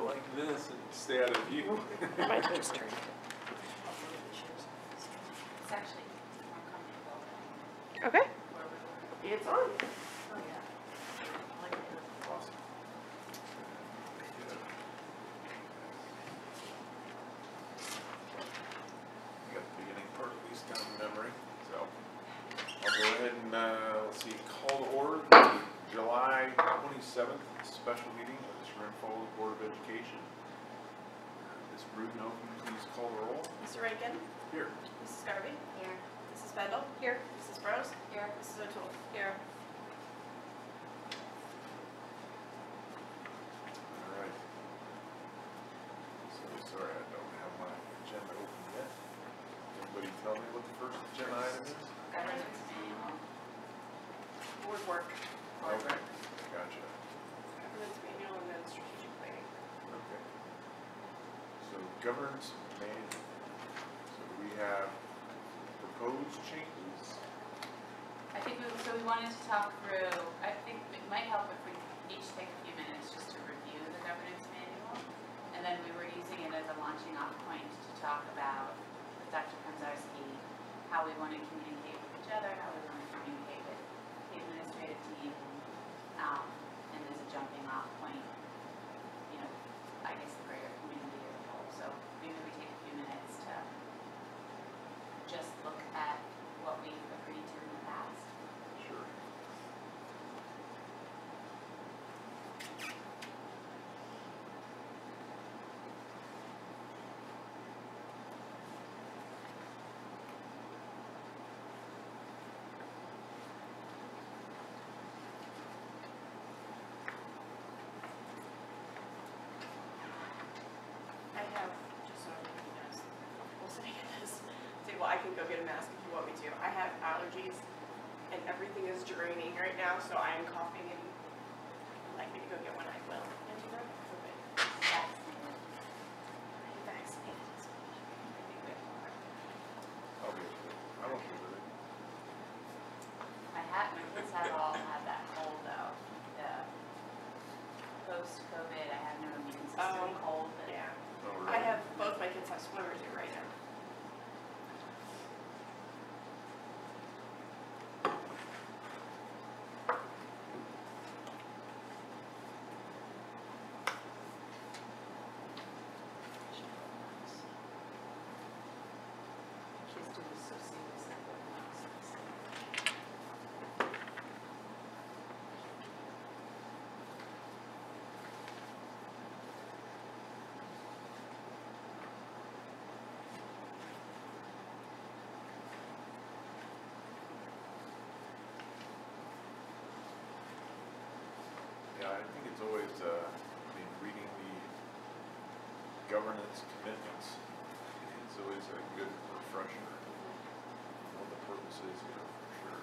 like this and stay out of view. Might just turn. It's actually more comfortable Okay. where we were. It's on. Oh, yeah. Awesome. You got the beginning part at least down in memory, so I'll go ahead and let's see, call to order the July 27th special meeting of the Chagrin Board of Education. Ms. Bruden, can you please call the roll? Mr. Rankin? Here. Mrs. Garvey? Here. Mrs. Bendel? Here. Mrs. Burrows? Here. Mrs. O'Toole? Here. All right. So sorry, I don't have my agenda open yet. Anybody tell me what the first agenda item is? Governance manual. Board work. Okay, gotcha. Governance manual and then strategic planning. Okay. So governance manual. So we have proposed changes. I think we wanted to talk through, I think it might help if we each take a few minutes just to review the governance manual. And then we were using it as a launching off point to talk about with Dr. Konzarski, how we want to communicate with each other, how we want to communicate with the administrative team, and as a jumping off point, you know, I guess the greater community as a whole. So maybe we take a few minutes to just look at what we've agreed to in the past. Sure. I have, just so you guys, listening to this, say, well, I can go get a mask if you want me to. I have allergies and everything is draining right now, so I am coughing and I'd like me to go get one, I will. And you know, okay. Vaccinated. I'm vaccinated. I think we have more. I'll be okay. I'm okay with it. My kids have all had that cold though. The post-COVID, I have no immune system cold. But Yeah. Oh, really? I have, both my kids have swimmers here right now. she's doing so seriously. Yeah, I think it's always, reading the governance commitments, it's always a good refresher on what the purpose is here, for sure.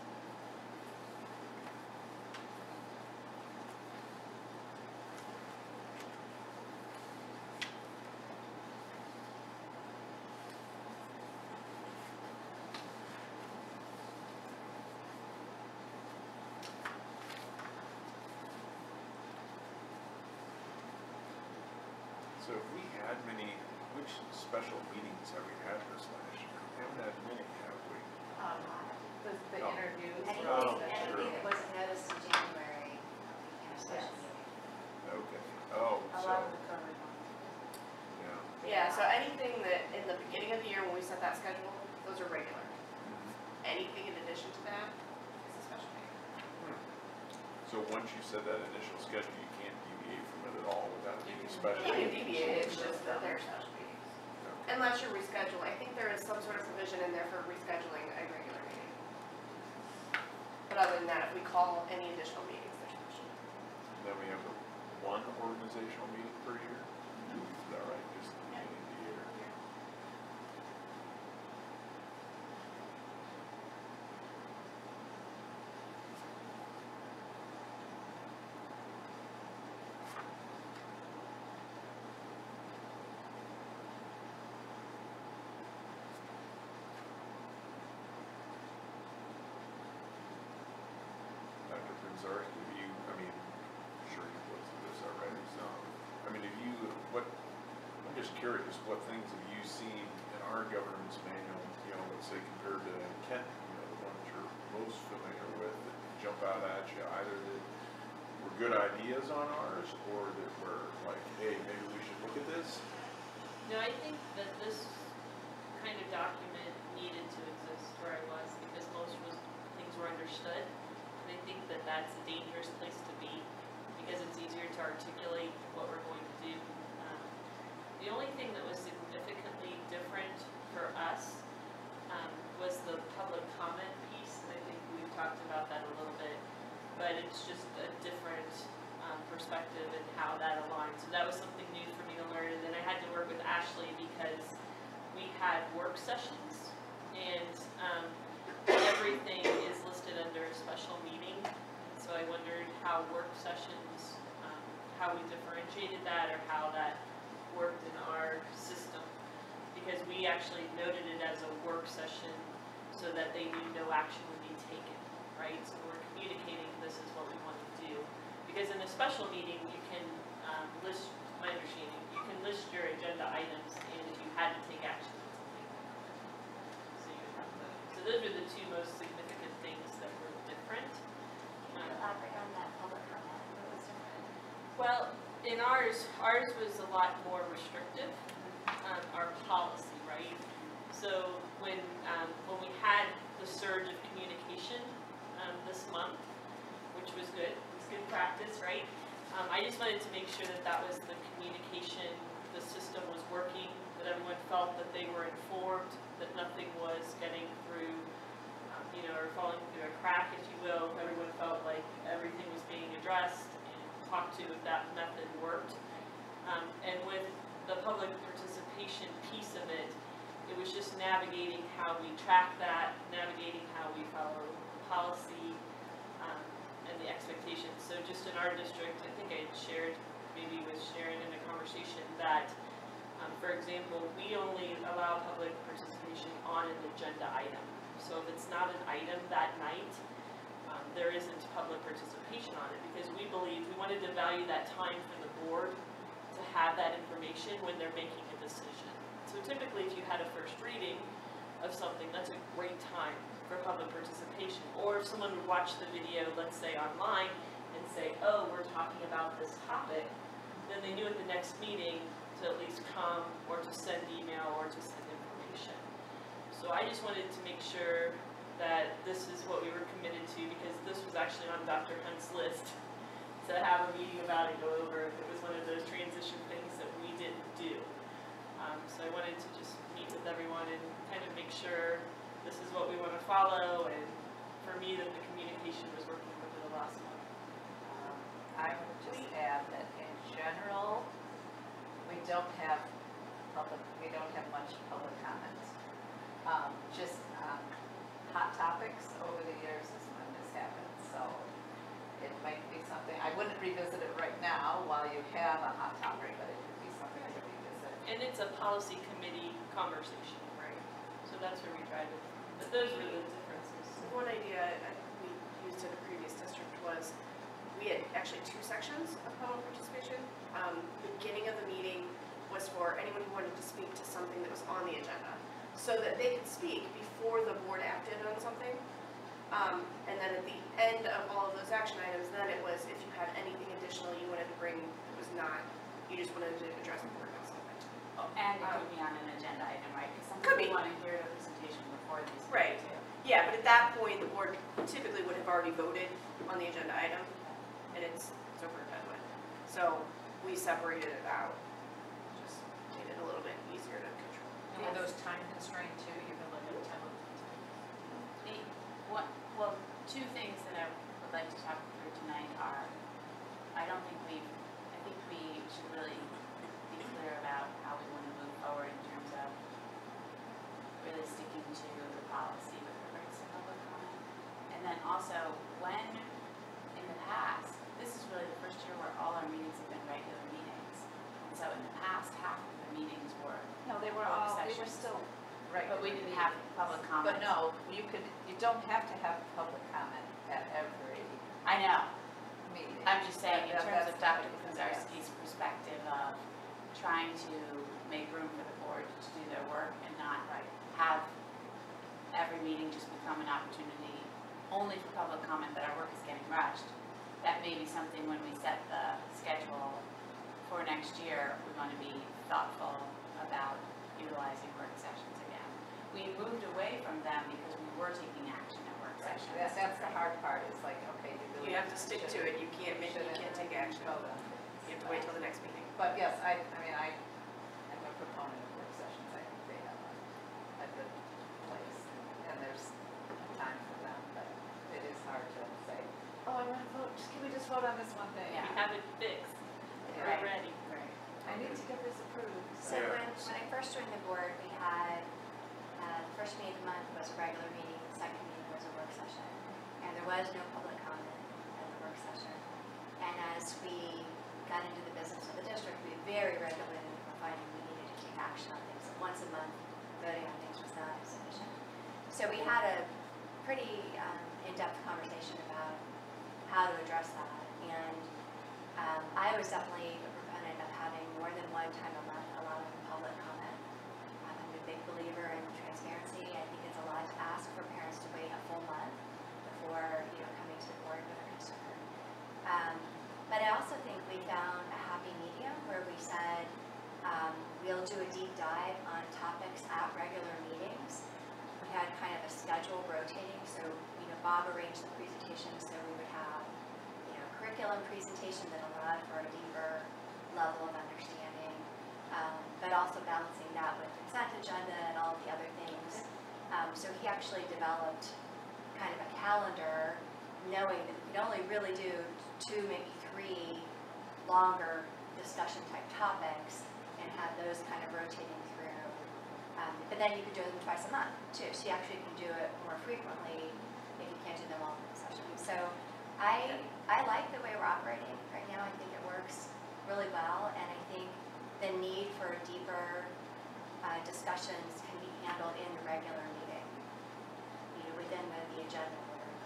So if we had which special meetings have we had this last year? We haven't had many, have we? The Oh. interviews. Anything- Oh, sure. Anything that wasn't noticed in January, we can special meeting. Okay. Oh, A so, lot of the COVID ones. yeah. Yeah, so anything that in the beginning of the year when we set that schedule, those are regular. Mhm. Anything in addition to that is a special meeting. So once you set that initial schedule, you can't deviate from it at all without being special? You can deviate, it's just that they're special meetings. Okay. Unless you're rescheduling, I think there is some sort of provision in there for rescheduling a regular meeting. But other than that, if we call any additional meetings, they're special. Then we have the one organizational meeting per year? Is that right? Just the beginning of the year? Dr. Konzarski, sure you've looked through this already, so, if you just curious, what things have you seen in our governance manual, let's say compared to Kent, the one that you're most familiar with, that jump out at you, either that were good ideas on ours, or that were like, hey, maybe we should look at this? No, I think that this kind of document needed to exist where I was, because things were understood. And I think that that's a dangerous place to be, because it's easier to articulate what we're going to do. The only thing that was significantly different for us was the public comment piece, and I think we've talked about that a little bit, but it's just a different perspective and how that aligns. So that was something new for me to learn, and then I had to work with Ashley because we had work sessions, and everything is listed under a special meeting. So I wondered how work sessions, how we differentiated that, or how that worked in our system, because we actually noted it as a work session so that they knew no action would be taken, right? So we're communicating this is what we want to do. Because in a special meeting, you can list, my understanding, you can list your agenda items, and if you had to take action on something, so you would have to. So those are the two most significant things that were different. Can you elaborate on that public comment? What was different? Well, in ours was a lot more restrictive, our policy, right? So when we had the surge of communication this month, which was good, it's good practice, right? I just wanted to make sure that that was the communication, the system was working, that everyone felt that they were informed, that nothing was getting through, or falling through a crack, if you will. Everyone felt like everything was being addressed and talked to if that method worked. And with the public participation piece of it, it was just navigating how we track that, navigating how we follow policy, and the expectations. So just in our district, I think I had shared maybe with Sharon in a conversation that, for example, we only allow public participation on an agenda item. So if it's not an item that night, there isn't public participation on it, because we wanted to value that time for the board to have that information when they're making a decision. So typically, if you had a first reading of something, that's a great time for public participation. Or if someone would watch the video, let's say online, and say, oh, we're talking about this topic, then they knew at the next meeting to at least come, or to send email, or to send information. So I just wanted to make sure that this is what we were committed to, because this was actually on Dr. Hunt's list to have a meeting about and go over. It was one of those transition things that we didn't do. So I wanted to just meet with everyone and kind of make sure this is what we want to follow, and for me that the communication was working over the last month. I would just add that in general, we don't have much public comments. Just hot topics over the years is when this happens, so it might be something, I wouldn't revisit it right now while you have a hot topic, but it could be something to revisit. And it's a policy committee conversation, right? So that's where we tried it. But those were the differences. One idea we used in the previous district was we had actually two sections of public participation. The beginning of the meeting was for anyone who wanted to speak to something that was on the agenda, so that they could speak before the board acted on something. And then at the end of all of those action items, then it was if you had anything additional you wanted to bring that was not, you just wanted to address the board about something. And it could be on an agenda item, right? Because some Could be. people want to hear a presentation before these. Right. Too. Yeah, but at that point, the board typically would have already voted on the agenda item, and it's over and done with. So we separated it out, just made it a little bit easier to control. And were those time constrained too, even though the time of Well, two things that I would like to talk through tonight are, I think we should really be clear about how we want to move forward in terms of really sticking to the policy with regards to public comment. And then also, when in the past, this is really the first year where all our meetings have been regular meetings. And so in the past, half of the meetings were No, they were still right. But we didn't have public comment. But no, you don't have to have public comment at every I know. meeting. I'm just saying, in terms of That's Dr. right. Kuzarski's perspective of trying to make room for the board to do their work and not have every meeting just become an opportunity only for public comment that our work is getting rushed. That may be something when we set the schedule for next year, we want to be thoughtful about utilizing work sessions again. We moved away from them because we were taking action at work sessions. That's the hard part, is like, okay, you really. You have to stick to it, you can't take action. You have to wait till the next meeting. But yes, I mean, I am a proponent of work sessions. I think they have a good place, and there's time for them, but it is hard to say, oh, I want to vote, can we just vote on this one thing? Yeah. We have it fixed, we're Right. ready. Right. I need to get this approved. So Yeah. when I first joined the board, we had, the first meeting of the month was a regular meeting, the second meeting was a work session. And there was no public comment at the work session. And as we got into the business of the district, we very regularly were finding we needed to take action on things. Once a month, voting on things was not sufficient. So we had a pretty in-depth conversation about how to address that. And I was definitely a proponent of having more than one time a month allowing public comment. I'm a big believer in transparency. I think it's a lot to ask for parents to wait a full month before coming to the board with a concern. But I also think we found a happy medium where we said we'll do a deep dive on topics at regular meetings. We had kind of a schedule rotating, so Bob arranged the presentation so we would have curriculum presentation that allowed for a deeper level of understanding, but also balancing that with consent agenda and all of the other things. So he actually developed kind of a calendar, knowing that we could only really do 2, maybe 3 longer discussion type topics and have those kind of rotating through. But then you could do them twice a month too, so you actually can do it more frequently if you can't do them all in a session. So I like the way we're operating right now. I think it works really well, and I think the need for deeper discussions can be handled in the regular meeting, within the agenda.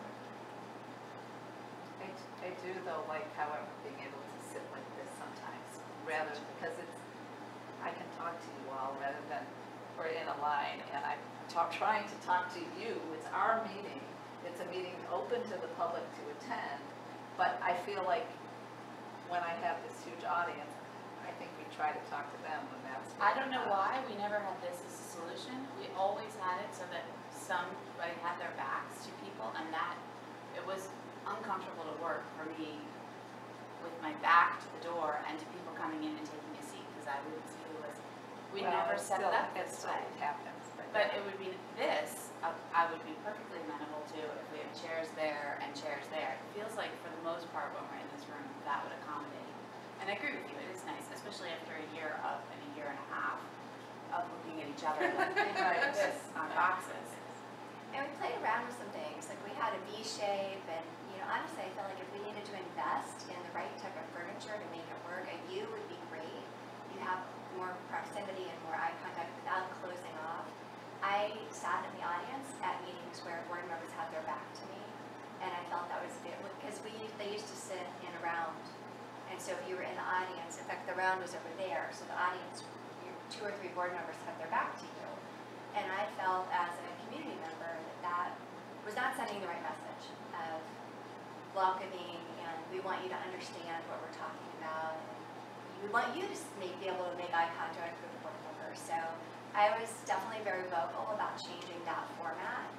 I do though like, however, being able to sit like this sometimes, rather, because I can talk to you all rather than we're in a line and I'm trying to talk to you. It's our meeting. It's a meeting open to the public to attend, but I feel like when I have this huge audience, I think we try to talk to them when that's. I don't know why we never had this as a solution. We always had it so that somebody had their backs to people, and that it was uncomfortable to work for me with my back to the door and to people coming in and taking a seat because I wouldn't see who was. We never set it up this way. It happens, but it would be this. I would be perfectly amenable to if we have chairs there and chairs there. It feels like for the most part when we're in this room that would accommodate. And I agree with you. It is nice, especially after a year and a year and a half of looking at each other like this on boxes. And we played around with some things, like we had a V shape, and honestly, I felt like if we needed to invest in the right type of furniture to make it work, a U would be great. You have more proximity and more eye contact without closing off. I sat in the audience at meetings where board members had their back to me, and I felt that was good because they used to sit in a round, and so if you were in the audience, in fact, the round was over there, so the audience, 2 or 3 board members had their back to you, and I felt as a community member that was not sending the right message of welcoming, and we want you to understand what we're talking about, and we want you to be able to make eye contact with the board members. So I was definitely very vocal about changing that format.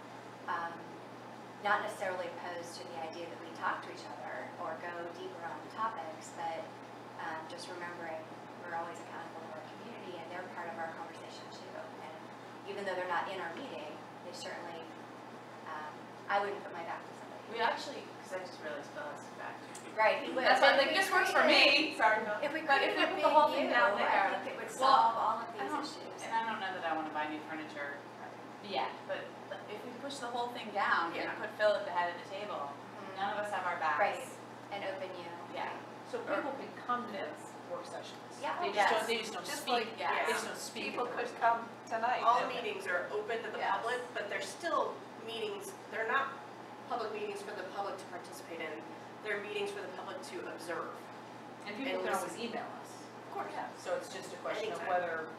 Not necessarily opposed to the idea that we talk to each other or go deeper on the topics, but just remembering we're always accountable to our community and they're part of our conversation too. And even though they're not in our meeting, they certainly, I wouldn't put my back to somebody. We actually, because I just realized Bill has his back. Right, he would. That's why I'm like, this works for me. Sorry, Bill. If we But created if we a put big the whole thing U, down I there, think it would well, solve all of I these don't- issues. And I don't know that I want to buy new furniture yet, but if we push the whole thing down and put Phil at the head of the table, none of us have our backs. Right, and open you. Yeah. So people can come to work sessions. Yeah. They They just don't Just speak. like, yeah. They just don't speak. People in could person. come tonight. All couldn't they? meetings are open to the Yes. public, but they're still meetings, they're not public meetings for the public to participate in. They're meetings for the public to observe. And people And can listen. always email us. Of course. So it's just a question of Anytime. whether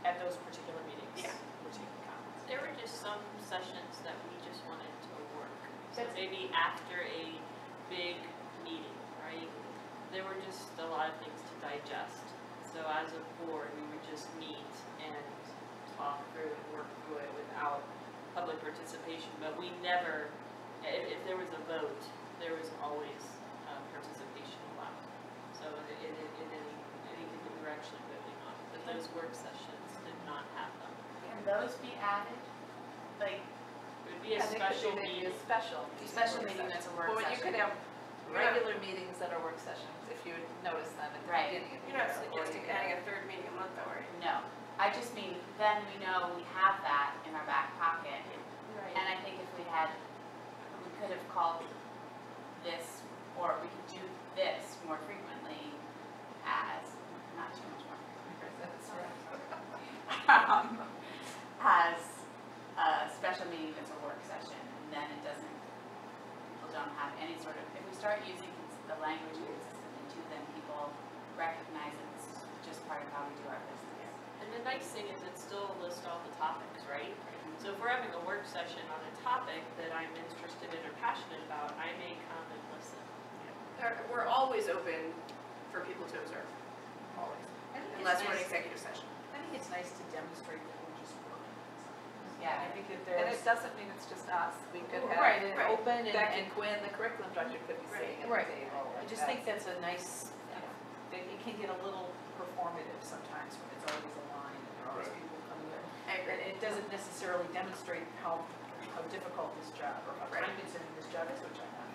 at those particular meetings. Yeah. We're taking comments. There were just some sessions that we just wanted to work. So That's- maybe after a big meeting, right? There were just a lot of things to digest. So as a board, we would just meet and talk through and work through it without public participation. But we never, if there was a vote, there was always participation allowed. So in anything that we were actually voting on. But those work sessions did not have them. Can those be added? Like, It would be a And it could special be maybe meeting. a special. special work meeting session. that's a work Well, you session. could have regular meetings that are work sessions, if you notice them at the Right. beginning of the You're year. not or suggesting you could adding have- a third meeting a month though, are you? No, I just mean, then we know we have that in our back pocket. Right. And I think if we had, we could have called this, or we could do this more frequently as, not too much more That's right. frequently, as a special meeting that's a work session, and then it doesn't, people don't have any sort of, if we start using the language consistently too, then people recognize that this is just part of how we do our business. And the nice thing is it still lists all the topics, right? So if we're having a work session on a topic that I'm interested in or passionate about, I may come and listen. We're always open for people to observe, always, unless we're in executive session. I think it's nice to demonstrate that we're just working. Yeah, I think that And there's. it doesn't mean it's just us, we could Right, have and right. open and. Becky Quinn, the curriculum director, could be sitting at Right. the table. I just think that's a nice, it can get a little performative sometimes when it's always a line and there are always Right. people coming in. I agree. And it doesn't necessarily demonstrate how difficult this job or how Right. time consuming this job is, which I know.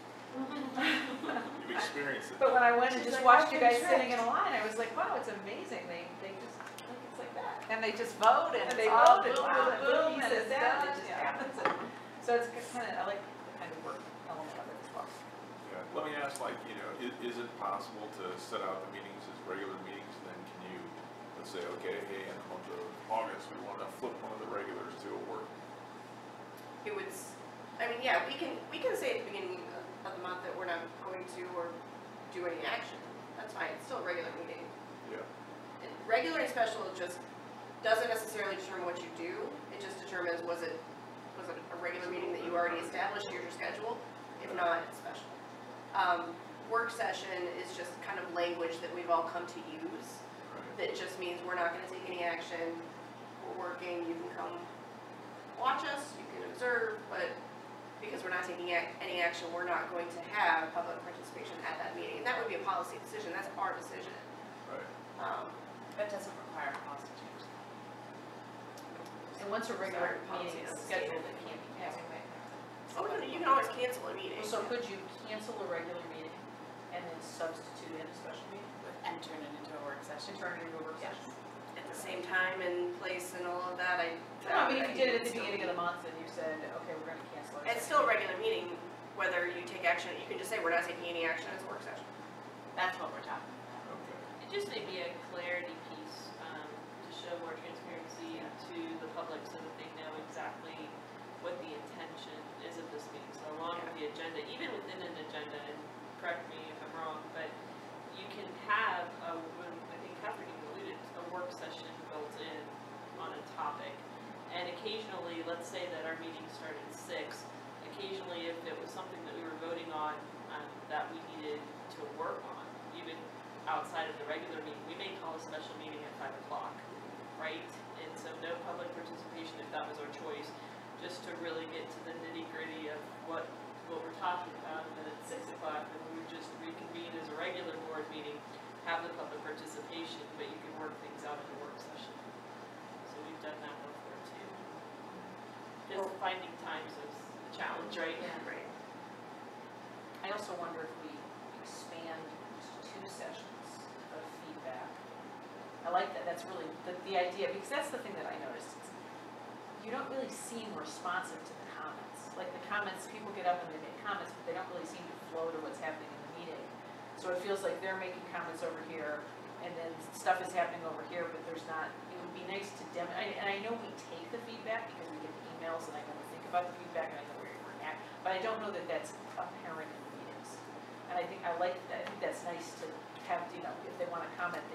You've experienced it. But when I went and She's just like, watched you "I've been guys sitting in tricked." a line, I was like, wow, it's amazing, they just, like, it's like that. And they just vote and And it's they all vote and boom, wow, boom, boom, boom, he and says it's that, done, it just yeah. happens. So it's kind of, I like the kind of work element of it as well. Yeah, let me ask, like, you know, is it possible to set out the meetings as regular meetings, and then can you, let's say, okay, hey, in the month of August, we want to flip one of the regulars to a work? It would, I mean, yeah, we can say at the beginning of the month that we're not going to or do any action. That's fine, it's still a regular meeting. Yeah. And regular and special just doesn't necessarily determine what you do. It just determines was it a regular meeting that you already established, here's your schedule? If not, it's special. Work session is just kind of language that we've all come to use. Right. That just means we're not gonna take any action, we're working, you can come watch us, you can observe, but because we're not taking any action, we're not going to have public participation at that meeting. And that would be a policy decision, that's our decision. Right. That doesn't require a policy change. And once a regular Sorry, policy meeting is doesn't scheduled, state it can't be canceled. Oh, you can always cancel a meeting. So could you cancel a regular meeting and then substitute in a special meeting And turn it into a work and session. turn it into a work Yes. session? At the same time and place and all of that, No, I mean, if you did it at the beginning of the month and you said, okay, we're gonna cancel it. It's still a regular meeting, whether you take action, you can just say, we're not taking any action, it's a work session. That's what we're talking about. Okay. It just may be a clarity piece, to show more transparency to the public so that they know exactly what the intention is of this meeting. So along with the agenda, even within an agenda, and correct me if I'm wrong, but you can have, I think Catherine alluded, a work session built in on a topic. And occasionally, let's say that our meeting started at 6, occasionally if it was something that we were voting on, that we needed to work on, even outside of the regular meeting, we may call a special meeting at 5 o'clock, right? And so no public participation if that was our choice, just to really get to the nitty gritty of what we're talking about. And then at 6 o'clock, then we would just reconvene as a regular board meeting, have the public participation, but you can work things out in a work session. So we've done that before too. Just finding times is a challenge, right? Right. I also wonder if we expand to 2 sessions of feedback. I like that, that's really the idea, because that's the thing that I noticed. You don't really seem responsive to the comments. Like the comments, people get up and they make comments, but they don't really seem to flow to what's happening in the meeting. So it feels like they're making comments over here, and then stuff is happening over here, but there's not, it would be nice to and I know we take the feedback because we get the emails, and I know we think about the feedback, and I know where we react, but I don't know that that's apparent in the meetings. And I think I like that, I think that's nice to have, if they want to comment, they can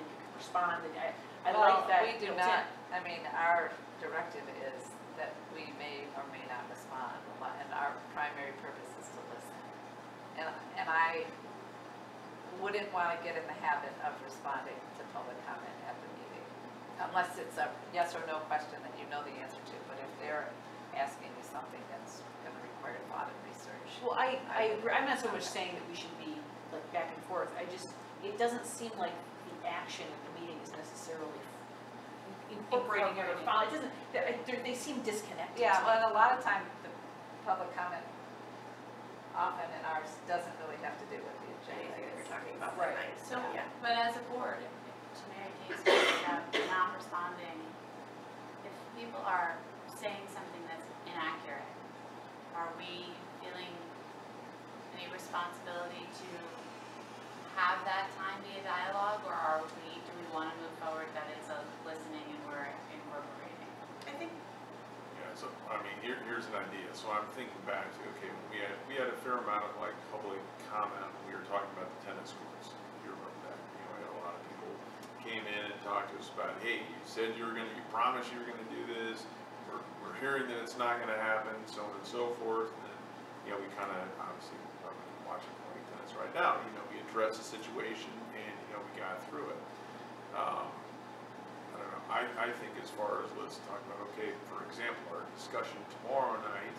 respond, and I Well, like that. we do you know, not, I mean, our directive is that we may or may not respond, and our primary purpose is to listen. And I wouldn't want to get in the habit of responding to public comment at the meeting, unless it's a yes or no question that you know the answer to. But if they're asking you something that's going to require thought and research. Well, I'm not so much saying that we should be like back and forth, it doesn't seem like the action of the meeting is necessarily incorporating or following, it doesn't, they seem disconnected. Yeah, well, and a lot of times the public comment often in ours doesn't really have to do with the agenda. Anything that you're talking about Right. tonight. So, Yeah. but as a board, to Mary Kate's point about not responding, if people are saying something that's inaccurate, are we feeling any responsibility to have that time be a dialogue, or do we want to move forward that it's a listening and we're incorporating? I think Yeah, so, I mean, here's an idea. So I'm thinking back to, okay, when we had a fair amount of like public comment when we were talking about the tennis courts. You remember that? You know, we had a lot of people came in and talked to us about, hey, you said you promised you were gonna do this. We're hearing that it's not gonna happen, so on and so forth. And then, you know, we kinda, obviously, I'm watching playing tennis right now, you know, we addressed the situation and, you know, we got through it. I don't know, I think as far as, let's talk about, okay, for example, our discussion tomorrow night,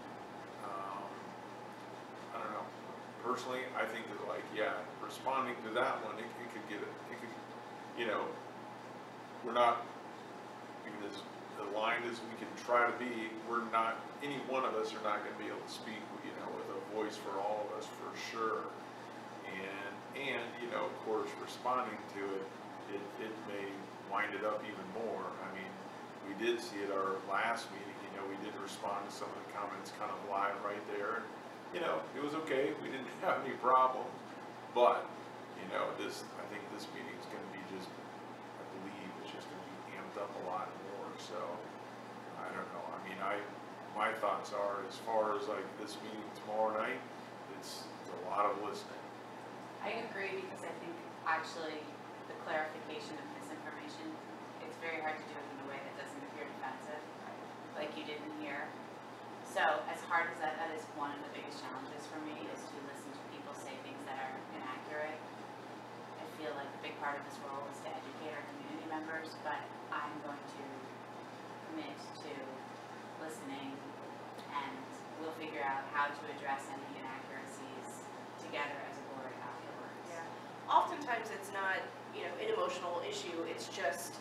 I don't know, personally, I think that like, yeah, responding to that one, it could get it, you know, we're not, even as aligned as we can try to be, we're not, any one of us are not gonna be able to speak, you know, with a voice for all of us for sure. And, you know, of course, responding to it, it may wind it up even more. I mean, we did see at our last meeting, you know, we did respond to some of the comments kind of live right there. You know, it was okay, we didn't have any problems, but, you know, I think this meeting is gonna be just, I believe it's just gonna be amped up a lot more, so, I don't know, I mean, my thoughts are, as far as like this meeting tomorrow night, it's a lot of listening. I agree, because I think actually the clarification of misinformation, it's very hard to do it in a way that doesn't appear defensive, like you didn't hear. So as hard as that is one of the biggest challenges for me, is to listen to people say things that are inaccurate. I feel like a big part of this role is to educate our community members, but I'm going to commit to listening, and we'll figure out how to address any inaccuracies together as a board afterwards. Yeah. Oftentimes it's not, you know, an emotional issue, it's just,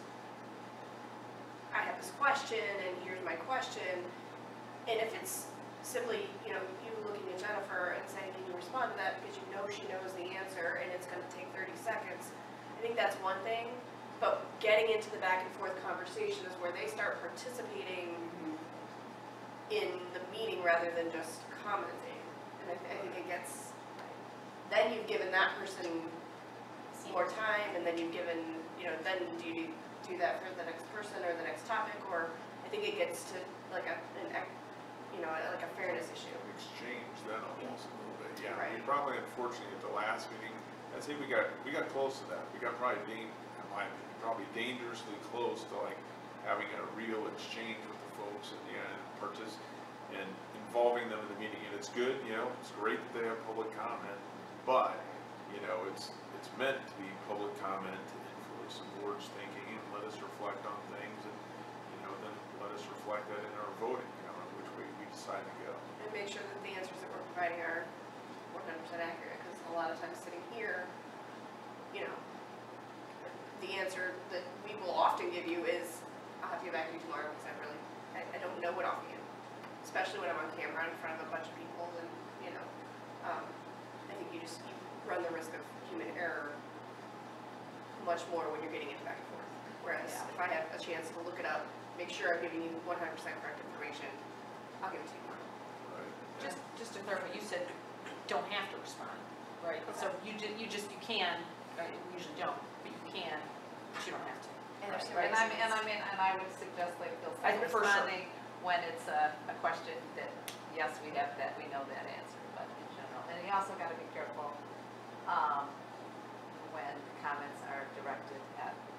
I have this question and here's my question. And if it's simply, you know, you looking at Jennifer and saying, can you respond to that, because you know she knows the answer and it's gonna take 30 seconds, I think that's one thing. But getting into the back and forth conversations where they start participating in the meeting rather than just commenting. And I think it gets, then you've given that person more time, and then you've given, you know, then do you do that for the next person or the next topic, or I think it gets to like you know, like a fairness issue. Exchange then almost a little bit, yeah. Right. We probably, unfortunately, at the last meeting, I'd say we got close to that. We got probably, in my opinion, probably dangerously close to like having a real exchange with the folks at the end, and involving them in the meeting. And it's good, you know, it's great that they have public comment, but, you know, it's meant to be public comment to influence the board's thinking and let us reflect on things, and, you know, then let us reflect that in our voting, you know, in which way we decide to go. And make sure that the answers that we're providing are 100% accurate, because a lot of times sitting here, you know, the answer that we will often give you is, I'll have to get back to you tomorrow, because I don't know it offhand. Especially when I'm on camera in front of a bunch of people, and, you know, I think you run the risk of human error much more when you're getting into back and forth. Whereas if I have a chance to look it up, make sure I'm giving you 100% correct information, I'll give it to you tomorrow. Right. Just to clarify, you said don't have to respond, right? So you can, right, you usually don't, but you can, but you don't have to. And there's some Right, and reasons. I would suggest, like Bill I said, think for sure. responding when it's a question that, yes, we know that answer, but in general. And you also gotta be careful, when comments are directed at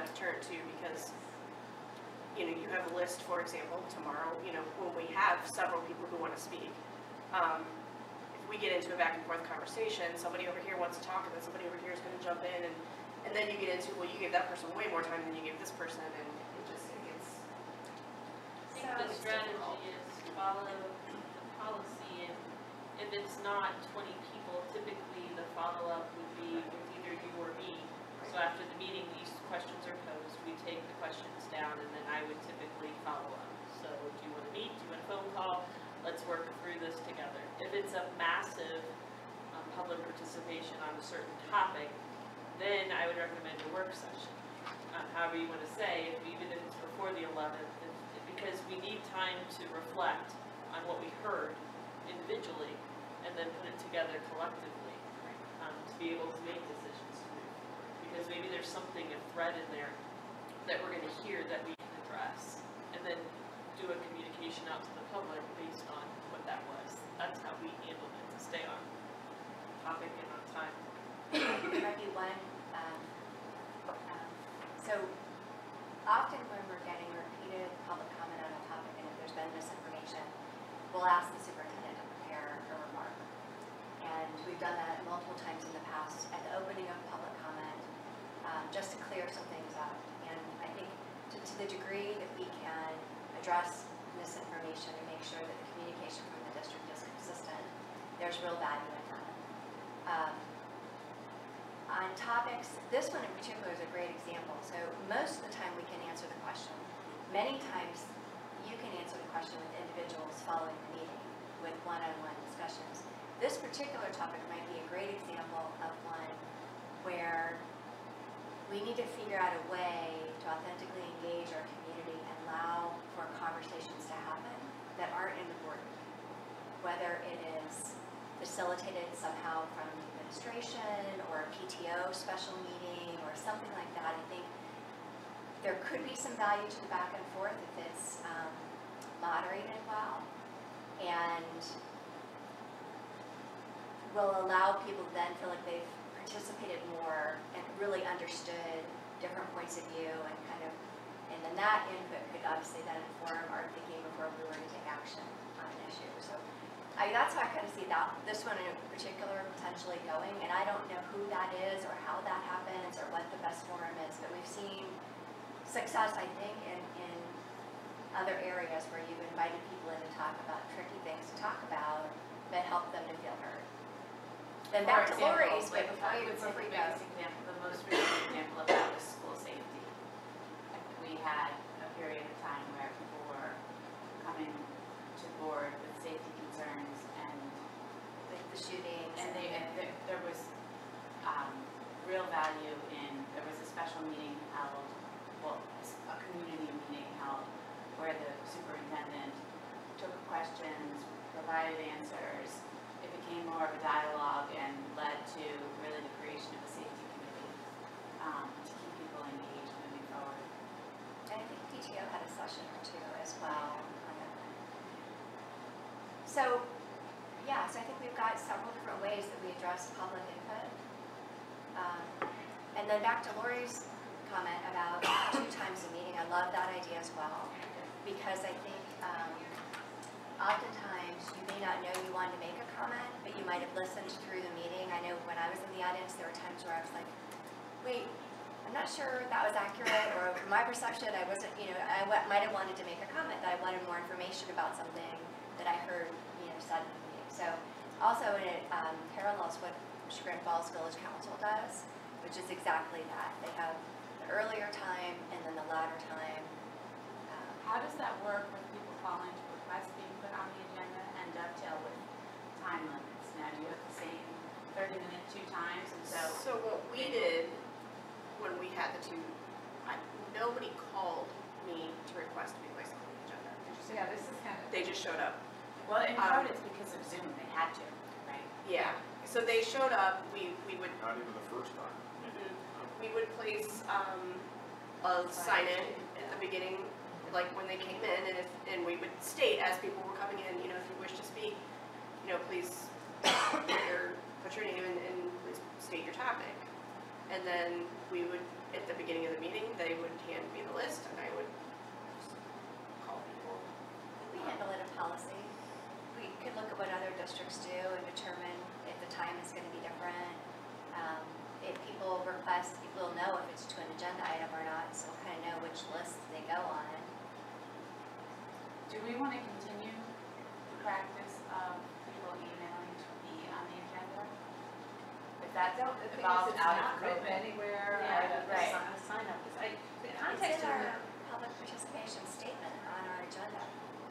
have to turn to, because, you know, you have a list, for example, tomorrow, you know, when we have several people who want to speak, if we get into a back and forth conversation, somebody over here wants to talk, and then somebody over here is going to jump in, and then you get into, well, you gave that person way more time than you gave this person, and it gets. I think the strategy is follow the policy, and if it's not 20 people, typically the follow-up would be with either you or me. So after the meeting, these questions are posed, we take the questions down, and then I would typically follow up. So do you want to meet, do you want a phone call? Let's work through this together. If it's a massive public participation on a certain topic, then I would recommend a work session. However you want to say, even if it's before the 11th, because we need time to reflect on what we heard individually and then put it together collectively to be able to make decisions to move forward. Because maybe there's something, a thread in there that we're going to hear that we can address, and then do a communication out to the public based on what that was. That's how we handle it, to stay on topic and on time. There might be one, so often when we're getting repeated public comment on a topic, and if there's been misinformation, we'll ask the superintendent to prepare a remark. And we've done that multiple times in the past at the opening of public comment, just to clear some things up. And I think to the degree that we can address misinformation and make sure that the communication from the district is consistent, there's real value in that. On topics, this one in particular is a great example. So most of the time we can answer the question. Many times you can answer the question with individuals following the meeting with one-on-one discussions. This particular topic might be a great example of one where we need to figure out a way to authentically engage our community and allow for conversations to happen that aren't in the board meeting. Whether it is facilitated somehow from administration or a PTO special meeting or something like that. I think there could be some value to the back and forth if it's moderated well, and will allow people to then feel like they've participated more and really understood different points of view, and then that input could obviously then inform our thinking before we were to take action on an issue. So that's how I kind of see that, this one in particular potentially going, and I don't know who that is or how that happens or what the best forum is, but we've seen success, I think, in other areas where you've invited people in to talk about tricky things to talk about that help them to feel heard. Then back to Lori's, but before you go. The most recent example of that was school safety. We had a period of time where people were coming to board with safety concerns and The shootings. and there was real value in, there was a special meeting held, well, a community meeting held where the superintendent took questions, provided answers. It became more of a dialogue and led to really the creation of a safety committee to keep people engaged moving forward. And I think PTO had a session or two as well on that. So, yeah, so I think we've got several different ways that we address public input. And then back to Lori's comment about 2 times a meeting, I love that idea as well, because I think oftentimes you may not know you wanted to make a comment, but you might have listened through the meeting. I know when I was in the audience, there were times where I was like, wait, I'm not sure that was accurate, or from my perception, I wasn't, I might have wanted to make a comment that I wanted more information about something that I heard, said in the meeting. So also it parallels what Chagrin Falls Village Council does, which is exactly that. They have the earlier time and then the latter time. How does that work with people calling to request being put on the agenda and dovetail with time limits? Now, do you have the same 30-minute 2 times? And So what we did when we had the 2, nobody called me to request to be placed on the agenda. Yeah, this is kind of. They just showed up. well, in part it's because of Zoom. They had to, right? Yeah. So they showed up. We would. Not even the first time. We would place a sign in at the beginning, like when they came in, and we would state as people were coming in, if you wish to speak, please put your name and please state your topic. And then we would, at the beginning of the meeting, they would hand me the list and I would call people. We handle it in policy. We could look at what other districts do and determine if the time is going to be different. If people request, people will know if it's to an agenda item or not, so we'll kind of know which list they go on. Do we want to continue the practice of people emailing to be on the agenda? If that evolves out of COVID. anywhere. Yeah, right. A sign up, because the It's context in of our public participation statement on our agenda.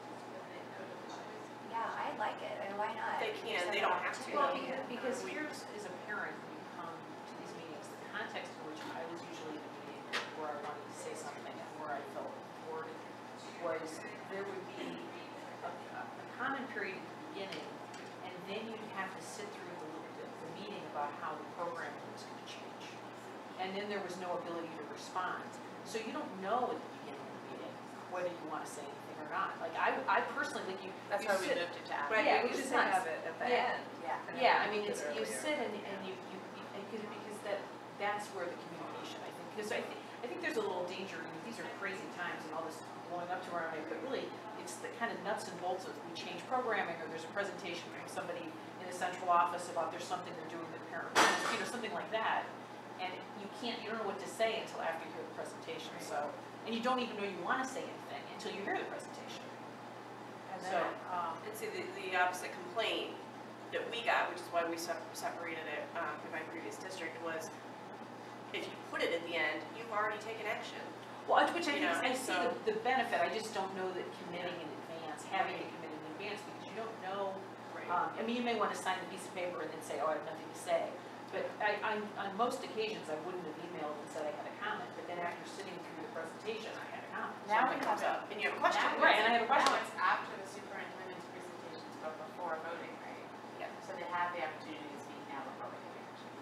Yeah, I like it, and why not? They can, they don't have to. Well, because here's, as a parent, when you come to these meetings, the context in which I was usually in a meeting where I wanted to say something and where I felt bored was there would be a common period at the beginning, and then you'd have to sit through the meeting about how the programming was going to change. And then there was no ability to respond. So you don't know at the beginning of the meeting whether you want to say anything or not. Like I personally, like you. That's you why we sit- moved it to after. Right, Yeah, we which used is to nice. have it at the Yeah. end. Yeah. and then Yeah, we I mean, moved it's, it you earlier. sit and because that's where the communication, I think, because I think there's a little danger, these are crazy times and all this blowing up to our eye, but really, it's the kind of nuts and bolts of we change programming, or there's a presentation from somebody in the central office about there's something they're doing that parent, something like that, and you don't know what to say until after you hear the presentation, so, and you don't even know you want to say anything until you hear the presentation. And So, then, And see, the opposite complaint that we got, which is why we separated it in my previous district, was if you put it at the end, you've already taken action. well, which I think, Yeah, I see so- the benefit, I just don't know that committing in advance, having to commit in advance, because you don't know. I mean, you may want to sign a piece of paper and then say, oh, I have nothing to say. But on most occasions, I wouldn't have emailed and said I had a comment, but then after sitting through the presentation, I had a comment. Now Something we comes have up and you have a question. Now Right, and I have a question. Now it's after the superintendent's presentations, but before voting, right? Yeah. So they have the opportunity to speak now before we take action.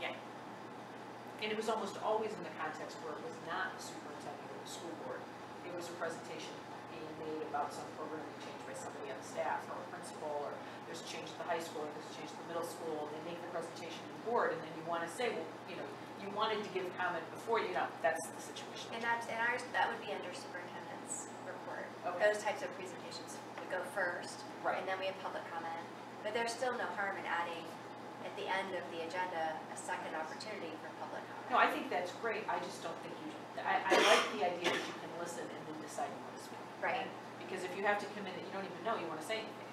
And it was almost always in the context where it was not the superintendent or the school board. It was a presentation being made about some programming change by somebody on the staff or a principal, or there's a change at the high school, or there's a change at the middle school, and they make the presentation to the board, and then you want to say, well, you wanted to give comment before, that's the situation. And that's, and ours, that would be under superintendent's report. Okay. Those types of presentations would go first. Right. And then we have public comment. But there's still no harm in adding, at the end of the agenda, a second opportunity for public comment. No, I think that's great, I just don't think I like the idea that you can listen and then decide you want to speak. Right. Because if you have to commit that you don't even know you want to say anything.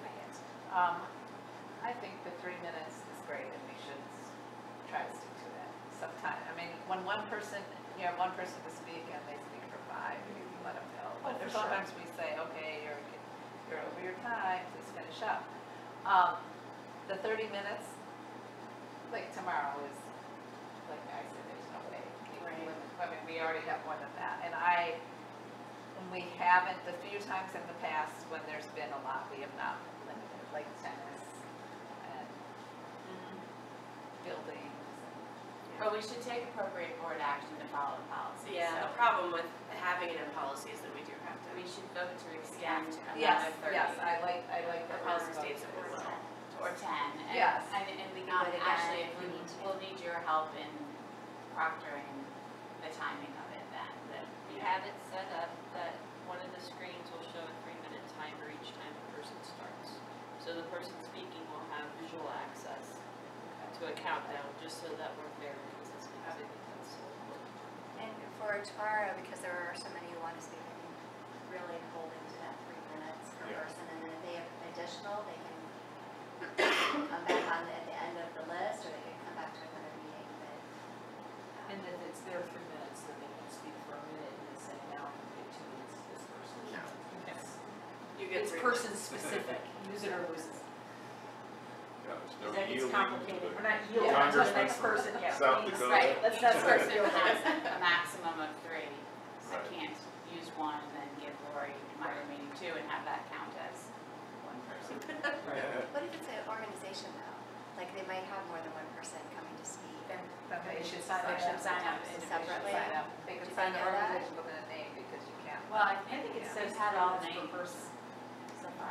I think the 3 minutes is great, and we should try to stick to that sometime. I mean, when one person, you have one person to speak and they speak for 5, you can let them go. But for sure. sometimes we say, okay, you're over your time, please finish up. The 30 minutes, like tomorrow is, like I said, there's no way. Right. I mean, we already have more than that. And we haven't, the few times in the past when there's been a lot, we have not limited, like tennis and buildings. But we should take appropriate board action to follow the policy. Yeah, So the problem with having it in policy is that we do have to. we should vote to extend Yes, another 30. yes, I like The that. policy we're states that we voting. will. Or 10. And, Yes. And we Not can, again actually, if we need to. we'll need your help in proctoring the timing of it then. We have it set up that one of the screens will show a 3-minute timer each time the person starts. So the person speaking will have visual access to a countdown, just so that we're very consistent. I think that's And for tomorrow, because there are so many who want to speak, I think really hold into that 3 minutes per Yeah. person. And then if they have additional, they can come back on at the end of the list, or they can come back to another meeting. But And if it's their 3 minutes, then they can speak for a minute and then say, now I'm going to give 2 minutes to this person. No. It's- You get It's 3 person minutes. specific, use it or lose it. Yeah, there's no That gets yielding complicated, to we're the not yielding to the Congressman next from person, yeah. South please. Dakota. Right, Each that's right. person has a maximum of 3, so Right. can't use one and then give Lori my remaining 2 and have that count as one person. what if it's an organization though? Like they might have more than one person coming to speak. Then They should sign They up. should sign up Separately. Sign up. They Do can they sign the know that? organization with a name because you can't. Well, I I think it think says we've had all 3 minutes per names person. so far.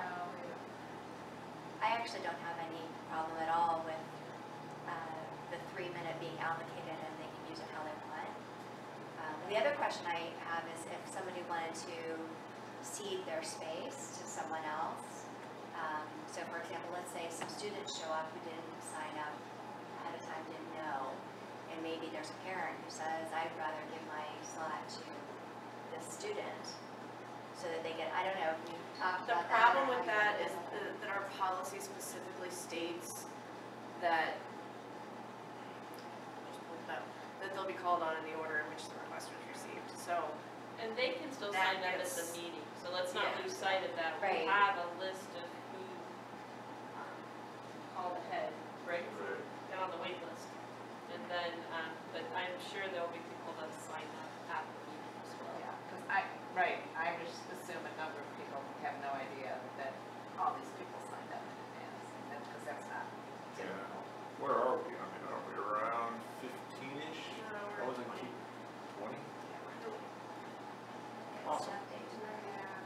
I actually don't have any problem at all with the 3 minute being allocated and they can use use it how they want. And the other question I have is if somebody wanted to cede their space to someone else. So for example, let's say some students show up who didn't sign up ahead of time, didn't know, and maybe there's a parent who says, I'd rather give my slot to this student so that they get, I don't know, if we talked The about that. problem with that is that our policy specifically states that, just pull it up, that they'll be called on in the order in which the request was received, so. And they can still That sign up at gets- the meeting, so let's not Yeah. lose sight of that. Right. We have a list of who called ahead, right? Right. And on the wait list. And then, but I'm sure there'll be people that sign up at the meeting as well. Yeah, because I just assume a number of people have no idea that all these people signed up in advance, because that's not Yeah. typical. Where are we? I mean, are we around 15-ish? No, we're I wasn't 20. keep 20? It's Awesome. an update tonight.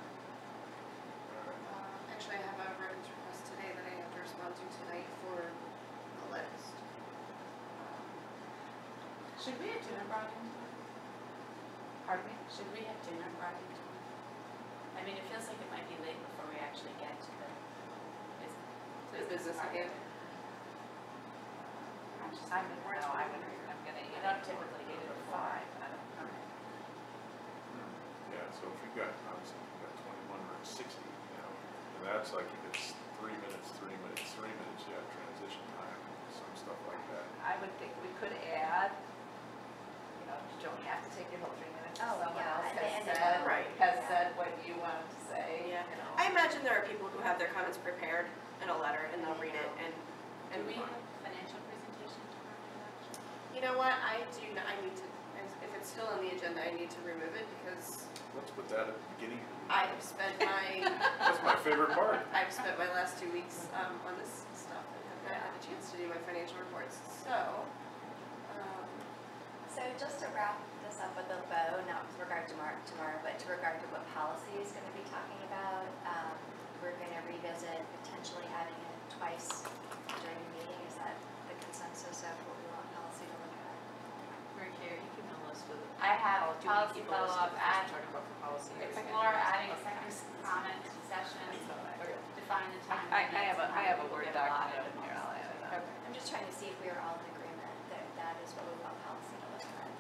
Alright. Actually, I have a records request today that I have to respond to tonight for the list. Should we have dinner brought in? Pardon me? Should we have dinner brought in? I mean, it feels like it might be late before we actually get to the business part of again. it. I'm just, I'm gonna eat. I don't typically get it at 5. I don't. Okay. Yeah, so if you've got, obviously, if you've got 21 or 60, you know, and that's like if it's 3 minutes, 3 minutes, 3 minutes, you have transition time, some stuff like that. I would think we could add, you know, you don't have to take your whole 3 minutes. Oh, Someone yeah, else and has the said, vote, Right. has yeah. said what you wanted to say, you Yeah. know. I imagine there are people who have their comments prepared in a letter and they'll read it and Do we move have on. financial presentation tomorrow? You know what, I need to, if it's still on the agenda, I need to remove it because Let's put that at the beginning. I have spent my, That's my favorite part. I've spent my last 2 weeks on this stuff and have not had a chance to do my financial reports, so. So just to wrap this up with a bow, not with regard to tomorrow, but to regard to what policy is going to be talking about, we're going to revisit potentially having it twice during the meeting. Is that the consensus of what we want policy to look at? Mary Kay, are you keeping a list of? I have Do you want to policy keep a list follow-up of at talking about for policy? explore adding a second comment session, define the time limits. I have a and Word give a lot document of in here, I'll add it up. Okay. I'm just trying to see if we are all in agreement that that is what we want policy to look at.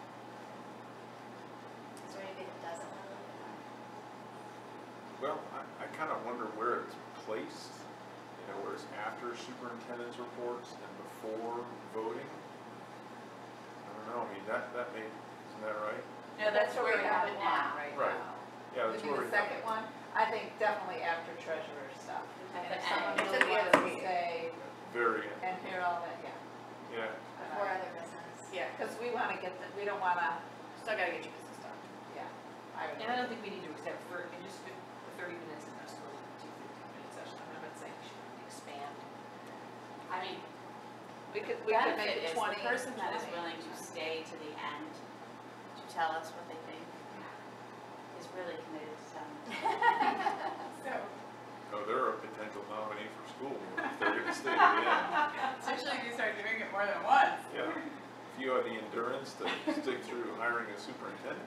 Is there anybody that doesn't want to look at that? Well, I kind of wonder where it's placed, you know, where it's after superintendent's reports and before voting. I don't know, I mean, that may, isn't that right? No, that's where we have it now. Right Right. now. Yeah, that's Would where be we the second one? I think definitely after treasurer stuff. At And the if someone end. It's at really the end wants of the to meeting. say, Very, and hear all that, yeah. yeah. Before other business? Yeah, Because we want to get, we don't want to, still gotta get your business done. yeah. And I don't think we need to accept for, and just for 30 minutes and just go to 2 15-minute session. I'm not saying we should expand. I mean, We could benefit make is it 20. the person that is 20. willing to stay to the end to tell us what they think is really committed to something. So, Oh, they're a potential nominee for school board if they're gonna stay to the end. especially if you start doing it more than once. Yeah. If you have the endurance to stick through hiring a superintendent.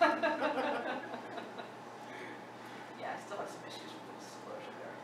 Yeah, I still have some issues with the disclosure there.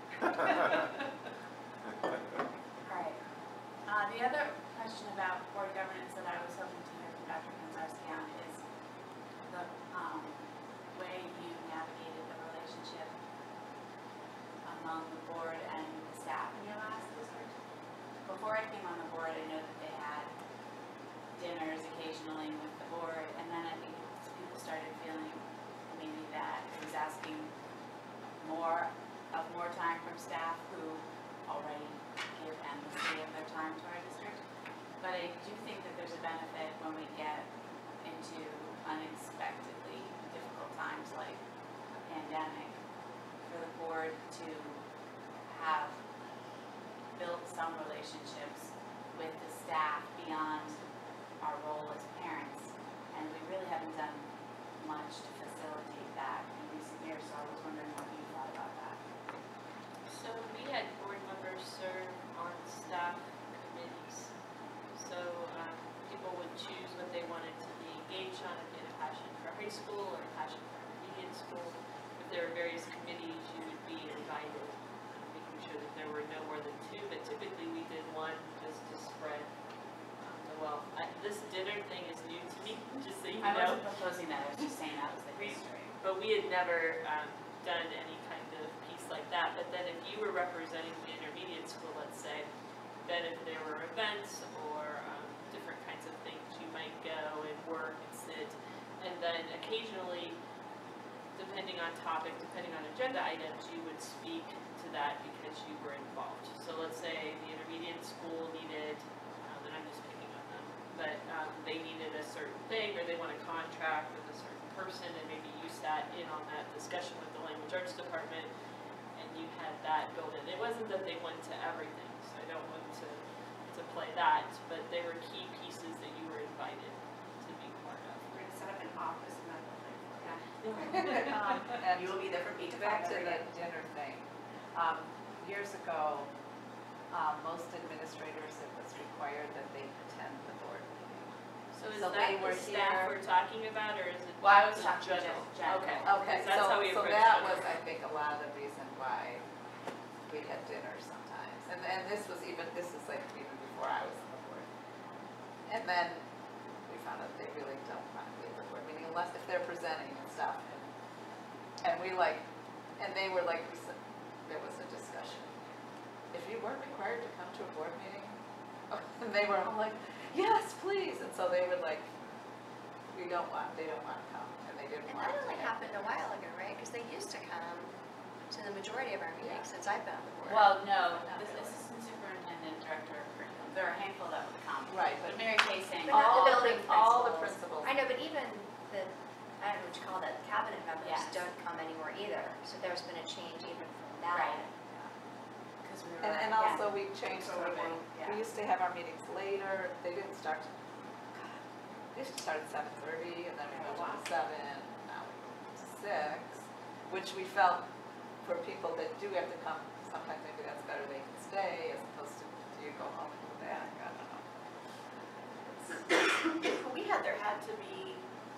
Right. The other question about board governance that I was hoping to hear from Dr. Kanzarskian is the way you navigated the relationship among the board and the staff in your last district. Before I came on the board, I know that they had dinners occasionally with the board, and then I think people started feeling maybe that it was asking more time from staff who already give endlessly of their time to our district. But I do think that there's a benefit when we get into unexpectedly difficult times like a pandemic for the board to have built some relationships with the staff beyond our role as parents. And we really haven't done much to facilitate that in recent years, so I was wondering what you thought about that. So we had board members serve on staff committees. So people would choose what they wanted to high school or Passion for Intermediate School. If there were various committees, you would be invited, making sure that there were no more than 2, but typically we did 1 just to spread the wealth. This dinner thing is new to me, just so you I know. wasn't proposing that, I was just saying that was the history. But we had never done any kind of piece like that. But then if you were representing the intermediate school, let's say, then if there were events or different kinds of things, you might go and work and sit. And then occasionally, depending on topic, depending on agenda items, you would speak to that because you were involved. So let's say the intermediate school needed, and I'm just picking on them, but they needed a certain thing or they want a contract with a certain person, and maybe you sat in on that discussion with the language arts department and you had that go in. It wasn't that they went to everything, so I don't want to play that, but they were key pieces that you were invited to be part of. We're gonna set up an office in that building. And You will be there from 8 to 5 back to every the day. dinner thing. Years ago, most administrators, it was required that they attend the board meeting. So is So that they the were staff here. we're talking about, or is it? Well, I was just talking general? just general. Okay. Okay, Because that's how we so approach that it. was, I think, a lot of the reason why we had dinner sometimes. And this is like even before I was on the board. And then we found out they really don't want to be at the board meeting unless if they're presenting and stuff. And we like, and they were like, there was a discussion. If you weren't required to come to a board meeting, and they were all like, yes, please. And so they were like, they don't want to come, and they didn't And want that to. only happened a while ago, right? Because they used to come to the majority of our meetings since I've been on the board. Well, no, Not this really. assistant superintendent, director of curriculum, there are a handful that would come. Right, But but Mary Kay saying, But not the all building all the principals. principals. I know, but even the, I don't know what you call that, the cabinet members Yes. don't come anymore either. So there's been a change even from that. Right. because we were. And yeah. also we changed So the we way, yeah. we used to have our meetings later, they didn't start, they used to start at 7:30 and then we moved to 7, now we moved to 6, which we felt for people that do have to come, sometimes maybe that's better they can stay as opposed to do you go home and do that, I don't know. There had to be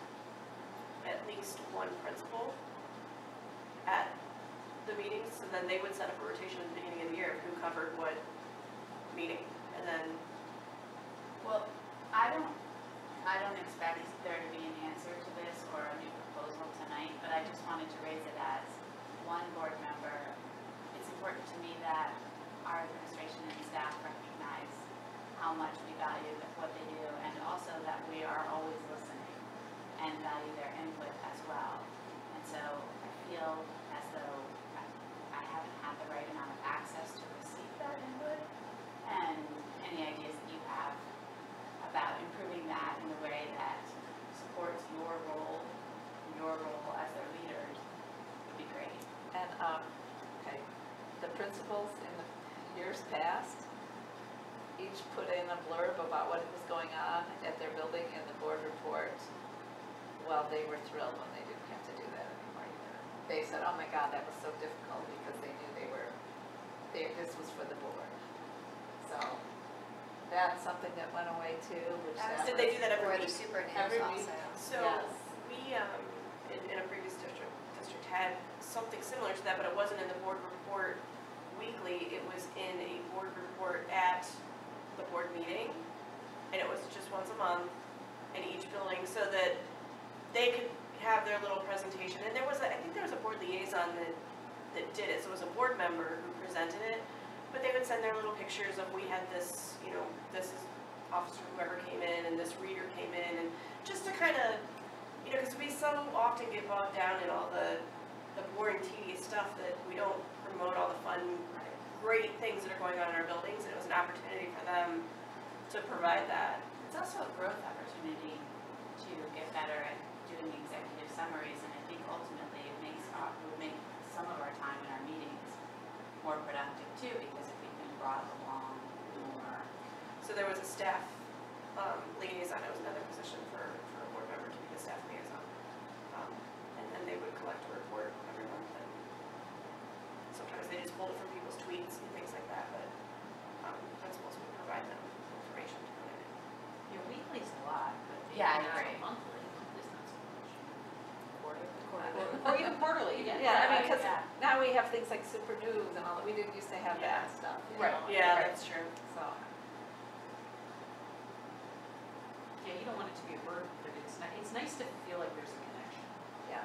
at least one principal at the meetings, so then they would set up a rotation at the beginning of the year of who covered what meeting, and then Well, I don't expect there to be an answer to this or a new proposal tonight, but I just wanted to raise it as one board member. It's important to me that our administration and staff recognize how much we value what they do, and also that we are always listening and value their input as well. And so I feel as though I haven't had the right amount of access to receive that input, and any ideas that you have about improving that in a way that supports your role as their leaders would be great. And, okay, the principals in the years past, each put in a blurb about what was going on at their building in the board report. Well, they were thrilled when they didn't have to do that anymore either. They said, oh my God, that was so difficult because they knew this was for the board. So, that's something that went away too, which that did they do that Or every the week? superintendents Every week. also. So Yes. we, in a previous district had something similar to that, but it wasn't in the board report weekly, it was in a board report at the board meeting, and it was just once a month in each building, so that they could have their little presentation, and I think there was a board liaison that did it, so it was a board member who presented it, but they would send their little pictures of, we had this, this is officer whoever came in, and this reader came in, and just to kind of, because we so often get bogged down in all the boring, tedious stuff that we don't promote all the fun, great things that are going on in our buildings, and it was an opportunity for them to provide that. It's also a growth opportunity to get better at doing the executive summaries, and I think ultimately it would make some of our time in our meetings more productive too, because if we've been brought along more. So there was a staff liaison, it was another position for a board member to be the staff liaison. And then they would collect a report every month, and sometimes they just pulled it from people's tweets and things like that, but principals would provide them information to put in it. Your weekly's a lot, but Yeah, I maybe not agree. monthly, monthly's not so much. things like super news and all that, we didn't used to have that stuff. you Right, know, yeah, right. that's true. So, Yeah, you don't want it to be a burden, but it's nice to feel like there's a connection. yeah.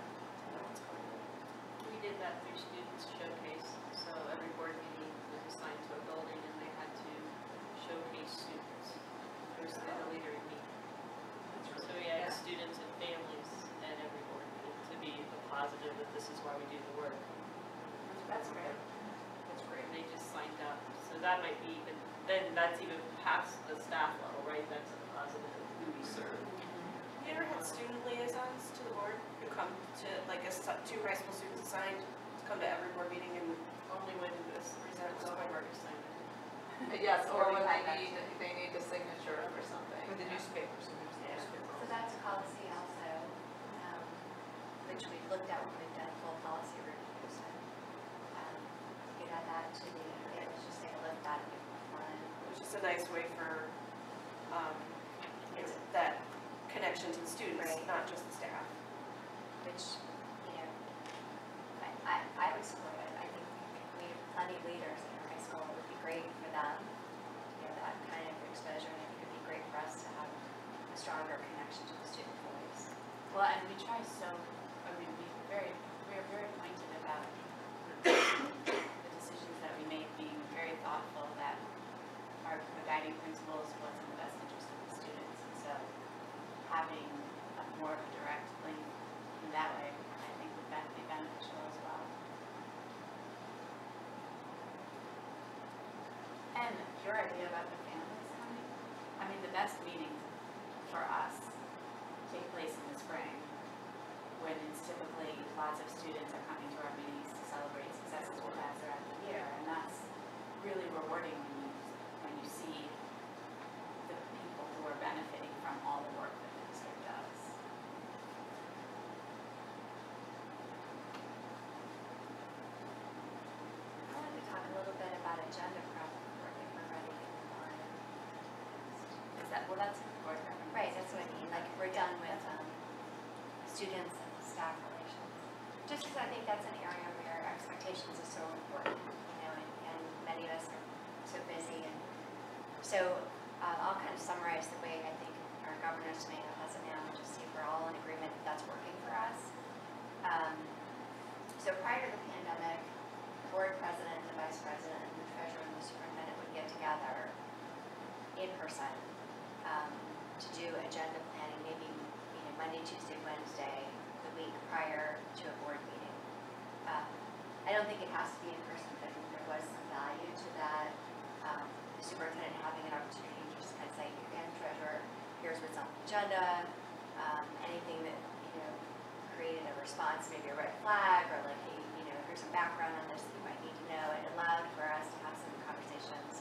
We did that through Students Showcase, so every board meeting was assigned to a building and they had to showcase students. There's the leader in me. So we had Yeah. students and families at every board meeting to be the positive that this is why we do the work. That's great. That's great. And they just signed up, so that might be even, then that's even past the staff level, right? That's a positive who we serve. You ever had student liaisons to the board who come to, like, two high school students assigned to come to every board meeting and Only when this present was something? homework assignment. Yes, or when Had that they need a signature or something. With the newspapers, and there's the Yeah. newspaper. So that's a policy also, which we've looked at when we've done full policy reviews. And you could add that to the, let's just take a look at that and give it one. which is a nice way for, you know, that connection to the students, Right. not just the staff. Which, you know, I would support it. I think we have plenty of leaders in our high school. It would be great for them to get that kind of exposure, and I think it'd be great for us to have a stronger connection to the student voice. Well, and we try so, I mean, we're very pointed about the decisions that we make being very thoughtful that our guiding principles what's in the best interest of the students. And so having a more of a direct link in that way, I think would be beneficial as well. And your idea about the families coming, I mean, the best meetings for us take place in the spring, when it's typically lots of students are coming to our meetings to celebrate successes we've had throughout the year, and that's really rewarding when you see the people who are benefiting from all the work that the district does. I wanted to talk a little bit about agenda prep before we were ready to move on. Is that, well, that's board member. Right, that's what I mean, like, we're done with students and staff relations. Just because I think that's an area where expectations are so important, you know, and many of us are so busy. And so I'll kind of summarize the way I think our governance manual has it now, and just see if we're all in agreement that that's working for us. So prior to the pandemic, the board president, the vice president, and the treasurer and the superintendent would get together in person to do agenda planning, maybe Monday, Tuesday, Wednesday, the week prior to a board meeting. I don't think it has to be in person, but I think there was some value to that. The superintendent having an opportunity to just kind of say, again, treasurer, here's what's on the agenda. Anything that, created a response, maybe a red flag, or like, hey, here's some background on this that you might need to know. It allowed for us to have some conversations.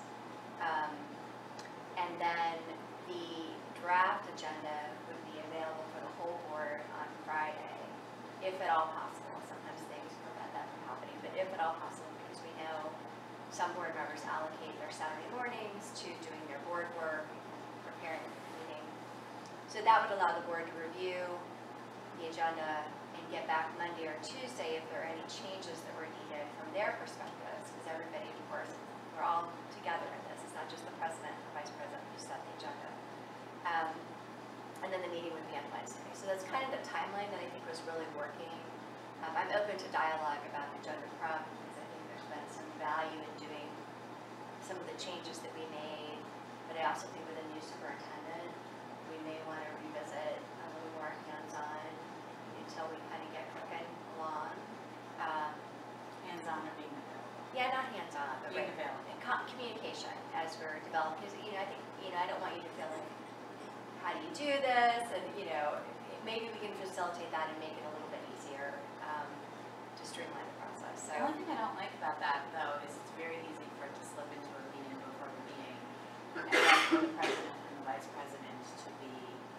And then the draft agenda would be available for the whole board on Friday, if at all possible. Sometimes things prevent that from happening, but if at all possible, because we know some board members allocate their Saturday mornings to doing their board work, preparing for the meeting. So that would allow the board to review the agenda and get back Monday or Tuesday if there are any changes that were needed from their perspectives, because everybody, of course, we're all together in this. It's not just the president and the vice president who set the agenda. And then the meeting would be on Wednesday. So that's kind of the timeline that I think was really working. I'm open to dialogue about agenda prep, because I think there's been some value in doing some of the changes that we made, but I also think with a new superintendent, we may want to revisit a little more hands-on until we kind of get cooking along. Hands-on or being available. Yeah, not hands-on, but Being right, available. and communication as we're developing, because, I think, I don't want you to feel like, how do you do this? And, maybe we can facilitate that and make it a little bit easier to streamline the process. So, The only thing I don't like about that, though, is it's very easy for it to slip into a meeting before the meeting. And then for the president and the vice president to be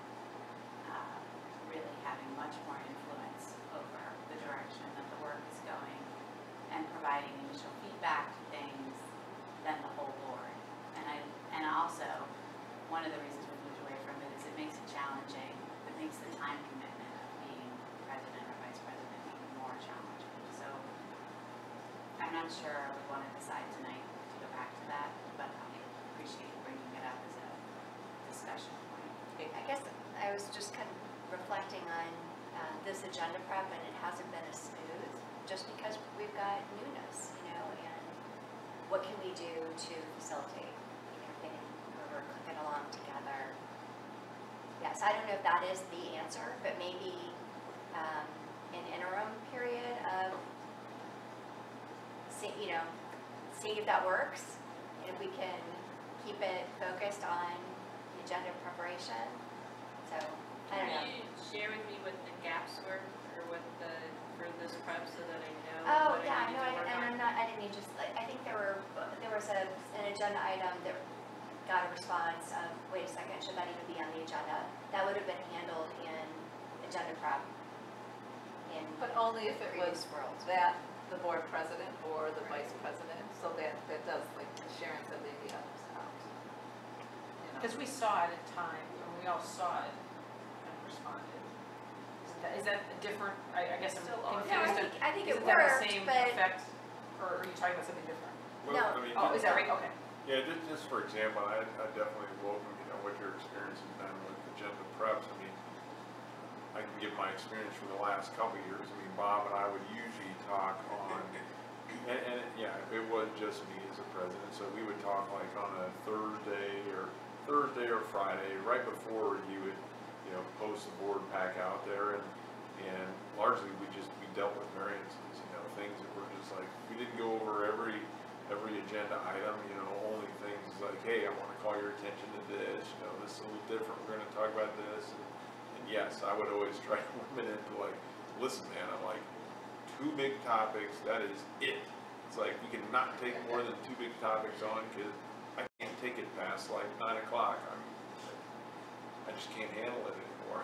really having much more influence over the direction that the work is going and providing initial feedback to things than the whole board. And also, one of the reasons we moved away from it is it makes it challenging. It makes the time commitment of being president or vice president even more challenging. So I unsure, we want to decide tonight to go back to that, but I appreciate you bringing it up as a discussion point. I guess I was just kind of reflecting on this agenda prep, and it hasn't been as smooth, just because we've got newness, you know, and what can we do to facilitate, you know, getting where we're clicking along together. Yes, I don't know if that is the answer, but maybe an interim period of, seeing if that works, and if we can keep it focused on the agenda preparation. So, I don't know. Can you share with me what the gaps were, or what for this prep, so that I know Oh, what yeah, I need no, to work on? I didn't mean just, like, I think there was an agenda item that got a response of, wait a second, should that even be on the agenda? That would have been handled in agenda prep in But only if it was previous worlds. that, the board president or the vice president, so that does, like Sharon said, leave the others out. You know. Because we saw it at time, and we all saw it and responded. Is that a different, I guess I'm Still on. confused. No, I think it Isn't that the worked, same but effect, or are you talking about something different? Well, No. I mean, Oh, is that right? Okay. yeah, just for example, I definitely welcome, what your experience has been with agenda preps. I mean, I can give my experience from the last couple of years. I mean, Bob and I would usually talk on, and yeah, it was just me as a president, so we would talk like on a Thursday or Friday, right before you would, post the board pack out there, and largely we dealt with variances, things that were just like, we didn't go over every agenda item, only things like, hey, I want to call your attention to this, this is a little different, we're going to talk about this, and yes, I would always try to limit it to like, listen man, I'm like, 2 big topics, that is it. It's like, we cannot take more than 2 big topics on, because I can't take it past like 9 o'clock, I just can't handle it anymore.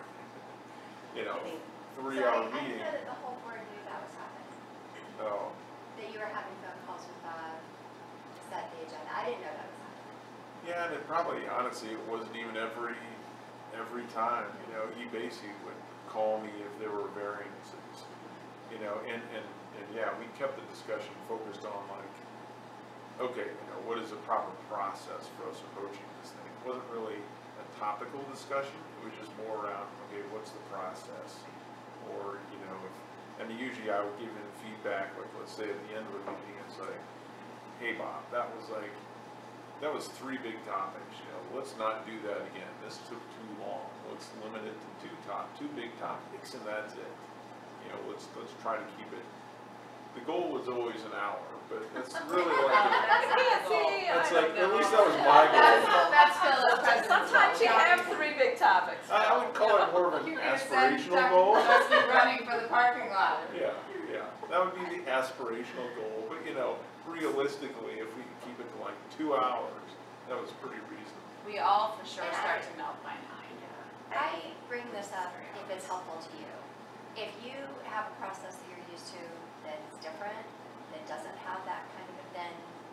3-hour I meeting. didn't know that the whole board knew that was happening, Oh, that you were having phone calls with Bob to set the agenda. I didn't know that was happening. yeah, and it probably, honestly, it wasn't even every time, he basically would call me if there were variances, and yeah, we kept the discussion focused on like, okay, what is the proper process for us approaching this thing? It wasn't really a topical discussion, it was just more around, okay, what's the process? Or, and usually I would give him feedback, like let's say at the end of the meeting, it's like, hey Bob, that was 3 big topics, let's not do that again. This took too long. Let's limit it to 2 big topics, and that's it. Let's try to keep it. The goal was always an hour, but it's really like, it's like, at least that was my goal. That's Phil's. Sometimes you have 3 big topics. I would call it more of an aspirational goal. Must be running for the parking lot. Yeah, that would be the aspirational goal, but realistically, if we could keep it to like 2 hours, that was pretty reasonable. We all for sure start to melt by 9. I bring this up if it's helpful to you. If you have a process that you're used to that's different, that doesn't have that kind of, then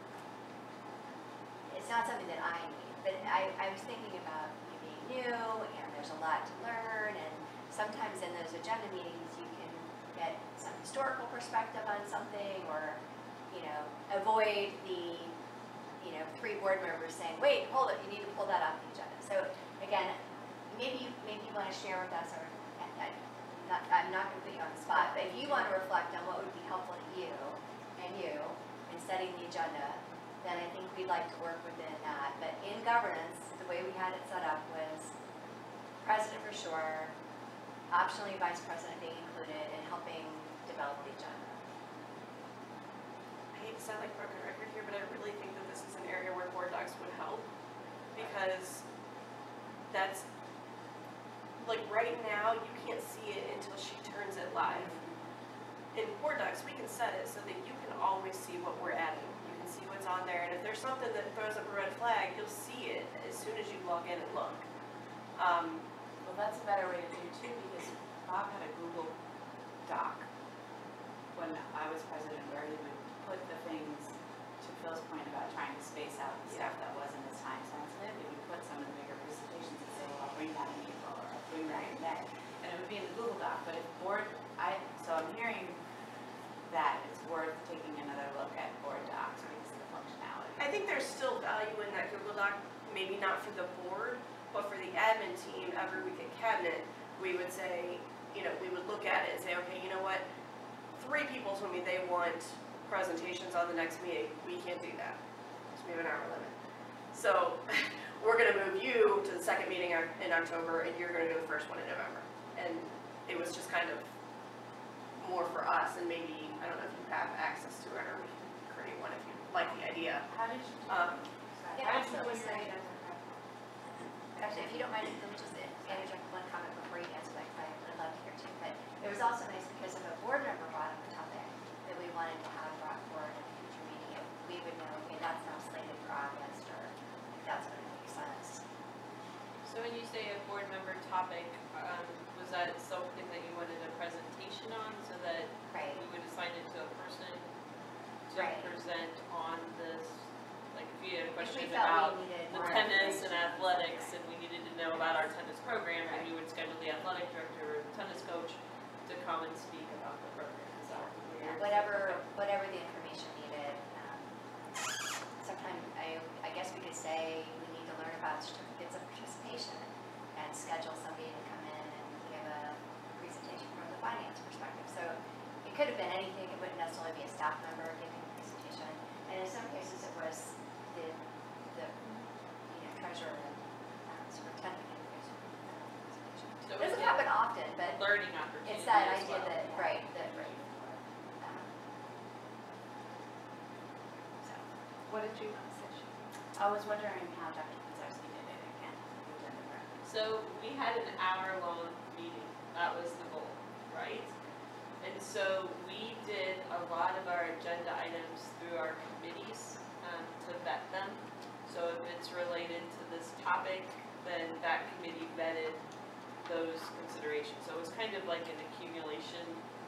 it's not something that I need. But I was thinking about you being new, and there's a lot to learn, and sometimes in those agenda meetings you can get some historical perspective on something, or avoid the 3 board members saying, wait, hold it, you need to pull that off the agenda. So again, maybe you want to share with us, or I'm not going to put you on the spot, but if you want to reflect on what would be helpful to you in setting the agenda, then I think we'd like to work within that. But in governance, the way we had it set up was president for sure, optionally vice president being included, and helping develop the agenda. I hate to sound like broken record here, but I really think that this is an area where board docs would help, because that's, like right now, you can't see it until she turns it live. In board docs, we can set it so that you can always see what we're adding. You can see what's on there, and if there's something that throws up a red flag, you'll see it as soon as you log in and look. Well, that's a better way to do too, because Bob had a Google Doc when I was president where he would put the things, to Phil's point about trying to space out the stuff that wasn't as time sensitive, he would put some of the bigger presentations and say, well, I'll bring that in April, or I'll bring that in May. And it would be in the Google Doc, but if so I'm hearing, I don't know, maybe you want to share with us, or, and, so I'm hearing, maybe you want to share with us, what would be helpful to you, and you, and setting the agenda, then I think we'd like to work within that, but in governance, the way we had it set up was president for sure, optionally vice president being included, and helping develop the agenda. Yeah. that it's worth taking another look at board docs because of the functionality. I think there's still value in that Google Doc, maybe not for the board, but for the admin team, every week at cabinet, we would say, you know, we would look at it and say, okay, you know what? 3 people told me they want presentations on the next meeting. We can't do that, because we have an hour limit. So we're gonna move you to the second meeting in October, and you're gonna go to the first one in November. And it was just kind of more for us, and maybe, I don't know if you have access to it, or we can create one if you like the idea. How did you do Yeah, How did you absolutely. do your agenda? Actually, if you don't mind, let me just interject one comment before you answer that, because I'd love to hear too. But it was also nice because if a board member brought up a topic that we wanted to have brought forward in a future meeting, we would know, okay, that's now slated for August, or if that's going to make sense. So when you say a board member topic, was that something that you wanted a presentation on, so that Right. we would assign it to a person to Right. present on this? Like if you had a If question we felt about we needed the more tennis and information. athletics, and we needed to know about our tennis program, and we would schedule the athletic director or the tennis coach to come and speak about the program. Is that what Yeah, you're- whatever the information needed. Sometimes I guess we could say we need to learn about certificates of participation and schedule somebody to come in and give a presentation from the finance perspective. So it could have been anything. It wouldn't necessarily be a staff member giving a presentation. And in some cases, it was the treasurer and superintendent giving a presentation. So It doesn't it's happen often, a but learning opportunity it's that as idea well. that, right. So, What did you want to say? I was wondering how Dr. Kazarski did it again. the agenda prep. So we had an hour-long meeting. That was the goal, right? And so we did a lot of our agenda items through our committees to vet them. So if it's related to this topic, then that committee vetted those considerations. So it was kind of like an accumulation.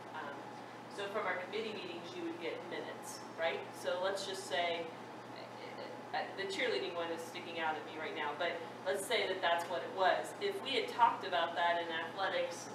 So from our committee meetings, you would get minutes, right? So let's just say, the cheerleading one is sticking out at me right now, but let's say that that's what it was. If we had talked about that in athletics,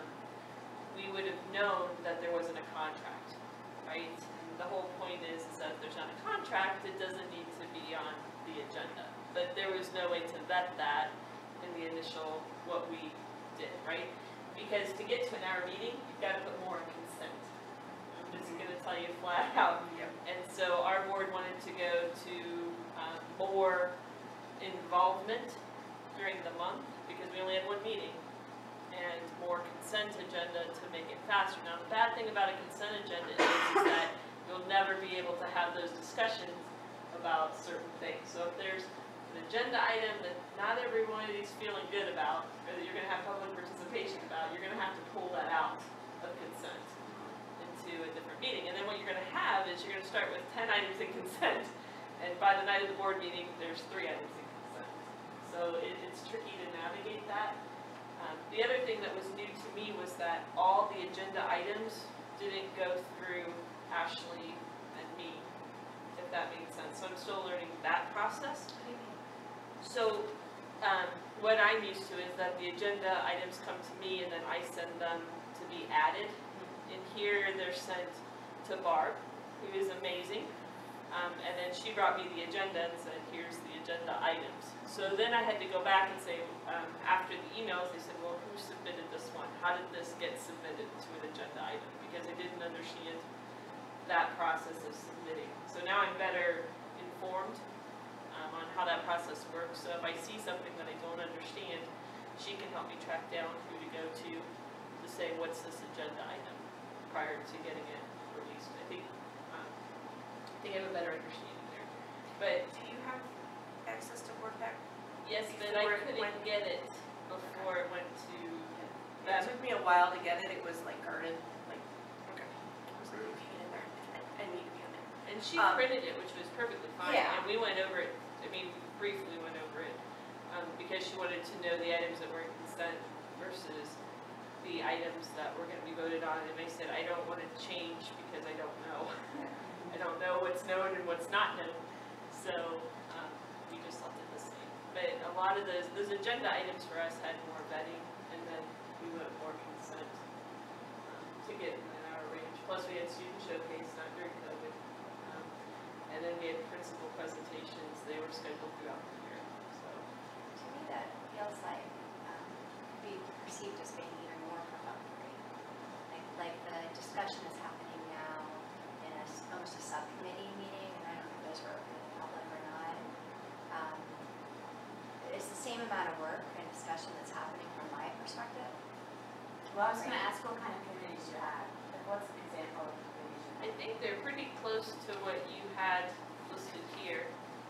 we would have known that there wasn't a contract, right? And the whole point is that if there's not a contract, it doesn't need to be on the agenda. But there was no way to vet that in the initial, what we did, right? Because to get to an hour meeting, you've got to put more in consent. I'm just gonna tell you flat out. And so our board wanted to go to more involvement during the month, because we only had one meeting, and more consent agenda to make it faster. Now, the bad thing about a consent agenda is that you'll never be able to have those discussions about certain things. So if there's an agenda item that not everyone is feeling good about, or that you're gonna have public participation about, you're gonna have to pull that out of consent into a different meeting. And then what you're gonna have is you're gonna start with 10 items in consent, and by the night of the board meeting, there's 3 items in consent. So it's tricky to navigate that. The other thing that was new to me was that all the agenda items didn't go through Ashley and me, if that makes sense. So I'm still learning that process. So what I'm used to is that the agenda items come to me and then I send them to be added. And here they're sent to Barb, who is amazing. And then she brought me the agenda and said, here's the agenda items. So then I had to go back and say, after the emails, they said, well, who submitted this one? How did this get submitted to an agenda item? Because I didn't understand that process of submitting. So now I'm better informed on how that process works. So if I see something that I don't understand, she can help me track down who to go to say, what's this agenda item prior to getting it released. I think I have a better understanding there. But Do you have access to board pack? yes, but I Before it couldn't went- get it before it went to It them. took me a while to get it. It was like guarded, like, okay. I was like, okay, in there. I need to be in there. And she Um, printed it, which was perfectly fine. yeah. And we went over it, I mean, briefly went over it, because she wanted to know the items that were in consent versus the items that were gonna be voted on. And I said, I don't wanna change because I don't know. I don't know what's known and what's not known. So, we just left it the same. But a lot of those agenda items for us had more vetting, and then we went more consent to get in an hour range. Plus we had student showcase, not during COVID. And then we had principal presentations, they were scheduled throughout the year, so. To me, that feels like be perceived as being even more perfunctory. Like the discussion is happening now in almost a subcommittee meeting, and I don't know if those were open to the public or not. It's the same amount of work and discussion that's happening from my perspective. Well, I was gonna ask what kind of committees you have, like what's an example of committees you I have? think they're pretty close to what you had listed here.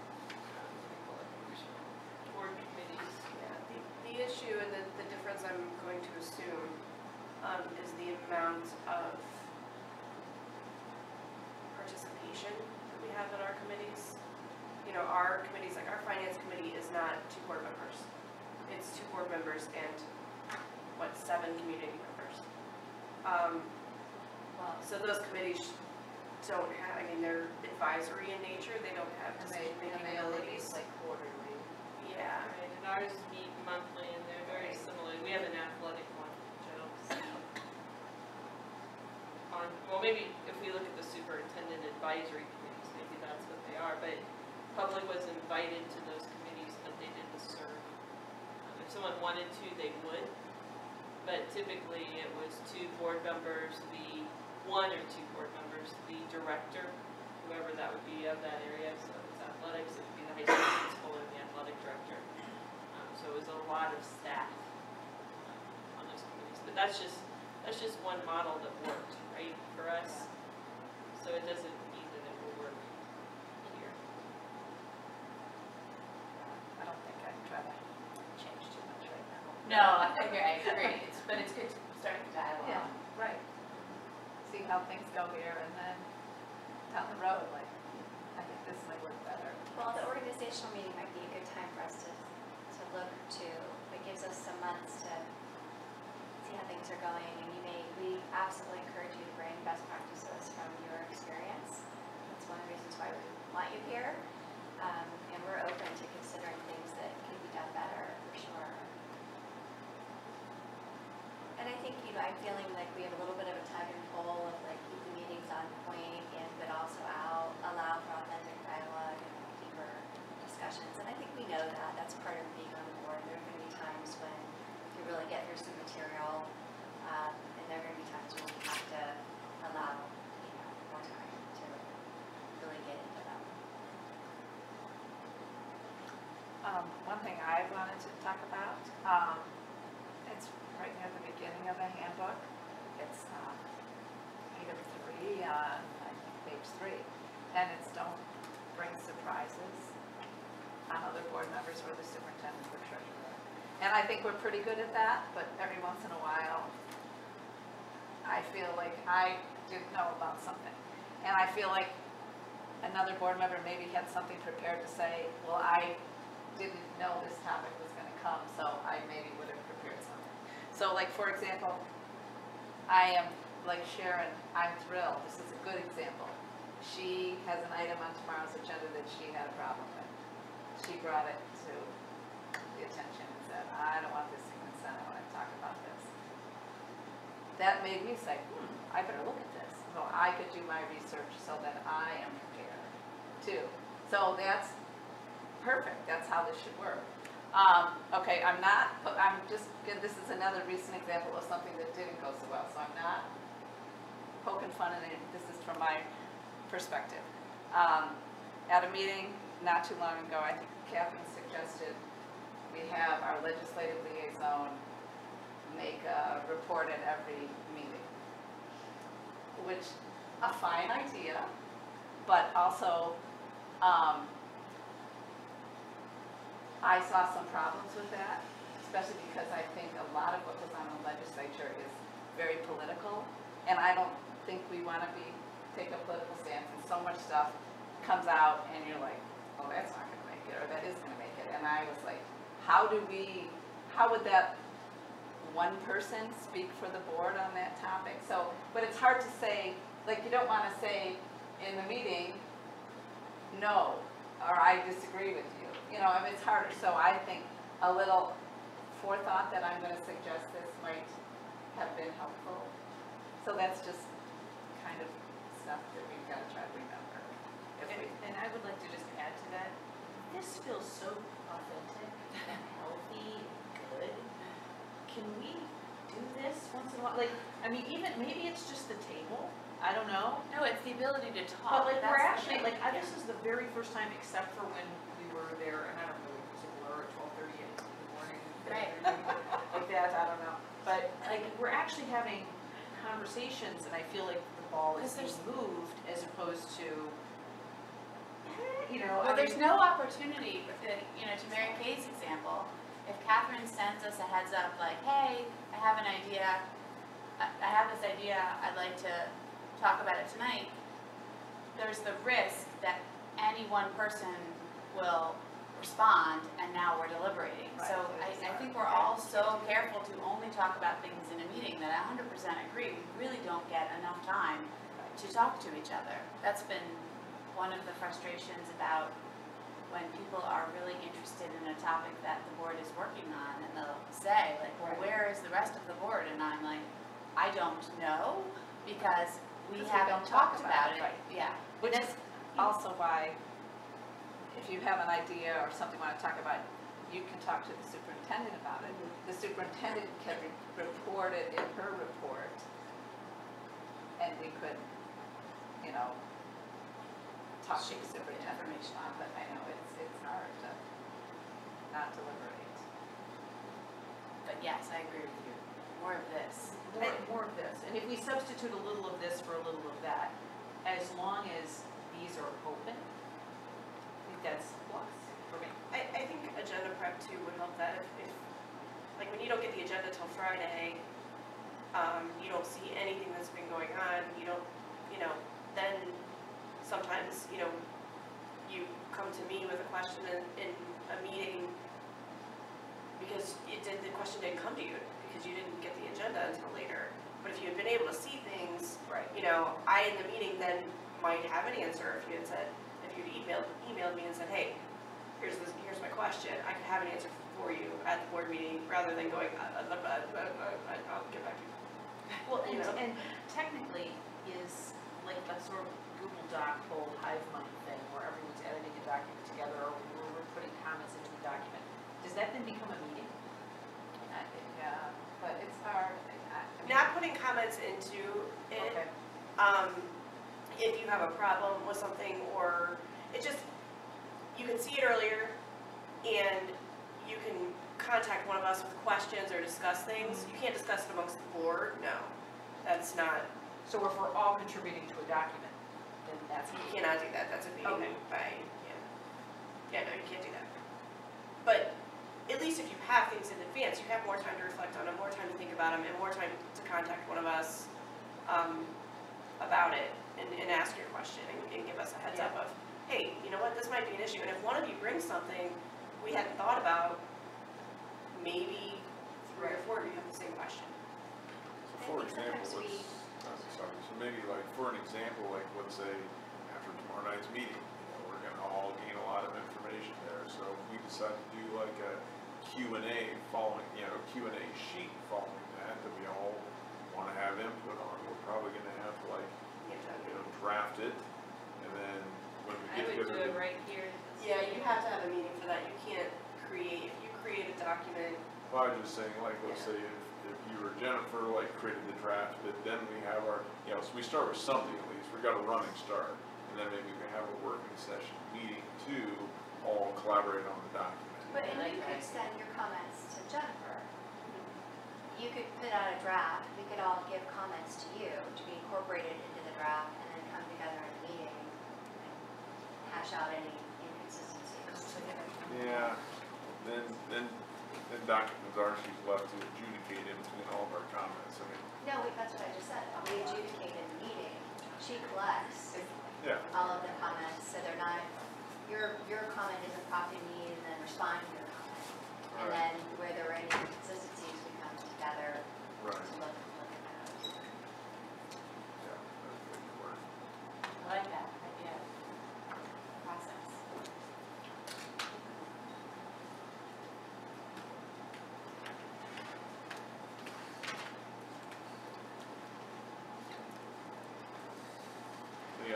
Board committees. Yeah, the issue and the difference I'm going to assume is the amount of participation that we have in our committees. You know, our committees, like our finance committee is not 2 board members. It's 2 board members and, 7 community members. Well, So those committees don't have, I mean, they're advisory in nature, they don't have And they decision-making only meet abilities. like quarterly. Yeah. Right, and ours meet monthly and they're very similar. We have an athletic one, which I don't see on, well, maybe if we look at the superintendent advisory committees, maybe that's what they are, but public was invited to those committees, but they didn't serve. If someone wanted to, they would, but typically it was 2 board members, the 1 or 2 board members, the director, whoever that would be of that area, so if it's athletics, it would be the high school principal and the athletic director. So it was a lot of staff on those committees, but that's just one model that worked, right, for us. So it doesn't mean that it will work here. I don't think I'd try to change too much right now. No, I agree, but it's good to start the dialogue. Yeah, right. See how things go here, and then down the road, like, I think this might work better. Well, the organizational meeting might be a good time for us to look to, it gives us some months to see how things are going, and we absolutely encourage you to bring best practices from your experience. That's one of the reasons why we want you here, and we're open to considering things that can be done better, for sure. And I think, I'm feeling like we have a little bit of a tug and pull of like keep the meetings on point, but also allow for authentic dialogue and deeper discussions. And I think we know that, that's part of being on the board. There are going to be times when you really get through some material, and there are going to be times when we have to allow, more time to really get into them. One thing I wanted to talk about, it's right near the beginning of the handbook. It's item 3 on, I think, page 3. And it's don't bring surprises on other board members or the superintendent or treasurer. And I think we're pretty good at that, but every once in a while, I feel like I didn't know about something. And I feel like another board member maybe had something prepared to say, well, I didn't know this topic was going to come, so I maybe would have prepared something. So like, for example, I am like Sharon, I'm thrilled. This is a good example. She has an item on tomorrow's agenda that she had a problem with. She brought it to the attention and said, I don't want this in consent, I want to talk about this. That made me say, I better look at this. So I could do my research so that I am prepared too. So that's perfect, that's how this should work. Okay, this is another recent example of something that didn't go so well, so I'm not poking fun at it, this is from my perspective. At a meeting not too long ago, I think Catherine suggested we have our legislative liaison make a report at every meeting, which, a fine idea, but also, I saw some problems with that, especially because I think a lot of what goes on in the legislature is very political, and I don't think we want to take a political stance, and so much stuff comes out, and you're like, oh, that's not going to make it, or that is going to make it, and I was like, how would that one person speak for the board on that topic? So, but it's hard to say, like, you don't want to say in the meeting, no, or I disagree with you. I mean, it's harder. So I think a little forethought that I'm going to suggest this might have been helpful. So that's just kind of stuff that we've gotta try to remember. If we, And I would like to just add to that, this feels so authentic and healthy, good. Can we do this once in a while? Like, I mean, even, maybe it's just the table, I don't know. No, it's the ability to talk. But like, That's we're the actually, thing. like, this is the very first time, except for when we were there, and I don't know, it was a blur at 12:30 in the morning. Right. Like that, I don't know. But like, we're actually having conversations, and I feel like the ball is being moved as opposed to, you know. Well, there's no opportunity, you know, to Mary Kay's example, if Catherine sends us a heads up like, hey, I have an idea, I have this idea, I'd like to talk about it tonight, there's the risk that any one person will respond and now we're deliberating. Right. So I think we're all so careful to only talk about things in a meeting that I 100% agree, we really don't get enough time to talk to each other. That's been one of the frustrations about when people are really interested in a topic that the board is working on, and they'll say, like, well, where is the rest of the board? And I'm like, I don't know, because we haven't talked about it. right. Yeah. which is also why, if you have an idea or something you wanna talk about, you can talk to the superintendent about it. The superintendent can report it in her report, and we could, you know, talk to the superintendent. Information. But I know it's hard to not deliberate. But yes, I agree with you. More of this. More of this, and if we substitute a little of this for a little of that, as long as these are open, I think that's plus for me. I think agenda prep too would help that if, like, when you don't get the agenda till Friday, you don't see anything that's been going on, you don't, you know, then sometimes, you know, you come to me with a question in a meeting because the question didn't come to you because you didn't get the agenda until later. But if you had been able to see things, Right. you know, I in the meeting then might have an answer if you had said, if you'd emailed me and said, hey, here's my question, I could have an answer for you at the board meeting rather than going, I'll get back to you. Well, You know? and technically is like a sort of Google Doc whole hive mind thing where everyone's editing a document together or we're putting comments into a document. Does that then become a meeting? Yeah, but it's hard. I mean, Not putting comments into it. Okay. If you have a problem with something or it just, you can see it earlier and you can contact one of us with questions or discuss things. You can't discuss it amongst the board, no. That's not, So if we're all contributing to a document, then that's. you cannot do that, that's a Okay. meeting by, yeah, no, you can't do that. But at least if you have things in advance, you have more time to reflect on them, more time to think about them, and more time to contact one of us about it and ask your question and give us a heads up of, hey, you know what, this might be an issue. And if one of you brings something we hadn't thought about, maybe 3 or 4 of you have the same question. So for I think example, sometimes sorry, so maybe like, for an example, like, let's say, after tomorrow night's meeting, you know, we're gonna all gain a lot of information there, so if we decide to do like a Q&A following, you know, Q&A sheet following that we all wanna have input on, we're probably gonna have to like, you know, draft it, and then when we I get would do together. it right here. Yeah, you have to have a meeting for that. You can't create, if you create a document, Well, I was just saying, like, let's say if you or Jennifer, like, created the draft, but then we have our, you know, so we start with something at least, we got a running start, and then maybe we have a working session meeting to all collaborate on the document. But I like you could that. send your comments to Jennifer. You could put out a draft, we could all give comments to you to be incorporated into the draft and then come together in a meeting and hash out any inconsistencies. Yeah, then Dr. Mazarski's left to adjudicate in between all of our comments, I mean, No, that's what I just said, we adjudicate in the meeting, she collects yeah. all of the comments, so they're not, your comment isn't prompting me and then responding to your comment. And Right. then where there are any inconsistencies, we come together to Right, look at those. yeah, that's a good word. I like that idea. Process.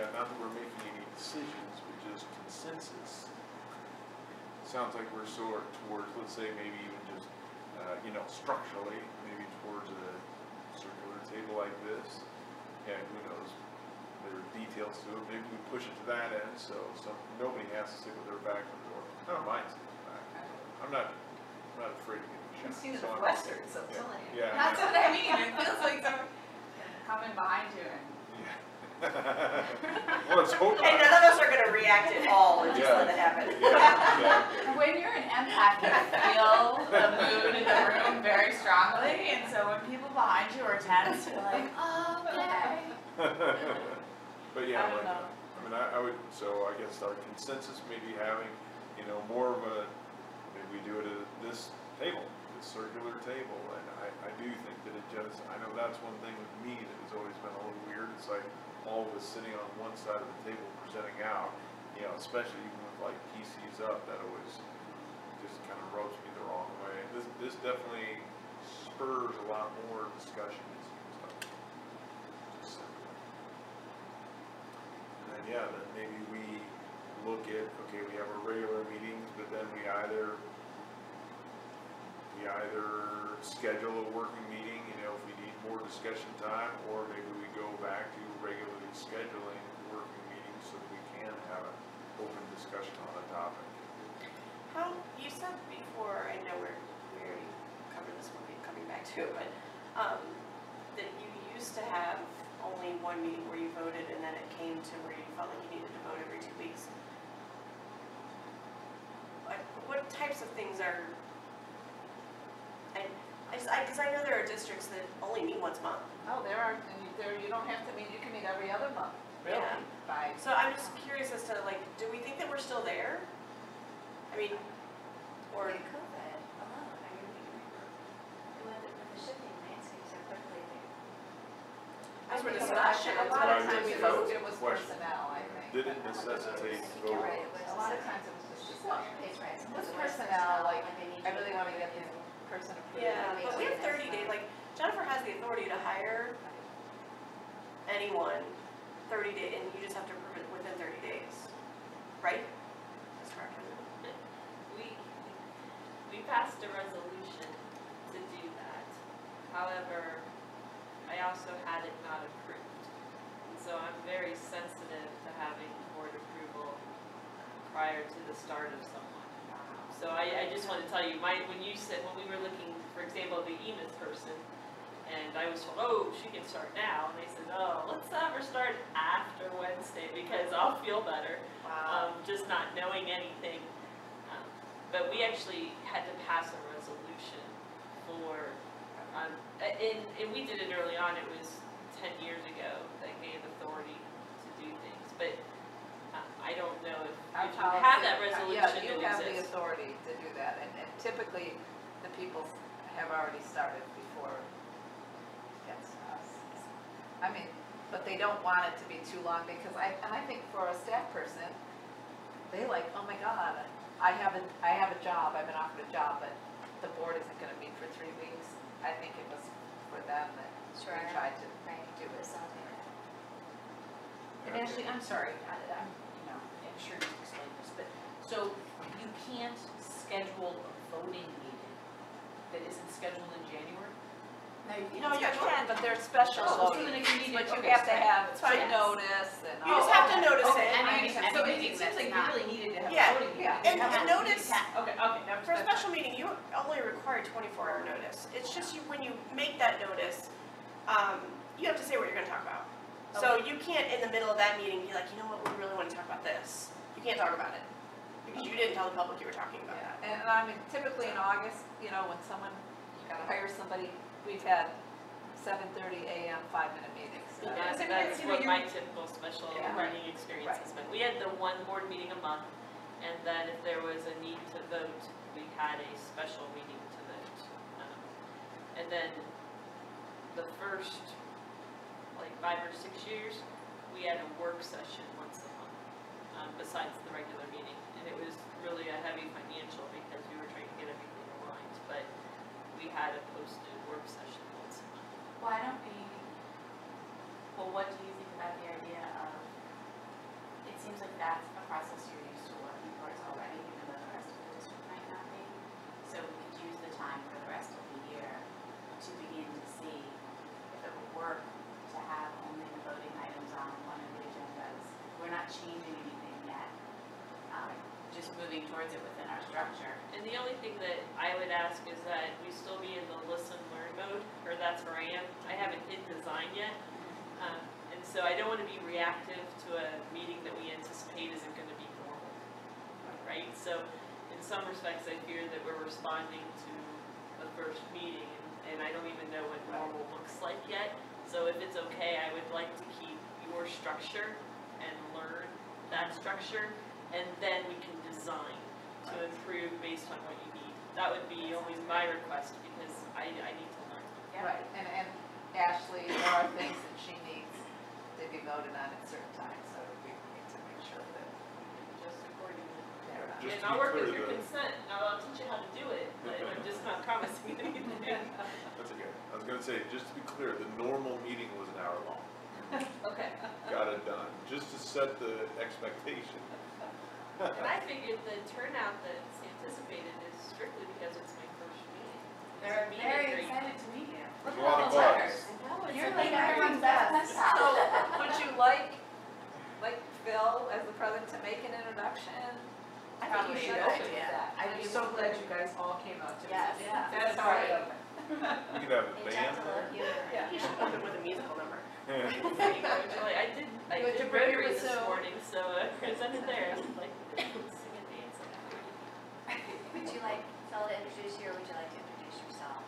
not that we're making any decisions, but just consensus. Sounds like we're sort of towards, let's say, maybe even just, structurally, maybe towards a circular table like this. And who knows, there are details to it. Maybe we push it to that end, so nobody has to sit with their back to the door. I don't mind sitting with back. I'm not afraid of getting shot. I've seen it so in I'm- Western, so I'm yeah. telling you. Yeah. That's what I mean, it feels like someone coming behind you and. Well, let's hope And not. none of us are gonna react at all and just let it happen. Yeah. When you're an empath, you feel the mood in the room very strongly, and so when people behind you are tense, you're like, oh, okay. But yeah, I don't know. I would, so I guess our consensus may be having, more of a, maybe we do it at this table, this circular table, and I do think that it just, I know that's one thing with me that has always been a little weird, it's like all of us sitting on one side of the table presenting out, especially even with like PCs up, that always just kind of rubs me the wrong way. This definitely spurs a lot more discussion, it seems like. Just simply. And then maybe we look at, okay, we have our regular meetings, but then we either schedule a working meeting, if we need more discussion time, or maybe we go back to regularly scheduling working meetings so that we can have an open discussion on a topic. How, you said before, I know we already covered this when we're coming back to it, but, that you used to have only one meeting where you voted and then it came to where you felt like you needed to vote every 2 weeks. Like, what types of things are, because I know there are districts that only meet once a month. Oh, there are, and you don't have to meet, you can meet every other month, really, Yeah. by. So I'm just curious as to, like, do we think that we're still there? I mean, or, Like COVID alone, I mean, with the shifting landscape so quickly, as we're I think discussing, A lot of Right. times Did it was Question. personnel, I think. Did it necessitate you're voting? right, it was. A lot of times it was just, well, It's right. it was personnel, like, I really want to get this person approved. yeah, but we have 30 days, like, Jennifer has the authority to hire anyone 30 days, and you just have to approve it within 30 days, right? That's correct, isn't it? We passed a resolution to do that. However, I also had it not approved. And so I'm very sensitive to having board approval prior to the start of someone. So I just want to tell you, when we were looking, for example, the EMIS person, and I was told, oh, she can start now, and they said, oh, let's have her start after Wednesday because I'll feel better. Just not knowing anything. But we actually had to pass a resolution for, and we did it early on, it was 10 years ago that gave authority to do things. But I don't know if Our you have that policy- resolution, Yeah, you it have the exists. authority to do that, and typically, the people have already started before it gets to us. I mean, but they don't want it to be too long, because I think for a staff person, they like, oh my God, I have a job, I've been offered a job, but the board isn't gonna meet for 3 weeks. I think it was for them that Sure. we tried to Right. do it. And Ashley, I'm sorry, I'm sure you explained this, but, so you can't schedule a voting meeting that isn't scheduled in January? No, you can, but they're special Oh, so voting then it can be- meetings, but you okay, have to sorry. have It's fine. notice and all. You just have to notice Okay, it. Any so it meeting seems that's like you not- really needed to have Yeah, a voting meeting. yeah. And You have the to- notice, Okay, for a special meeting, you only require 24-hour notice. It's just when you make that notice, you have to say what you're gonna talk about. So you can't, in the middle of that meeting, be like, you know what, we really wanna talk about this. You can't talk about it, because you didn't tell the public you were talking about that. Yeah, and I mean, typically in August, when someone, you gotta hire somebody, we've had 7:30 a.m. 5-minute meetings. That's you know, what you're- my typical special Yeah. learning experience has been. We had the one board meeting a month, and then if there was a need to vote, we had a special meeting to vote. And then the first, 5 or 6 years, we had a work session once a month, besides the regular meeting. And it was really a heavy financial because we were trying to get everything aligned, but we had a posted work session once a month. Why don't we, well, what do you think about the idea of seems like that's a process you're used to working towards already, even though the rest of the district might not be. So we could use the time for the rest of the year to begin to see if it would work to have only the voting items on one of the agendas. We're not changing anything yet, just moving towards it within our structure. And the only thing that I would ask is that we still be in the listen learn mode, or that's where I am. I haven't hit design yet. And so I don't want to be reactive to a meeting that we anticipate isn't going to be normal, right? So in some respects, I fear that we're responding to the first meeting, and I don't even know what normal looks like yet. So if it's okay, I would like to keep your structure and learn that structure, and then we can design to improve based on what you need. That would be always my request, because I need to learn. Right, and Ashley, there are things that she needs to be voted on at certain times, so we need to make sure that Just accordingly. they're on. Just And to I'll be work with clear, your the- consent, I'll teach you how to do it, but I'm just not promising anything. That's okay. I was gonna say, just to be clear, the normal meeting was an hour long. Okay. Got it done, just to set the expectation. And I figured the turnout that's anticipated is strictly because it's my first meeting. They're Meet and very greet. excited to meet you. There's a lot of buzz. You're like everyone's best. So, would you like Phil as the president to make an introduction? I think you should open idea. with that. I'm so glad you guys all came out to Yes. this. Yeah, That's that's wide right. open. We could have a They band jumped a little there. humor. Yeah. You should open with a musical number. There you go, Julie. I did Would you bring your Rotary this bassoon? morning, so presented there, I was like, sing and dance. Would you like Phil to introduce you, or would you like to introduce yourself?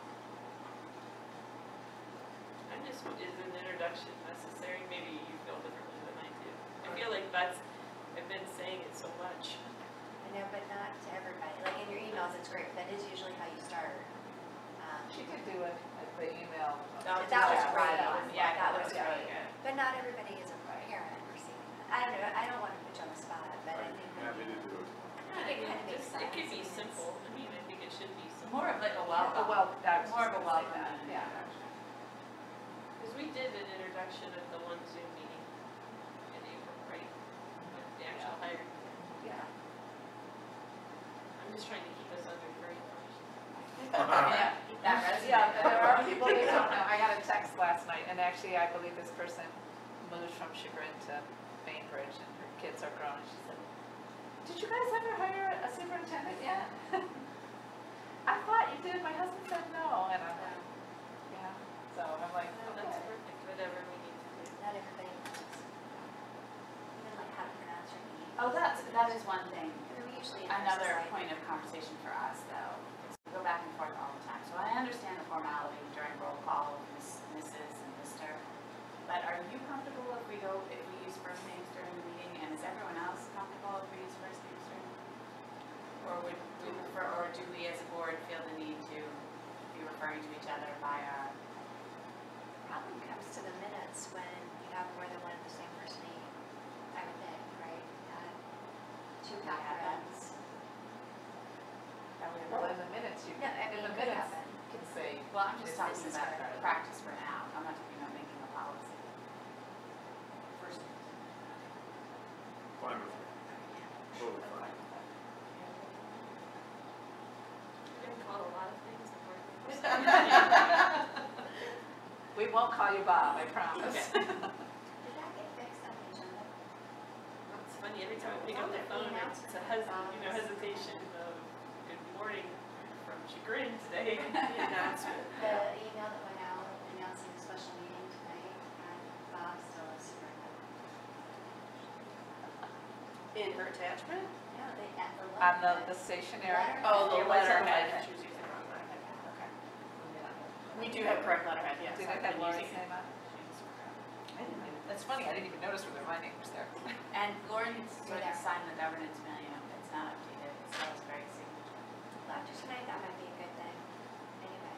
I'm just, is an introduction necessary? Maybe you feel differently than I do. I feel like that's, I've been saying it so much. I know, but not to everybody. Like in your emails, it's great, that is usually how you start. She could do it at the email. That was right great. on. Yeah, That that was was really great. good. But not everybody is a parent receiving that. I don't know, I don't want to put you on the spot, but I I'm think happy to do it. I think it kind of makes Just, sense. it could be I mean, simple. I mean, I think it should be simple. More of like a welcome. Well, that was More of a just gonna say welcome that, than an yeah. introduction. Because we did an introduction at the one Zoom meeting in April, right? With the actual hiring. Yeah. I'm just trying to keep us under very much. Yeah, that resonates. Yeah, there are people who don't know. I got a text last night, and actually, I believe this person moved from Chagrin to Bainbridge, and her kids are grown, and she said, "Did you guys ever hire a superintendent yet?" I thought you did. My husband said no, and I'm like, yeah. So I'm like, No, that's okay. perfect, whatever we need to do. Not everybody knows. Even like how to pronounce your name. Oh, that is one thing. I mean, we usually. Another point of conversation for us, though, is we go back and forth all the time. So I understand the formality during roll call of Mrs. and Mr. But are you comfortable if we use first names during the meeting, and is everyone else comfortable if we use first names during the meeting? Or would we prefer, or do we as a board feel the need to be referring to each other by our? Problem comes to the minutes when you have more than one of the same first name, I would think, right? Two Yeah, Catherines. That we Well, in the minutes, you No, can, I mean, in the it could minutes, happen. can say, Well, I'm just This talking is about part of it. practice for now. I'm not talking about making a policy. First. Fine with me. Totally fine. I've been called a lot of things before. we won't call you Bob, I promise. Did that get fixed on the agenda? It's funny, every time I pick up the phone, it's a hesitation of, good morning from Chagrin today. The email that went out announcing the special meeting tonight, and Bob still is superintendent. In her attachment? No, they, at the On letter. the stationery. Oh, the It wasn't letterhead. letterhead. She was using the wrong letterhead. Okay. We do have correct letterhead, yes. Did it I've have been Lori's using it. name on it? I didn't even, that's funny, I didn't even notice whether my name was there. And Lauren needs to There. sign the governance manual. It's not updated. It still has Greg's signature. Well, after tonight, that might be a good thing. Anyway.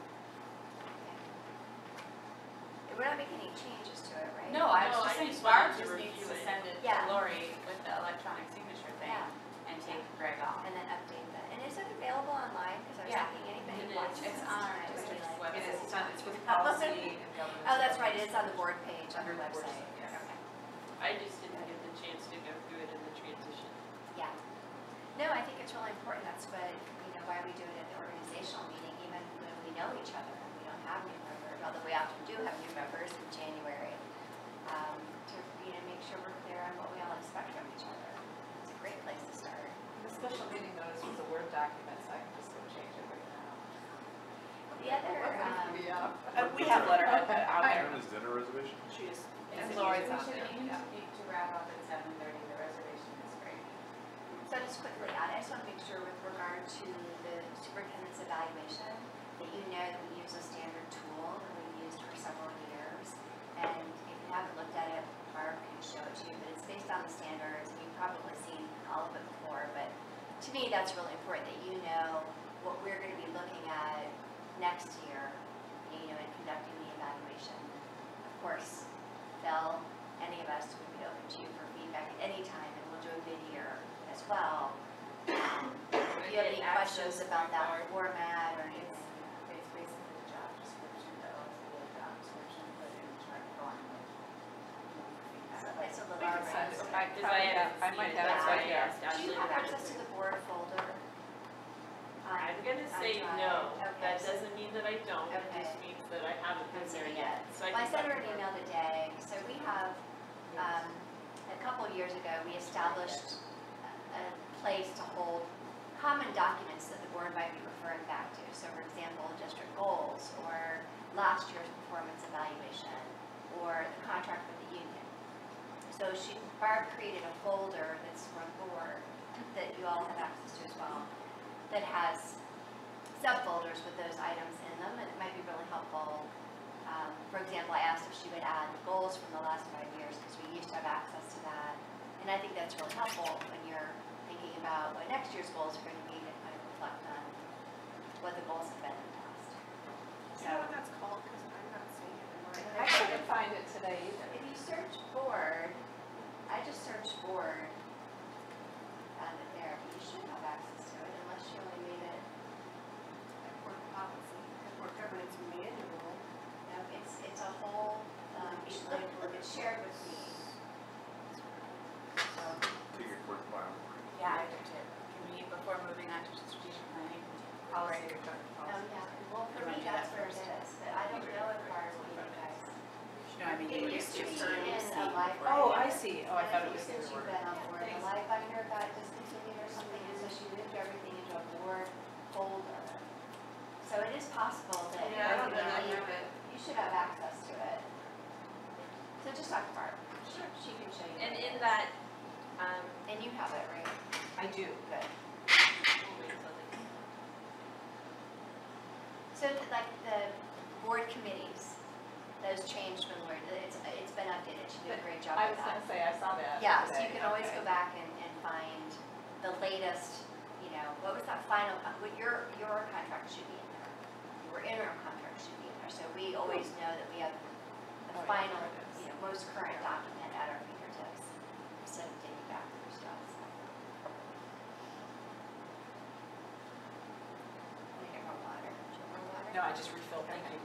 Okay. We're not making any changes to it, right? No, I No, was I just saying just Barb wanted to just needs review to it. send it to Yeah. Lori with the electronic signature thing Yeah. and take Greg off. And then update that. And is it available online? Because I was Yeah. thinking anybody It is. watches It's this on our tonight would be district's like- website. It is, it's with policy and governance. Oh, that's right, it is on the board page on Under the the board website. site, yes. Okay. I just didn't get the the chance to go through it in the transition. Yeah. No, I think it's really important. That's what, why we do it at the organizational meeting, even when we know each other and we don't have new members, although we often do have new members in January, to, make sure we're clear on what we all expect from each other. It's a great place to start. The special meeting notice was a Word document, so I can just go change it right now. The other, We have letterhead out there. Aaron, is dinner reservation? She is. It's We always on should there, aim yeah. to wrap up at 7:30, the reservation is great. so just quickly, I just want to make sure with regard to the superintendent's evaluation, that you know that we use a standard tool that we've used for several years. And if you haven't looked at it, Barb can show it to you, but it's based on the standards, and you've probably seen all of it before, but to me, that's really important, that you know what we're going to be looking at next year, in conducting the evaluation. Of course, Phil, any of us would be open to you for feedback at any time, and we'll do a mid-year as well. If you have any questions about that format or anything. It's basically the job description, but also the job description, but in chart form with feedback. It's a little We can send it. bit. Because I might haven't have it seen right it, here. so I asked Do you Ashley have about access to it. the board folder? I'm gonna say on no, Drive? that Okay. doesn't mean that I don't, it Okay. just means that I haven't been there yet, so I Well, I can. sent her an email today. So we have, a couple of years ago, we established a place to hold common documents that the board might be referring back to. So for example, district goals, or last year's performance evaluation, or the contract with the union. So Barb created a folder that's for the board that you all have access to as well, that has subfolders with those items in them, and it might be really helpful. For example, I asked if she would add goals from the last 5 years, because we used to have access to that. And I think that's really helpful when you're thinking about what next year's goals are going to be, to kind of reflect on what the goals have been in the past. Do you know what that's called? Because I'm not seeing it in mine. I couldn't find it today either. If you search board, I just searched board, found it there, but you should have access to it unless you only made it. Board policy, board governance manual. No, it's a whole, it's shared with me. So, Take a quick file. Yeah, I do too. Can we, before moving on to strategic planning, policy? oh yeah, well, for me, that's where it is, but I don't know if ours will be you guys. No, I mean, It you used to be turn in to a see. live Oh, I binder. see. Oh, I thought it was the Since other you've word. been on board, the live binder got discontinued or something, and so she moved everything into a board folder. So it is possible that Yeah, I don't know that you, I have it. you should have access to it. So just talk to Barb. Sure. She can show you. And what it in is. that, And you have it, right? I do. Good. we'll wait till the- So like the board committees, those changed when it's been updated. She did a great job I with was that. gonna say, I saw that Yeah, so today. you can always Okay. go back and find the latest, what was that final, what your contract should be in there. Your interim contract should be in there, so we always know that we have the Oh, yeah, final, there it is. most current document at our fingertips, instead of digging back through stuff. So. Let me get more water. Do you want more water? No, I just refilled, thank you.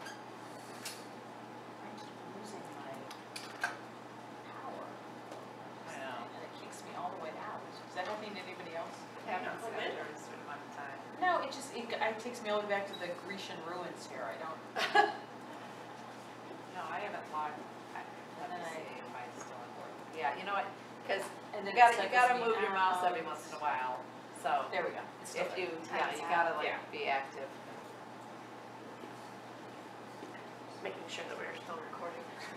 I'm losing my power. I know. And it kicks me all the way out. Is that happening to anybody else? Happens after a certain amount of time. No, it takes me all the way back to the Grecian ruins here. I don't. No, I haven't logged, let And me then see if I'm still on board. Yeah, you know what, because And you then gotta, it you cycles gotta me move your mouse every out. once in a while, so. There we go. It's still If there. you, yeah, you gotta like Yeah. be active. Just making sure that we're still recording.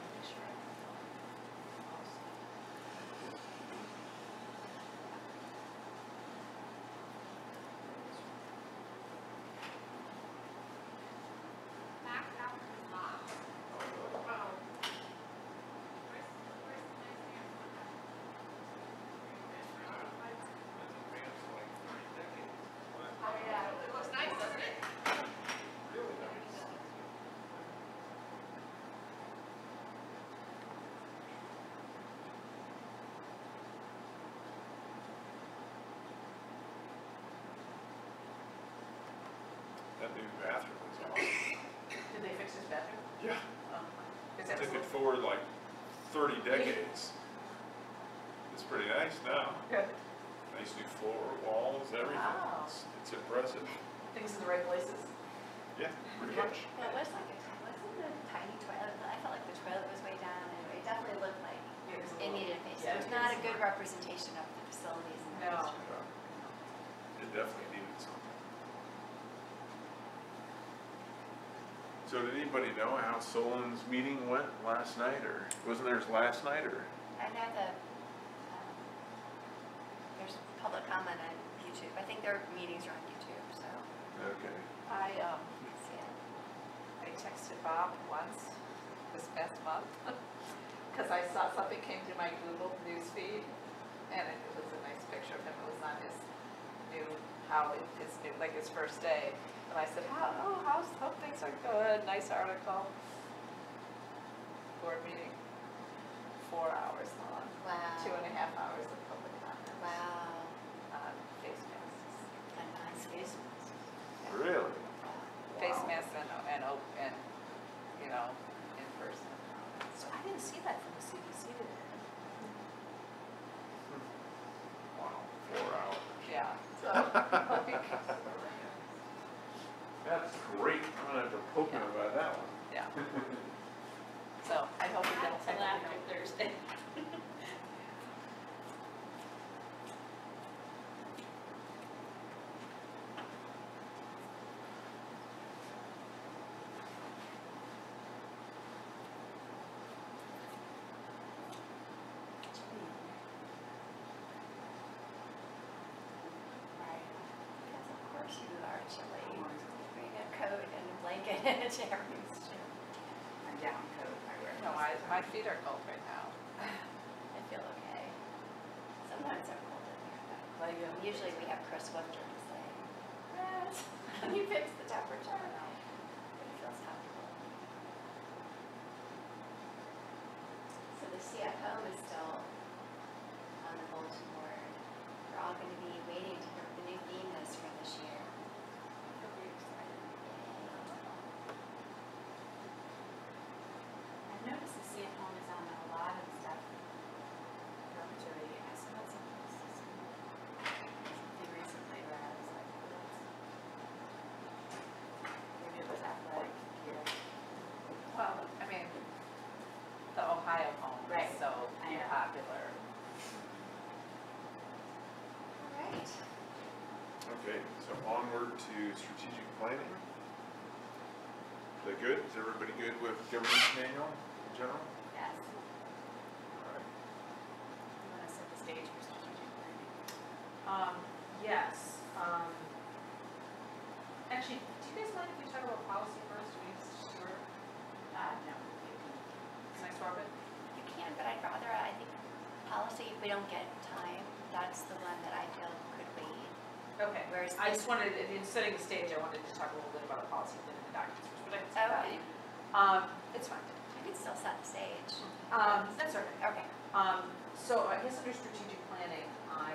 That new bathroom is awesome. Did they fix his bathroom? Yeah. Is that Took it forward like 30 decades. It's pretty nice now. Good. Nice new floor, walls, everything. Wow. It's impressive. Things in the right places. Yeah, pretty much. Well, it was like wasn't the tiny toilet, I felt like the toilet was way down, and it definitely looked like It was a it little- needed a face. yeah, It was it not was a good representation of the facilities in the No. district. It definitely needed something. So did anybody know how Solon's meeting went last night, or wasn't theirs last night, or? I know there's public comment on YouTube. I think their meetings are on YouTube, so Okay. I, you can see it. I texted Bob once this past month, because I saw something came to my Google News feed, and it was a nice picture of him. It was on his new, like his first day. And I said, hope things are good, nice article. Board meeting, 4 hours long, Wow. 2.5 hours of public comment Wow. on face masks. And nice face masks. Really? Face Wow. masks and, you know, in person. So I didn't see that from the CDC today. Wow, 4 hours. Yeah. So, That's great. I'm gonna have to poke him about that one. yeah. So I hope we don't Until after Thursday. Right. Because of course you are chilly. Bring a coat and a blanket and a chair. A down coat. I wear. No, my feet are cold right now. I feel okay. Sometimes I'm cold in here, but usually we have Chris Wifter to say, yes, can you fix the temperature? But it feels comfortable. So the CFO is still on the bulletin board. We're all going to be waiting to hear what the new theme is for this year. Really excited. I've noticed the see at home is on a lot of stuff. Dormitory, I saw that something recently where I was like, oh, maybe it was athletic gear. Well, I mean, the Ohio home Right. is so I know. popular. All right. Okay, so onward to strategic planning. Is that good? Is everybody good with governance manual in general? Yes. All right. You want to set the stage for strategic planning? Yes. Actually, do you guys mind if we talk about policy first? Do we sure? No. Can I swap it? You can, but I'd rather, I think, policy, if we don't get time, that's the one that I feel could wait. Okay. Whereas I this- just wanted, in setting the stage, I wanted to talk a little bit about the policy within the documents first, but I can say that. Okay. It's fine. I can still set the stage. That's okay. Okay. So I guess under strategic planning,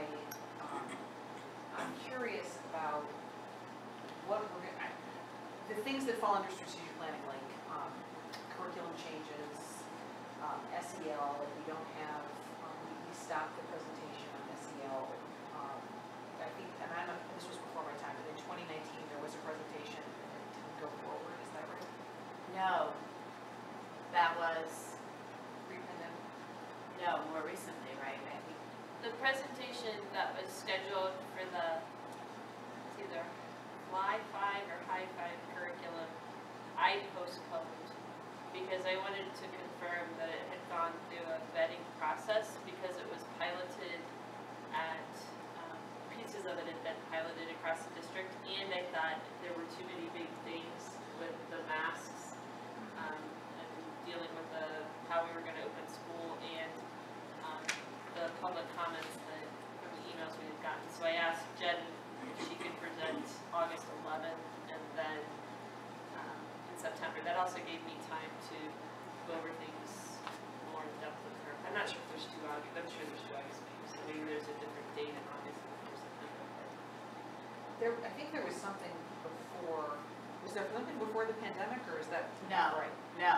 I'm curious about what we're gonna, the things that fall under strategic planning, like curriculum changes, SEL, like we don't have, we stopped the presentation on SEL. I think, and this was before my time, but in 2019, there was a presentation and it didn't go forward, is that right? No. That was, Pre-pandemic? no, more recently, right? I think. The presentation that was scheduled for it's either Fly 5 or High 5 curriculum, I postponed because I wanted to confirm that it had gone through a vetting process because it was piloted at, pieces of it had been piloted across the district, and I thought there were too many big things with the masks, and dealing with how we were gonna open school and, the public comments that, from the emails we had gotten. So I asked Jen if she could present August 11th and then, in September. That also gave me time to go over things more in depth with her. I'm not sure if there's two August, I'm sure there's two August meetings, so maybe there's a different date in August than there's September. I think there was something before, was there something before the pandemic or is that No. right? No. The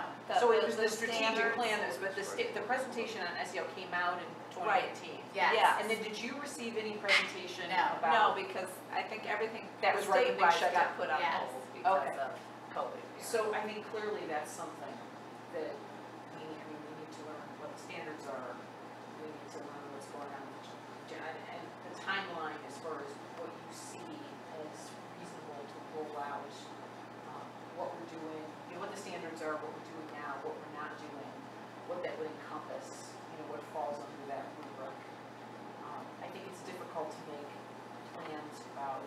So it was the the strategic standards- plan, but the presentation on SEL came out in 2018. Yes. Yes. And then did you receive any presentation No. about? No, because I think everything That was right when they statewide shut got down. put on Yes. hold because Okay. of COVID. yeah. So I think clearly that's something that we need to learn what the standards are. We need to learn what's going on and the timeline as far as what you see as reasonable to roll out, what we're doing, what the standards are, what we're doing now, what we're not doing, what that would encompass, what falls under that rubric. I think it's difficult to make plans about,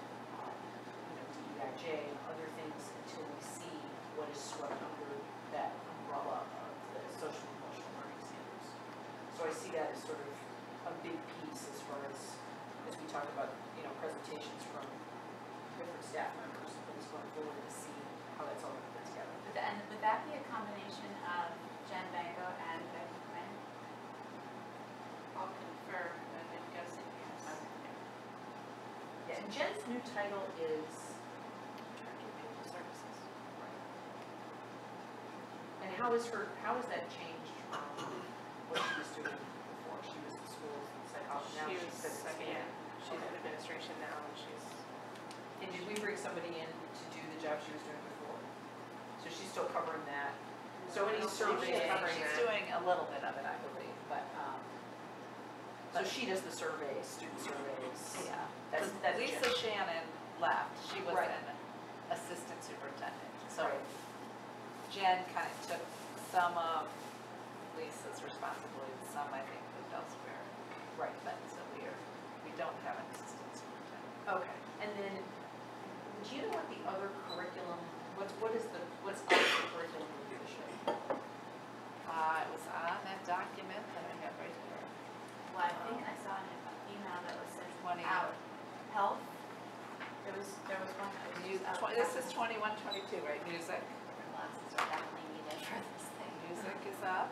DEIJ and other things until we see what is swept under that umbrella of the social and emotional learning standards. So I see that as sort of a big piece as far as we talk about, presentations from different staff members, things going forward to see how that's all put together. And would that be a combination of Jen Bango and Becky Quinn? I'll confirm, but I'm guessing yes. Yeah, and Jen's new title is, Director of Pupil Services. and how has that changed from what she was doing before? She was in school psychology, now She she's was at second, Span. she's in administration now, and she's, And did we bring somebody in to do the job she was doing before? So she's still covering that? So any surveys? She's doing a little bit of it, I believe, but, So she does the surveys, student surveys? yeah. That's Lisa Jen. Shannon left, she was Right. an assistant superintendent. So Right. Jen kind of took some of Lisa's responsibilities, some I think moved elsewhere. Right. But so we don't have an assistant superintendent. Okay, and then, do you know what the other curriculum, what's on the curriculum review this year? It was on that document that I have right here. Well, I think I saw an email that was sent 20. out. Health? There was one that was just out. This is 21, 22, right? Music? Glasses are definitely needed for this thing. Music is up.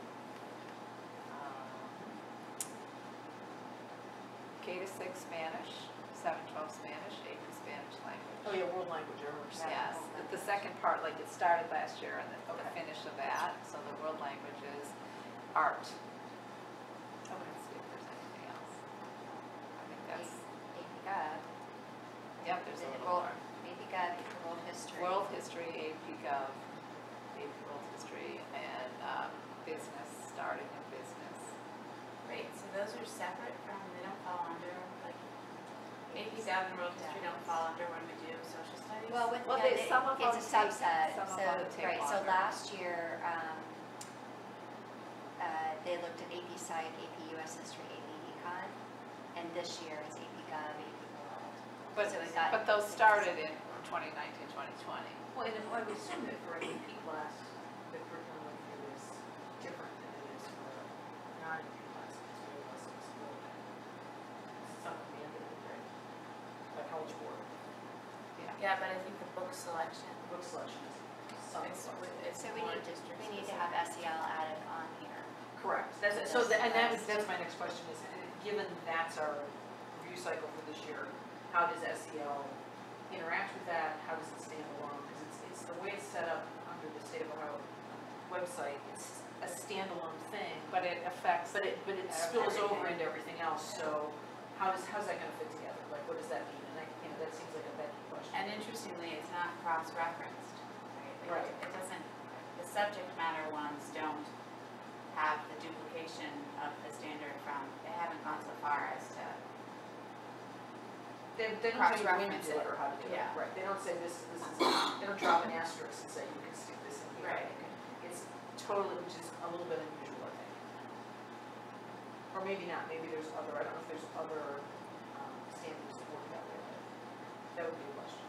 K to 6 Spanish, 7-12 Spanish, AP Spanish language. Oh, yeah, world language, I remember seeing Yes, that. the second part, like it started last year and the Okay. finish of that, so the world language is art. Okay. Let's see if there's anything else. I think that's, AP Gov, yep, there's a the little world, more. AP Gov, AP World History. World history, AP Gov, AP World History, and business, starting in business. Great, so those are separate from, they don't fall under, like, AP Gov and World History don't fall under when we do social studies? Well, with, Well, yeah, they- some of it's a them take- subset, some of so, them take right, so longer. last year, they looked at AP Psych, AP US History, AP Econ, and this year it's AP Gov, AP World. But, So it got- but those started in 2019, 2020. Well, and I would assume that for AP class, the curriculum review is different than it is for non-AP classes, it's very less of a school. Some of the end of it, right? Like College Board, Yeah, but I think the book selection, book selection is some it's, classes. it's So we more need, district we need to specific. have SEL added on here. Correct, that's my next question is, given that's our review cycle for this year, how does SEL interact with that, how does it stand alone? Because it's the way it's set up under the State of Ohio website, it's a standalone thing, But it affects. but it spills over everything. into everything else, so how's that gonna fit together? Like, what does that mean? And that seems like a Becky question. And interestingly, it's not cross-referenced, right? Like, Right. It doesn't, the subject matter ones don't have the duplication of the standard from, they haven't gone so far as to, They don't tell you when to cross-reference do it it. or how to do it, Yeah. right? They don't say this is, they don't drop an asterisk and say you can stick this in here. Right. It's totally, which is a little bit unusual, I think. Or maybe not, maybe there's other, I don't know if there's other standards that work that way, but that would be a question.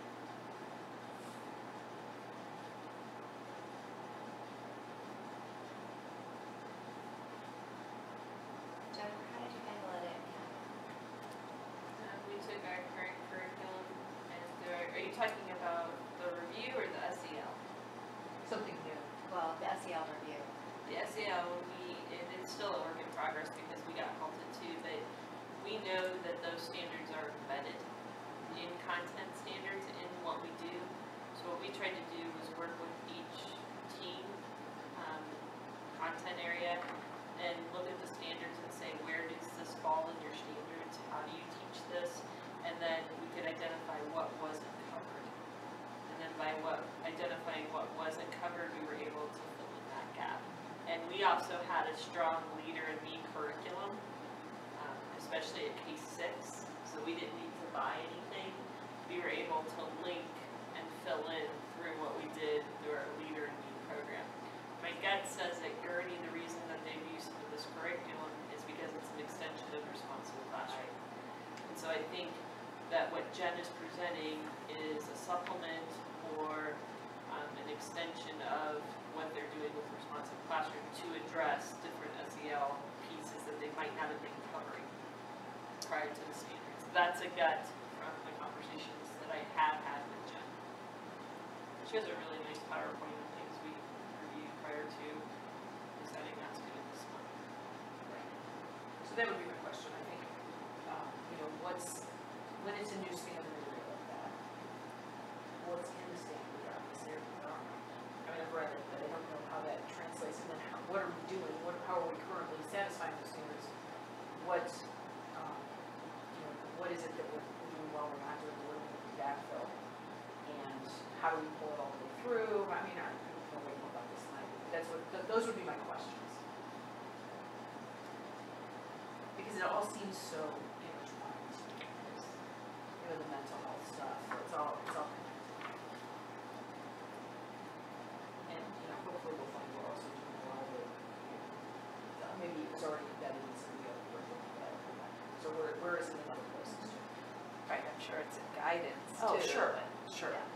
Jennifer, how did you handle it at Cal? We took our current curriculum and are you talking about the review or the SEL? Something new. Well, the SEL review. The SEL, and it's still a work in progress because we got halted too, but we know that those standards are embedded in content standards in what we do. So what we tried to do was work with each team content area and look at the standards and say, where does this fall in your standards? How do you teach this? And then we could identify what wasn't covered. And then by identifying what wasn't covered, we were able to fill in that gap. And we also had a strong leader in me curriculum, especially at case 6. So we didn't need to buy anything. We were able to link and fill in through what we did through our leader in me program. My gut says that Gurney, the reason that they've used for this curriculum is because it's an extension of Responsible Classroom. And so I think that what Jen is presenting is a supplement or an extension of what they're doing with Responsive Classroom to address different SEL pieces that they might not have been covering prior to the standards. That's a gut from the conversations that I have had with Jen. She has a really nice PowerPoint of things we reviewed prior to deciding not to do it this month. So that would be my question, I think, when it's a new standard area like that, what's in the standard is there, I've read it, but I don't know how that translates, and then what are we doing, how are we currently satisfying those standards? What is it that we're doing well, we're not doing, what do we need to backfill? And how do we pull it all the way through? I mean, I don't know way more about this tonight, but those would be my questions. Because it all seems so intertwined. The mental health stuff, it's all connected. And, hopefully we'll find we're also doing a lot of it, maybe it was already embedded in some of the other curriculum. So where is it in other places too? Right, I'm sure it's in guidance too. Oh, sure, sure. Yeah.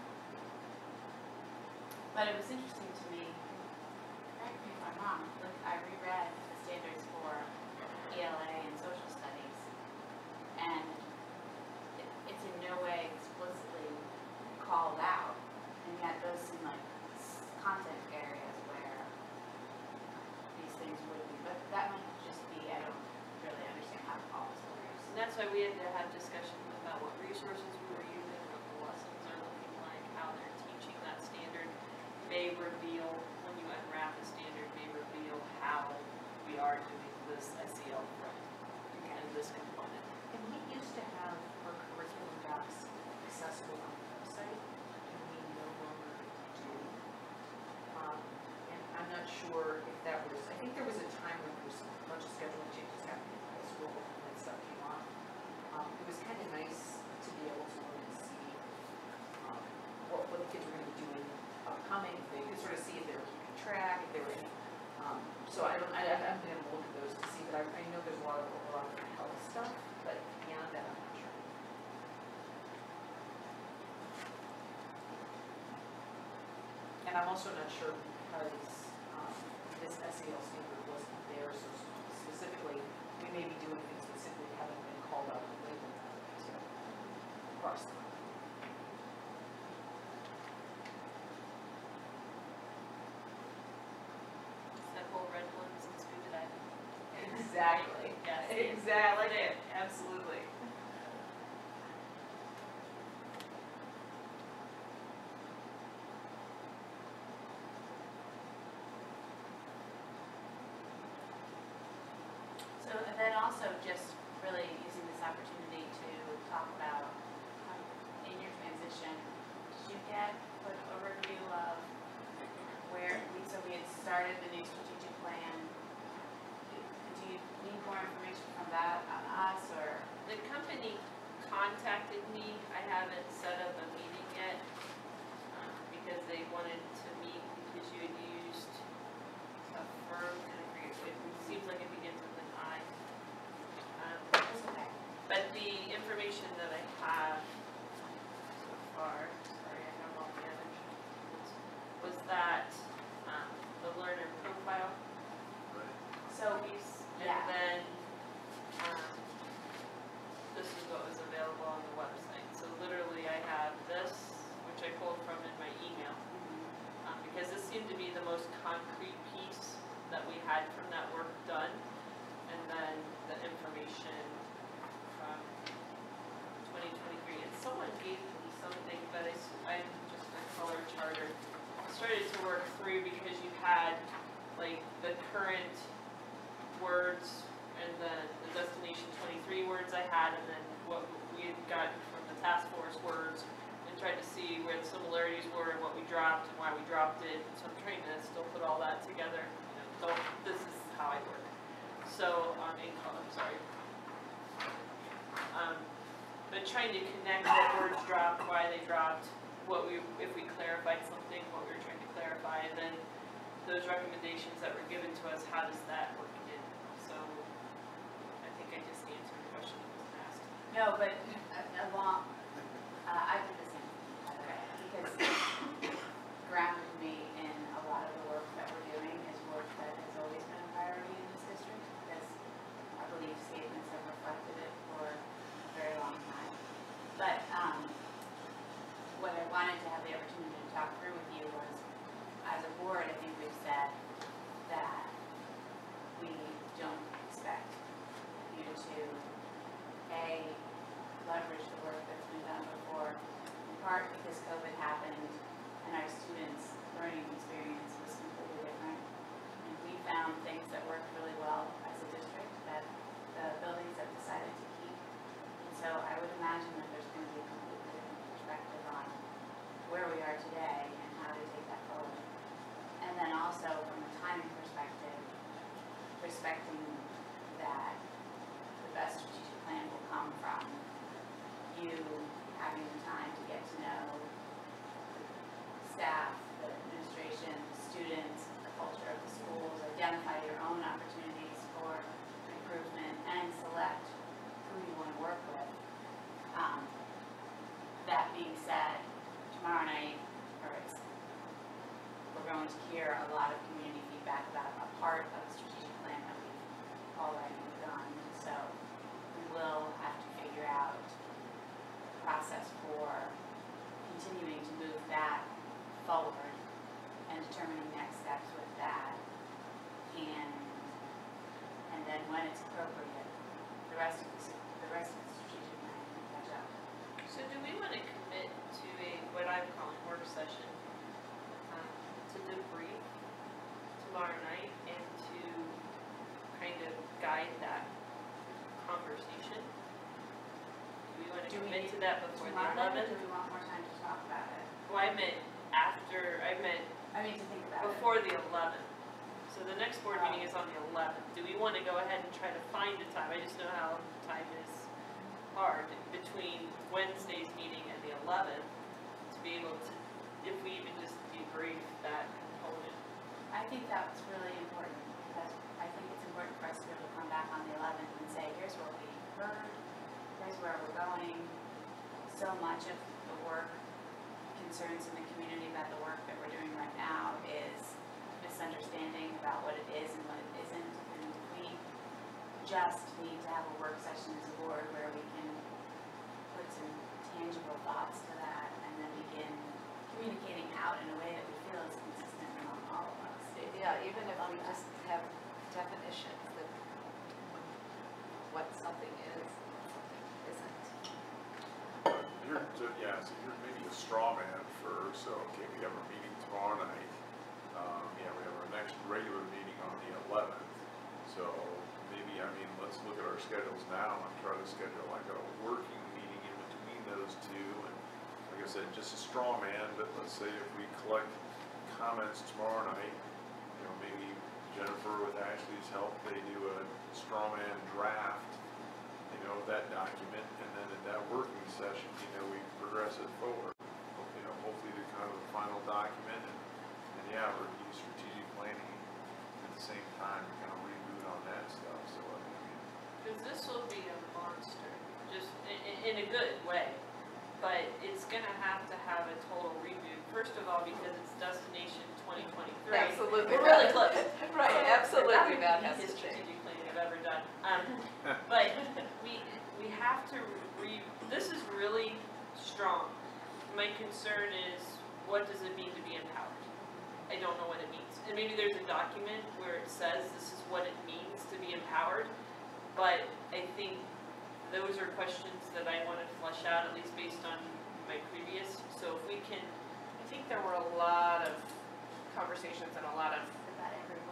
But it was interesting to me, correct me if I'm wrong, like I reread the standards for ELA and social studies, and it's in no way explicitly called out, and yet those seem like content areas where these things would be, but that might just be, I don't really understand how to call this works. And that's why we had to have discussions about what resources we were using, what the lessons are looking like, how they're teaching that standard may reveal, when you unwrap a standard, may reveal how we are doing this SEL front and this component. And we used to have our curriculum docs accessible on the website, and we no longer do. And I'm not sure if that was, I think there was a time when there was a bunch of scheduling changes happening in high school when stuff came on. It was kind of nice to be able to look and see what the kids were going to be doing upcoming. They could sort of see if they were keeping track, if they were any. So I haven't been able to look at those to see, but I know there's a lot of health stuff, but beyond that, I'm not sure. And I'm also not sure because this SEL standard wasn't there, so specifically, we may be doing things that simply haven't been called out and labeled across the line. Simple red ones and scuba diving. Exactly. Yes. Exactly. Absolutely. So and then also just really using this opportunity to talk about, in your transition, did you get an overview of where, so we had started the new strategic plan. Do you need more information from that on us, or? The company contacted me. I haven't set up a meeting yet because they wanted to meet because you had used a firm, and I forget, it seems like it begins with an I. Okay. But the information that I have so far, sorry, I have all the other sheets, was that the learner profile So, piece, yeah. and then this is what was available on the website. So literally I have this, which I pulled from in my email, because this seemed to be the most concrete piece that we had from that work done, and then the information from 2023. And someone gave me something, but I'm just a color charter. I started to work through because you had like the current words and the destination 23 words I had, and then what we had gotten from the task force words, and tried to see where the similarities were and what we dropped and why we dropped it. So I'm trying to still put all that together. This is how I work. So I'm sorry. But trying to connect what words dropped, why they dropped, if we clarified something, what we were trying to clarify, and then those recommendations that were given to us, how does that work in? So I think I just answered the question that was asked. No, but I did the same thing, by the way, because grounded me in a lot of the work that we're doing is work that has always been a priority in this district, because our belief statements have reflected it for a very long time. But what I wanted to have the opportunity to talk through with you was, as a board, I think we've said that we don't expect you to, A, leverage the work that's been done before, in part because COVID happened and our students' learning experience was completely different. And we found things that worked really well as a district that the buildings have decided to keep. And so I would imagine that there's going to be a completely different perspective on where we are today and how to take that forward. And then also from a timing perspective, respecting that the best strategic plan will come from you having the time to get to know staff, the administration, the students, the culture of the schools, identify your own opportunities for improvement, and select who you want to work with. That being said, tomorrow night, we're going to hear a lot of community feedback about a part of the strategic plan that we've already done. So we will have to figure out the process for continuing to move that forward and determining next steps with that. And then when it's appropriate, the rest of the strategic plan can catch up. So do we want to commit to what I'm calling work session, to debrief tomorrow night and to kind of guide that conversation? Do we want to commit to that before the 11th? Do we want more time to talk about it? Well, I meant To think about it. before the 11th. So the next board meeting is on the 11th. Do we want to go ahead and try to find a time? I just know how time is hard between Wednesday's meeting and the 11th to be able to, if we even just debrief that component. I think that's really important, because I think it's important for us to be able to come back on the 11th and say, here's what we heard, here's where we're going. So much of the work concerns in the community about the work that we're doing right now is misunderstanding about what it is and what it isn't. And we just need to have a work session as a board where we can put some tangible thoughts to that and then begin communicating out in a way that we feel is consistent among all of us. Yeah, even if we just have definitions that what something is, something isn't. So you're maybe a straw man so okay, we have our meeting tomorrow night. We have our next regular meeting on the 11th. So maybe, let's look at our schedules now and try to schedule like a working meeting in between those two. And like I said, just a straw man, but let's say if we collect comments tomorrow night, maybe Jennifer with Ashley's help, they do a straw man draft, of that document, and then in that working session, we progress it forward. Hopefully to kind of a final document, and review strategic planning at the same time, kind of reboot on that stuff. So because this will be a monster, just in a good way, but it's gonna have to have a total reboot. First of all, because it's destination 2023. Absolutely. We're really close. Right, absolutely. That has to be the strategic plan I've ever done. But we have to this is really strong. My concern is, what does it mean to be empowered? I don't know what it means. And maybe there's a document where it says this is what it means to be empowered, but I think those are questions that I want to flesh out, at least based on my previous. So if we can, I think there were a lot of conversations and a lot of About every word.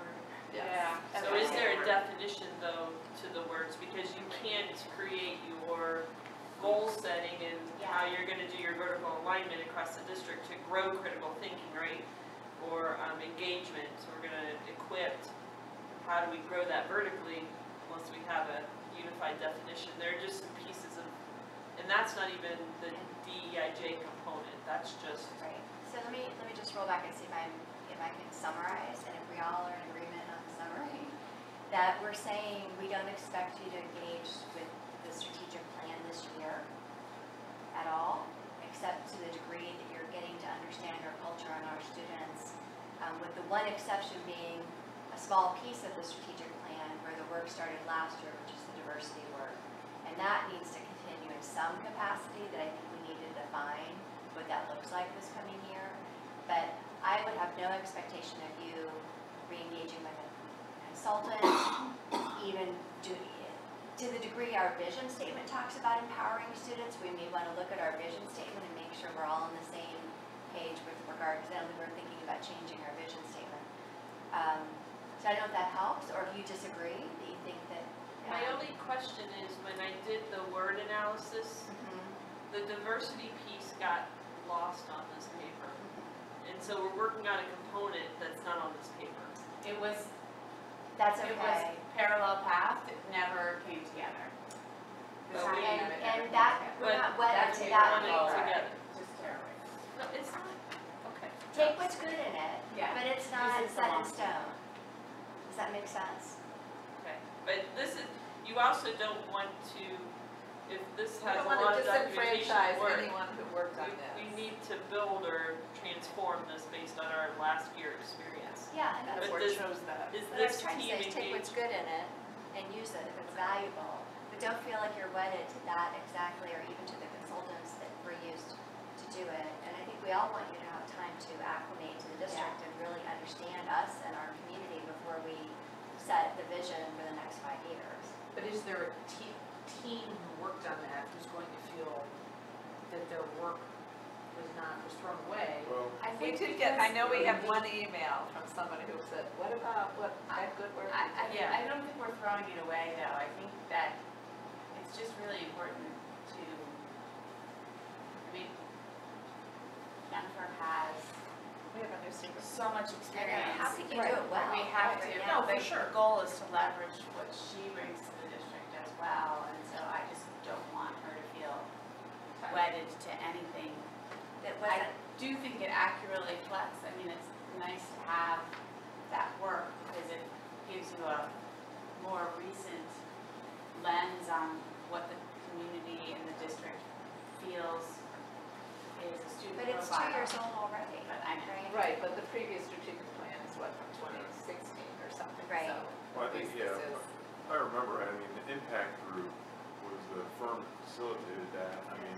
Yes. So is there a definition though to the words, because you can't create your goal setting and how you're gonna do your vertical alignment across the district to grow critical thinking, right? Or engagement, so we're gonna equip, how do we grow that vertically unless we have a unified definition? There are just some pieces of, and that's not even the DEIJ component, that's just. Right, so let me just roll back and see if I can summarize, and if we all are in agreement on the summary, that we're saying we don't expect you to engage with the strategic plan this year at all, except to the degree that you're getting to understand our culture and our students, with the one exception being a small piece of the strategic plan where the work started last year, which is the diversity work. And that needs to continue in some capacity, that I think we need to define what that looks like this coming year. But I would have no expectation of you re-engaging with a consultant, even to the degree our vision statement talks about empowering students. We may want to look at our vision statement and make sure we're all on the same page with regard, because I don't think we're thinking about changing our vision statement. So I don't know if that helps, or if you disagree, that you think that. My only question is, when I did the word analysis, the diversity piece got lost on this paper. And so we're working on a component that's not on this paper. It was, That's it was okay. parallel path, it never came together. But we- And that, we're But not wedded to we that want it paper. together. Just tearaway. No, it's not, okay. Take what's good in it, Yeah. but it's not Use it set in for long. stone. Does that make sense? Okay, but this is, you also don't want to, if this We has a don't want lot to of documentation disenfranchise work, anyone who worked on we this. need to build or transform this based on our last year experience. Yeah, and But that's Board this- chose that. Is what I was this trying to team say, is take what's engaged? good in it and use it if it's valuable. But don't feel like you're wedded to that exactly, or even to the consultants that were used to do it. And I think we all want you to have time to acclimate to the district and really understand us and our community before we set the vision for the next 5 years. But is there a team who worked on that who's going to feel that their work was thrown away? Well, I We think did get, I because know we have one email from somebody who said, what about what that good work? we did?" I don't think we're throwing it away though, I think that it's just really important to, I mean, Jennifer has We have a new super. so much experience. How could you do it well? We have to, right No, now? for the sure. goal is to leverage what she brings to the district as well, and so I just don't want her to feel wedded to anything. That I wasn't, do think it accurately reflects, I mean, it's nice to have that work because it gives you a more recent lens on what the community and the district feels is a student but it's 2 profile. years old already, But I know. right? Right, but the previous strategic plan is what, from 2016 or something, Right. so. well, I think, this yeah, is- I remember, I mean, the impact group was the firm that facilitated that. I mean,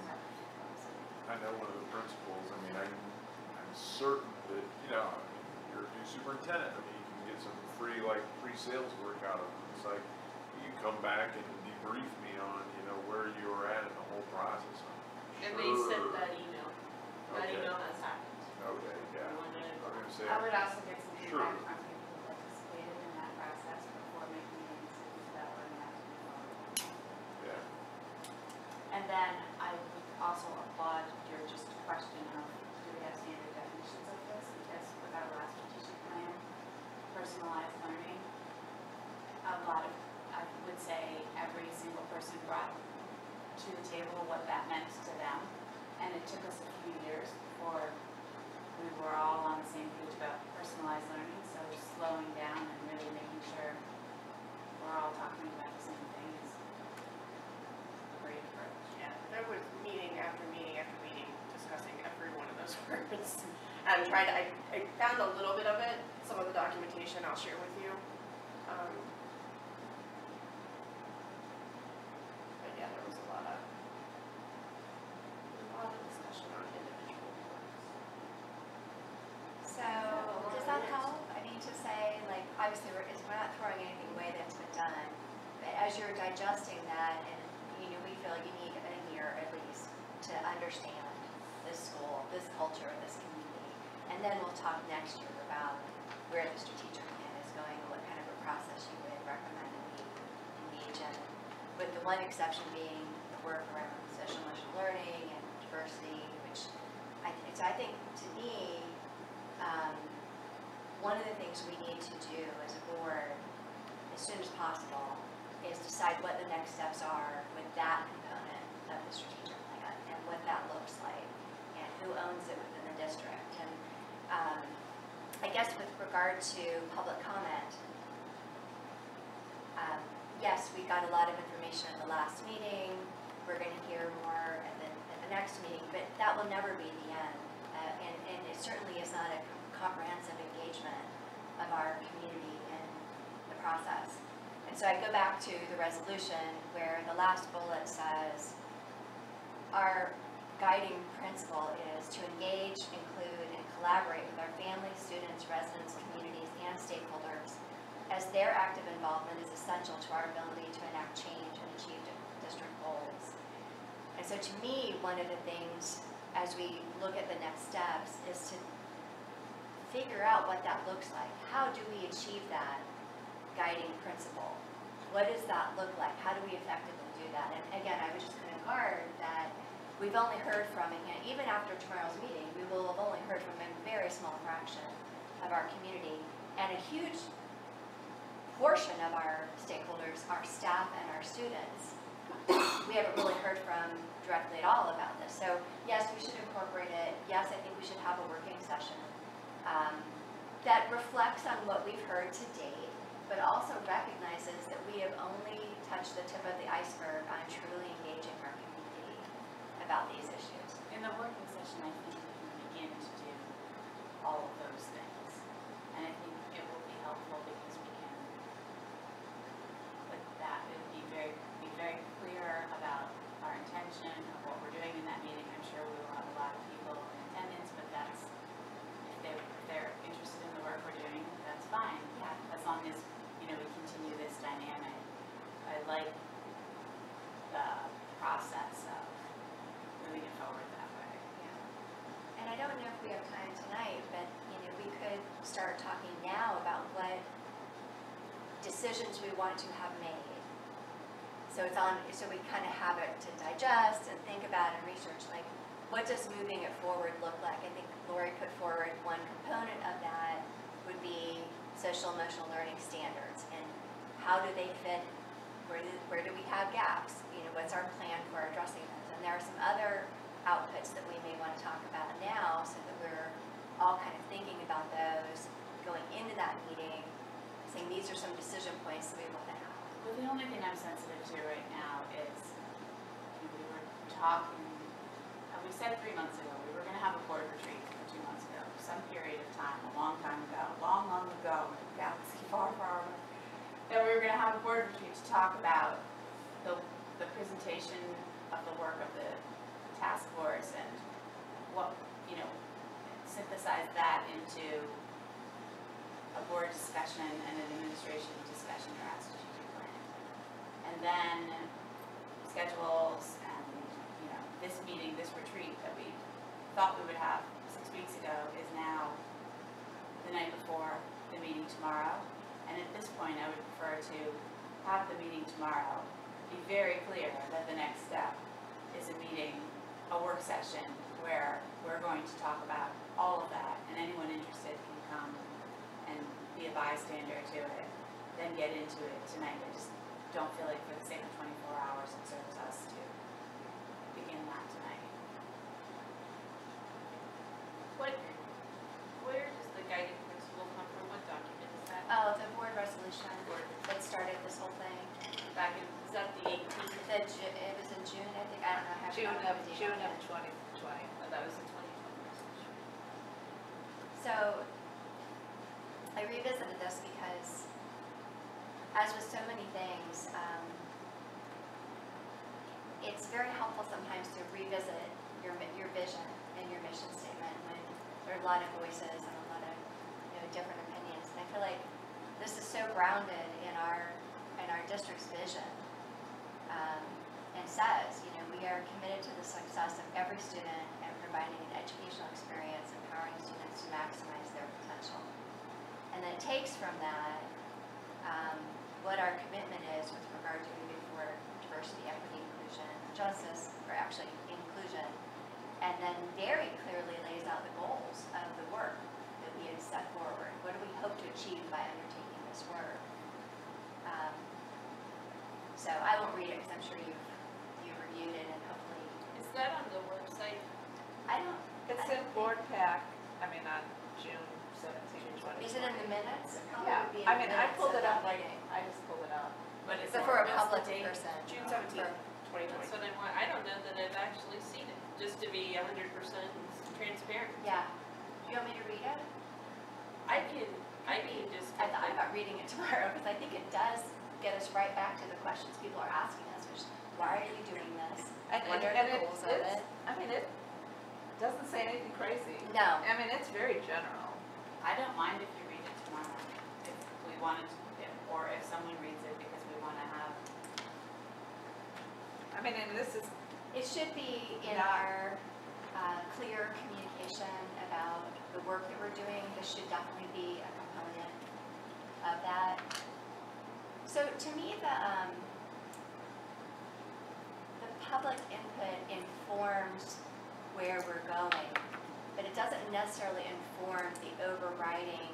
I know one of the principals, I mean, I'm certain that, you know, I mean, you're a new superintendent, I mean, you can get some free, like, pre-sales work out of it. It's like, you can come back and debrief me on, you know, where you were at in the whole process. I'm And they sent sure- that email. That Okay. email has happened. Okay, yeah. You wanna- I'm gonna say, I would also get some Sure. feedback from people who participated in that process before making any decisions about where we have to move on. yeah. And then I would also applaud your just question of, do we have standard definitions of this? Because with our last strategic plan, personalized learning, a lot of, I would say, every single person brought to the table what that meant to them. And it took us a few years before we were all on the same page about personalized learning. So slowing down and really making sure we're all talking about the same thing is a great approach. Yeah, there was meeting after meeting after meeting discussing every one of those words. And tried to, I found a little bit of it, some of the documentation I'll share with you. But yeah, there was a lot of discussion on individual words. So, does that help? I mean, to say, like, obviously, we're not throwing anything away that's been done, but as you're digesting that, and, you know, we feel you need a year at least to understand this school, this culture, this community, and then we'll talk next year about where the strategic plan is going and what kind of one exception being the work around social emotional learning and diversity, which I think to me, one of the things we need to do as a board as soon as possible is decide what the next steps are with that component of the strategic plan and what that looks like and who owns it within the district. And I guess with regard to public comment, yes, we got a lot of information at the last meeting. We're going to hear more at the next meeting, but that will never be the end. And it certainly is not a comprehensive engagement of our community in the process. And so I go back to the resolution where the last bullet says, our guiding principle is to engage, include, and collaborate with our families, students, residents, communities, and stakeholders, as their active involvement is essential to our ability to enact change and achieve district goals. And so to me, one of the things as we look at the next steps is to figure out what that looks like. How do we achieve that guiding principle? What does that look like? How do we effectively do that? And again, I was just going to guard that we've only heard from, and even after tomorrow's meeting, we will have only heard from a very small fraction of our community, and a huge portion of our stakeholders, our staff and our students, we haven't really heard from directly at all about this. So yes, we should incorporate it. Yes, I think we should have a working session that reflects on what we've heard to date, but also recognizes that we have only touched the tip of the iceberg on truly engaging our community about these issues. In the working session, I think we can begin to do all of those things. And I think it will be helpful because we can put that, it would be very clear about our intention of what we're doing in that meeting. I'm sure we will have a lot of people in attendance, but that's, if they're interested in the work we're doing, that's fine. Yeah. As long as, we continue this dynamic. I like the process of moving it forward that way. Yeah. And I don't know if we have time tonight, but we could start talking now about what decisions we want to have made. So so we kind of have it to digest and think about and research, like, what does moving it forward look like? I think Lori put forward one component of that would be social emotional learning standards, and how do they fit? Where do we have gaps? What's our plan for addressing those? And there are some other outputs that we may want to talk about now, so that we're all kind of thinking about those going into that meeting, saying these are some decision points that we want to have. Well, the only thing I'm sensitive to right now is we were talking, we said 3 months ago, we were going to have a board retreat 2 months ago, some period of time, a long time ago, long ago, galaxy far away, that we were going to have a board retreat to talk about the presentation of the work of the task force and what, synthesize that into a board discussion and an administration discussion around strategic plan. And then schedules and, this meeting, this retreat that we thought we would have 6 weeks ago is now the night before the meeting tomorrow. And at this point, I would prefer to have the meeting tomorrow, be very clear that the next step is a work session where we're going to talk about all of that, and anyone interested can come and be a bystander to it, then get into it tonight. I just don't feel like for the sake of 24 hours it serves us to begin that tonight. Where does the guiding principle come from? What document is that? Oh, the board resolution that started this whole thing. Back in, is that the 18th? It was in June, I think. I don't know. June of 2020. Oh, that was in 2020. So I revisited this because, as with so many things, it's very helpful sometimes to revisit your vision and your mission statement when there are a lot of voices and a lot of different opinions. And I feel like this is so grounded in our district's vision, and says, we are committed to the success of every student and providing an educational experience, empowering students to maximize their potential. And then it takes from that what our commitment is with regard to moving forward diversity, equity, inclusion, justice, or actually inclusion. And then very clearly lays out the goals of the work that we have set forward. What do we hope to achieve by undertaking this work? So I won't read it because I'm sure you've reviewed it and hopefully, Is that on the website? I don't, It's in board pack, I mean, on June 17, 2020. is it in the minutes? It probably Yeah, would be in I the mean, I minutes pulled of it that up, meeting. I just pulled it up. But is But it, for a what's the public date? person. June for- 17th, 2020. That's what I want, I don't know that I've actually seen it, just to be 100% transparent. Yeah. Do you want me to read it? I can just. I thought about reading it tomorrow because I think it does get us right back to the questions people are asking us, which is, why are you doing this? What are the goals of it? I mean, it doesn't say anything crazy. No. I mean, it's very general. I don't mind if you read it tomorrow, if we wanted to, or if someone reads it because we want to have. I mean, and this is, It should be in our clear communication about the work that we're doing. This should definitely be a component of that. So to me, the public input informs where we're going, but it doesn't necessarily inform the overriding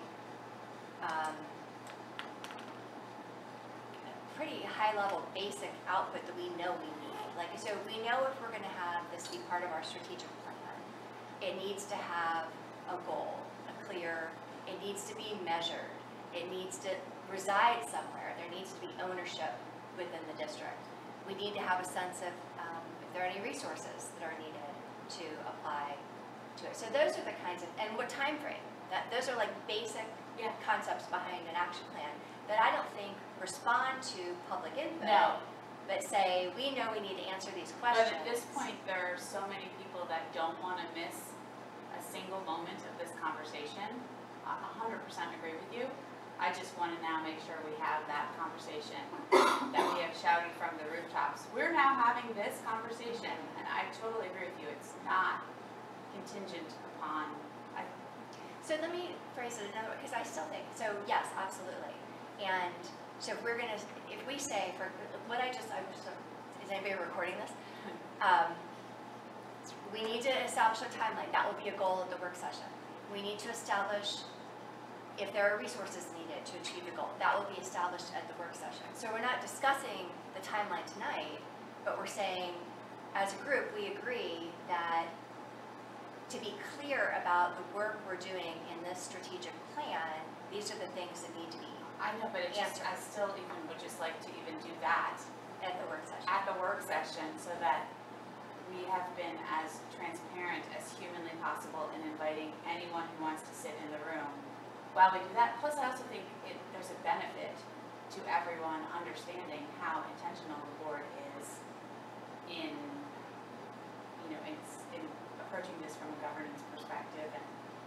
pretty high-level basic output that we know we need. Like, so we know if we're gonna have this be part of our strategic plan, it needs to have a goal, a clear, it needs to be measured, it needs to reside somewhere, there needs to be ownership within the district. We need to have a sense of if there are any resources that are needed to apply to it. So those are the kinds of, and what time frame. Those are like basic concepts behind an action plan that I don't think respond to public input. No. But say, we know we need to answer these But questions. at this point, there are so many people that don't want to miss a single moment of this conversation. 100% agree with you. I just want to now make sure we have that conversation, that we have shouting from the rooftops. We're now having this conversation, and I totally agree with you. It's not contingent upon, So let me phrase it another way, because I still think, so yes, absolutely. And so if we're gonna, if we say, for what I was just, is anybody recording this? We need to establish a timeline, that will be a goal of the work session. We need to establish if there are resources needed to achieve the goal, that will be established at the work session. So we're not discussing the timeline tonight, but we're saying, as a group, we agree that to be clear about the work we're doing in this strategic plan, these are the things that need to be I know, but it just, I still even would just like to even do that at the work session. at the work session so that we have been as transparent as humanly possible in inviting anyone who wants to sit in the room while we do that. Plus, I also think there's a benefit to everyone understanding how intentional the board is in, in approaching this from a governance perspective. And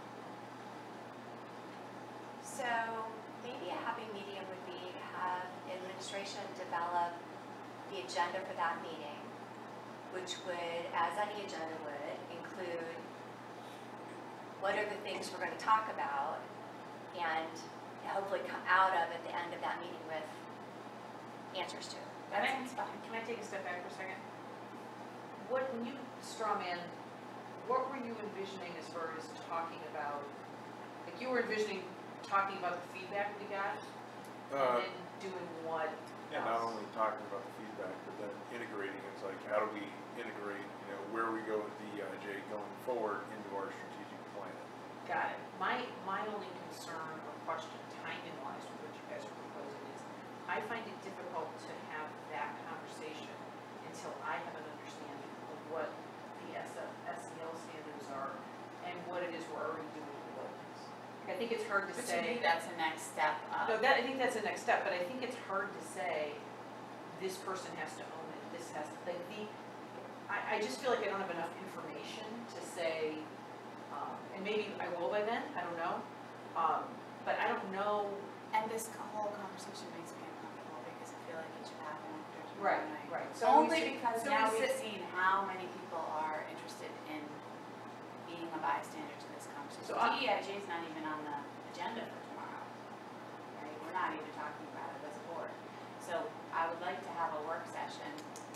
So maybe a happy medium would be to have administration develop the agenda for that meeting, which would, as any agenda would, include what are the things we're going to talk about, and hopefully come out of at the end of that meeting with answers to. that sounds fine. Can I take a step back for a second? When you straw man, what were you envisioning as far as talking about, like you were envisioning talking about the feedback we got, and then doing what Yeah, not else? only talking about the feedback, but then integrating, it's like, how do we integrate, where we go with DEIJ going forward into our strategic plan? Got it. My only concern or question, timing-wise, with what you guys are proposing is, I find it difficult to have that conversation until I have an understanding of what the SEL standards are and what it is we're already doing in the buildings. I think it's hard to But to say. me, that's the next step up. No, I think that's the next step, but I think it's hard to say, this person has to own it, this has, I just feel like I don't have enough information to say, and maybe I will by then, I don't know, but I don't know. And this whole conversation makes me uncomfortable because I feel like it should happen after tomorrow night. Right. Only because now we've seen how many people are interested in being a bystander to this conversation. So DEIJ is not even on the agenda for tomorrow, right? We're not even talking about it as a board. So I would like to have a work session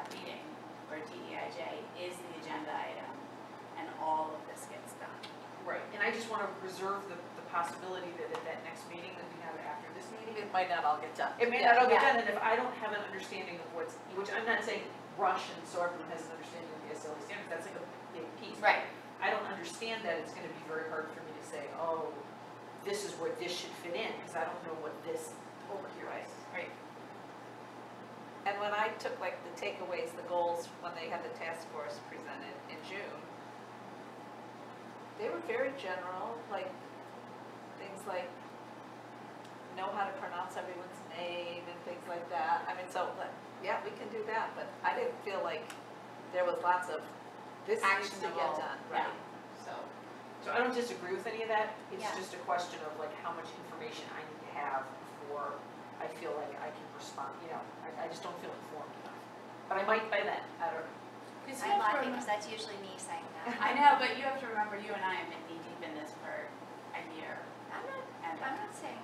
that meeting, or DEIJ, is the agenda item, and all of this gets done. Right, and I just wanna reserve the possibility that at that next meeting that we have after this meeting, It might not all get done. it may not all get Yeah. done, and if I don't have an understanding of what's, which I'm not saying rush and so everyone has an understanding of the SLA standards, that's like a big piece. Right. I don't understand that, it's gonna be very hard for me to say, oh, this is where this should fit in, because I don't know what this over here is. Right. And when I took like the takeaways, the goals, when they had the task force presented in June, they were very general, like, things like know how to pronounce everyone's name and things like that. I mean, so, like, yeah, we can do that, but I didn't feel like there was lots of, this needs to get Actionable, done, yeah. right? So, So I don't disagree with any of that, it's Yeah. just a question of like how much information I need to have before I feel like I can respond, you know, I just don't feel informed enough. But I might by then, I don't know. Because you I'm have to laughing remember, because that's usually me saying that. I know, but you have to remember, you and I have been knee deep in this for a year. I'm not saying,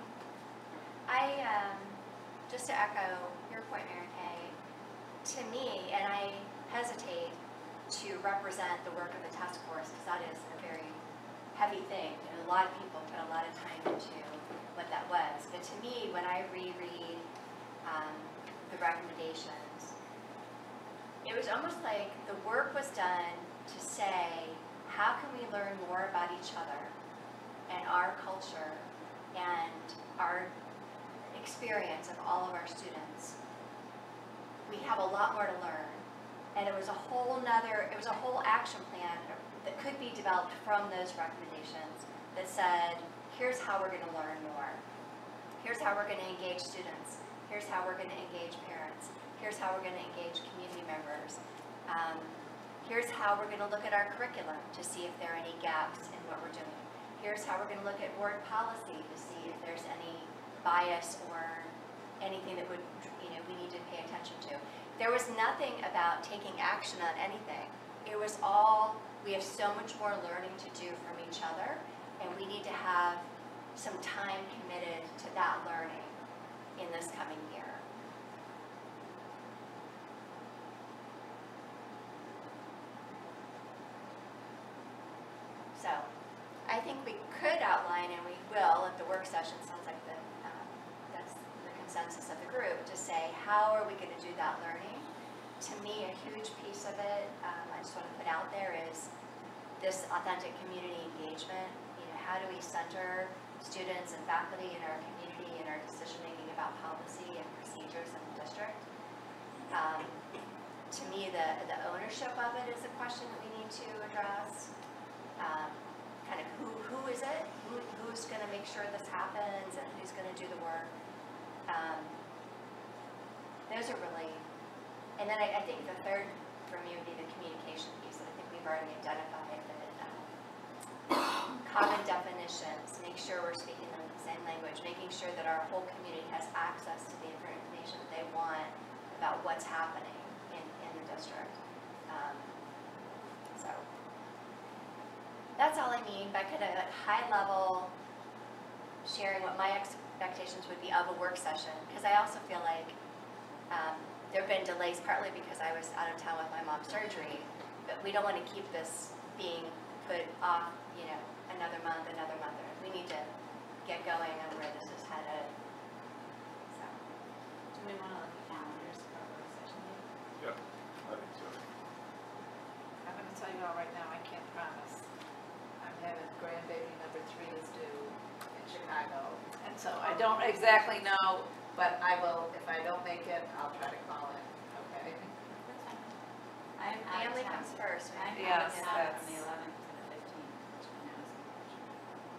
just to echo your point, Mary Kay, to me, and I hesitate to represent the work of the task force, because that is a very heavy thing, and a lot of people put a lot of time into what that was. But to me, when I reread the recommendations, it was almost like the work was done to say, how can we learn more about each other and our culture and our experience of all of our students? We have a lot more to learn. And it was a whole action plan that could be developed from those recommendations that said, here's how we're gonna learn more. Here's how we're gonna engage students. Here's how we're gonna engage parents. Here's how we're gonna engage community members. Here's how we're gonna look at our curriculum to see if there are any gaps in what we're doing. Here's how we're gonna look at board policy to see if there's any bias or anything that would, we need to pay attention to. There was nothing about taking action on anything. It was all, we have so much more learning to do from each other, and we need to have some time committed to that learning in this coming year. So, I think we could outline, and we will at the work session, sounds like that's the consensus of the group, to say, how are we going to do that learning? To me, a huge piece of it, I just want to put out there, is this authentic community engagement. How do we center students and faculty in our community and our decision-making about policy and procedures in the district? To me, the ownership of it is a question that we need to address. Kind of who is it? Who's going to make sure this happens, and who's going to do the work? Those are really, and then I think the third for me would be the communication piece, and I think we've already identified that common definitions, make sure we're speaking the same language, making sure that our whole community has access to the information that they want about what's happening in the district. So that's all I mean by kind of at high level sharing what my expectations would be of a work session, because I also feel like there have been delays partly because I was out of town with my mom's surgery, but we don't want to keep this being put off, another month. We need to get going on where this is headed. So. Do we want to look at calendars for our work session? Yep, I think so. I'm gonna tell you all right now, I can't promise. I'm having grandbaby number 3 is due in Chicago, and so I don't exactly know, but I will, if I don't make it, I'll try to call in, okay? I'm out of Family town. comes first, right? I'm Yes, out that's- from the 11th to the 15th, which I know is unfortunate.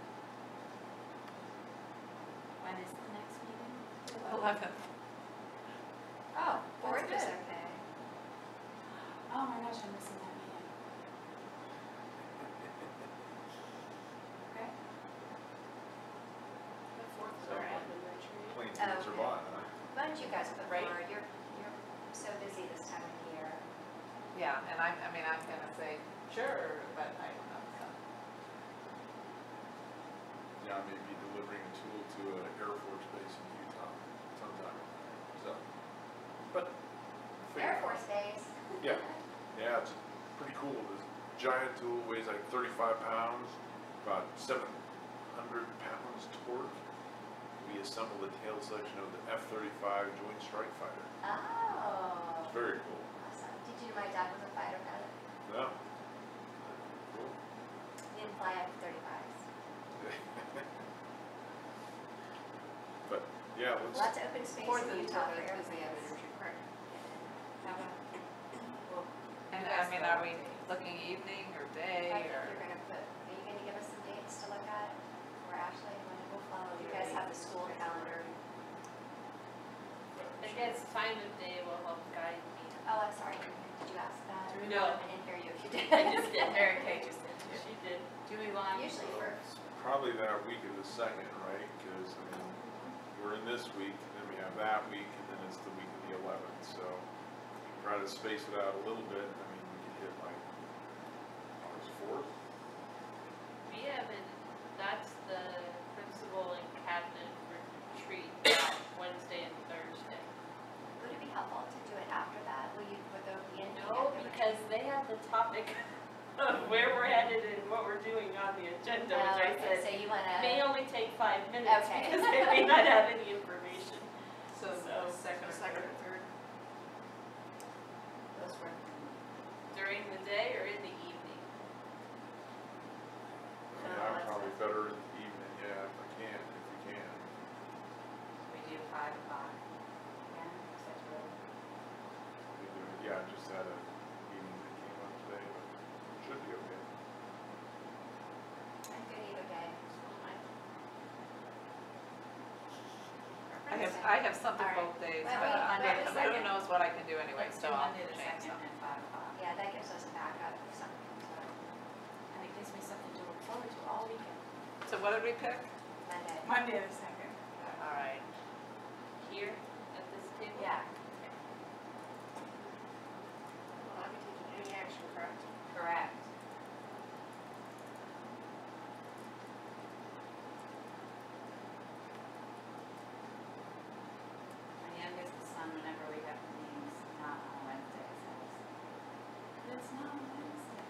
When is the next meeting? 11th. Oh, Fourth that's is good. okay. Oh my gosh, I'm missing that meeting. Okay. The fourth is So, our admin retreat. Plain Oh, tickets are okay. bought, huh? Why don't you guys put Right. forward? You're so busy this time of year. Yeah, and I'm gonna say, sure, but I don't know, so. Yeah, I may be delivering a tool to an Air Force base in Utah sometime. So, but. Air Force Days. assemble the tail section of the F-35 Joint Strike Fighter. Oh. It's very cool. Awesome. Did you know my dad was a fighter pilot? No. Cool. He didn't fly F-35s. But, yeah, let's, Lots of open space Fourth in and Utah for because they have airplanes. energy. Right. How about- And I mean, are we looking evening or day I think or? you're gonna put, are you gonna give us some dates to look at? Or Ashley, when it will follow? You guys have the school calendar. I guess time of day will help guide me. Oh, I'm sorry. Did you ask that? No. I didn't hear you if you did. I just did. Mary Kay just did too. She did. Do we want? Usually for, it's probably that week of the 2nd, right? Because, I mean, we're in this week, and then we have that week, and then it's the week of the 11th, so try to space it out a little bit. I mean, we could hit like August 4th. We haven't, that's the principal and cabinet retreat Wednesday and Thursday. would it be helpful to do it after that? Would there be any? No, because they have the topic of where we're headed and what we're doing on the agenda, which I Okay, said so you wanna, may only take 5 minutes Okay. because they may not have any information. So second or Second third? or third. those were, During the day or in the evening? I mean, I'm probably better in the evening, yeah, if I can, if we can. We do 5 o'clock. yeah, such a, Yeah, I just had a meeting that came up today, but it should be okay. I'm good either day. I have something All right. both days, Wait, but wait, Monday, wait a who second. knows what I can do anyway, Let's so do I'll Monday the change 2nd something. at 5 o'clock. Yeah, that gives us a backup if something comes up. And it gives me something to look forward to all weekend. So what did we pick? Monday. Monday the 2nd. All right. Here at this table? Yeah, Will not be taking any action, correct? correct. My youngest son, whenever we have meetings, not on Wednesday, says, it's not on Wednesday.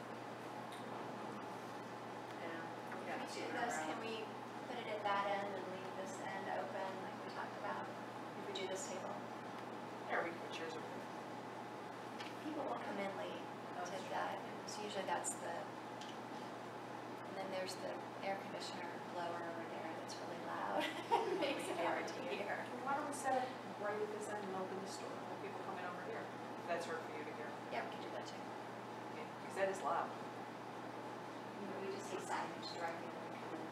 Yeah. Can we do this, can we put it at that end and leave this end open like we talked about? If we do this table? Here, we can put yours over. People will come in late to that, so usually that's the, and then there's the air conditioner blower over there that's really loud. Makes it hard to hear. Why don't we set it right at this end and open the store, let people come in over here? If that's hard for you to hear. Yeah, we can do that too. Because that is loud. We just see signage directly when we come in.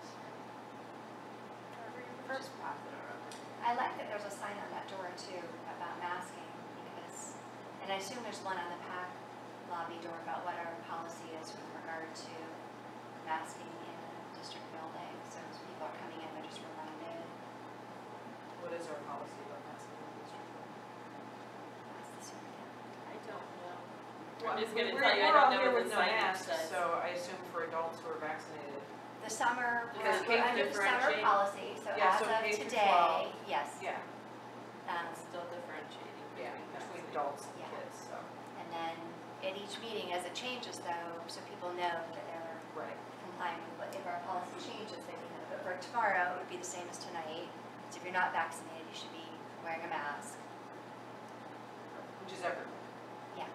First popular. I like that there's a sign on that door too about masking because, and I assume there's one on the PAC lobby door about what our policy is with regard to masking in a district building. So as people are coming in, they're just reminded. What is our policy about masking in the district? That's the superintendent. I don't know. Well, I'm just gonna we're- tell you, I we're all don't know here what with the no signage masks, says. So I assume for adults who are vaccinated. The summer, Because we're K under the summer differentiate. policy, so Yeah, as so of K through today, 12. yes. Yeah. It's still differentiating Yeah, between between vaccinated. adults and Yeah. kids, so. And then at each meeting, as it changes though, so people know that they're Right. complying with what, if our policy changes, they can know. But for tomorrow, it would be the same as tonight. So if you're not vaccinated, you should be wearing a mask. Which is everywhere. Yeah.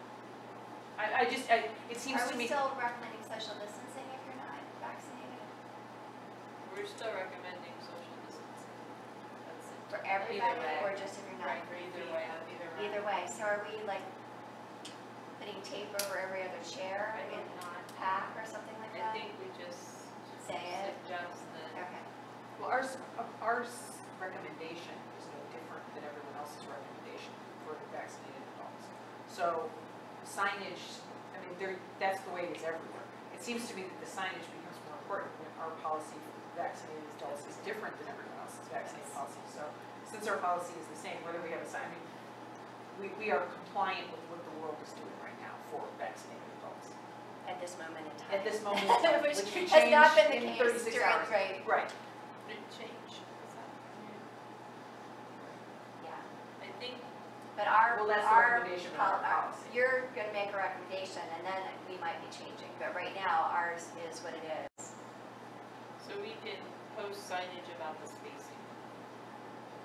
It seems Are to we me. still recommending social distancing if you're not vaccinated? We're still recommending social distancing. That's it. For everybody, way. or just if you're not? Right, for either way. Either way. So are we like putting tape over every other chair I in think not. pack or something like I that? think we just Say it. suggest that. Okay. Well, our recommendation is no different than everyone else's recommendation for vaccinated adults. So signage, I mean, that's the way it is everywhere. It seems to me that the signage becomes more important when our policy for vaccinated adults is different than everyone else's vaccinated policy. So since our policy is the same, whether we have a sign, I mean, we are compliant with what the world is doing right now for vaccinated adults. At this moment in time. At this moment in time, Which which could has not change been the in case 36 during, hours. right, Right. It change. yeah. I think But our, Well, that's the our, recommendation of our policy. you're gonna make a recommendation and then we might be changing, but right now ours is what it is. so. We can post signage about the spacing.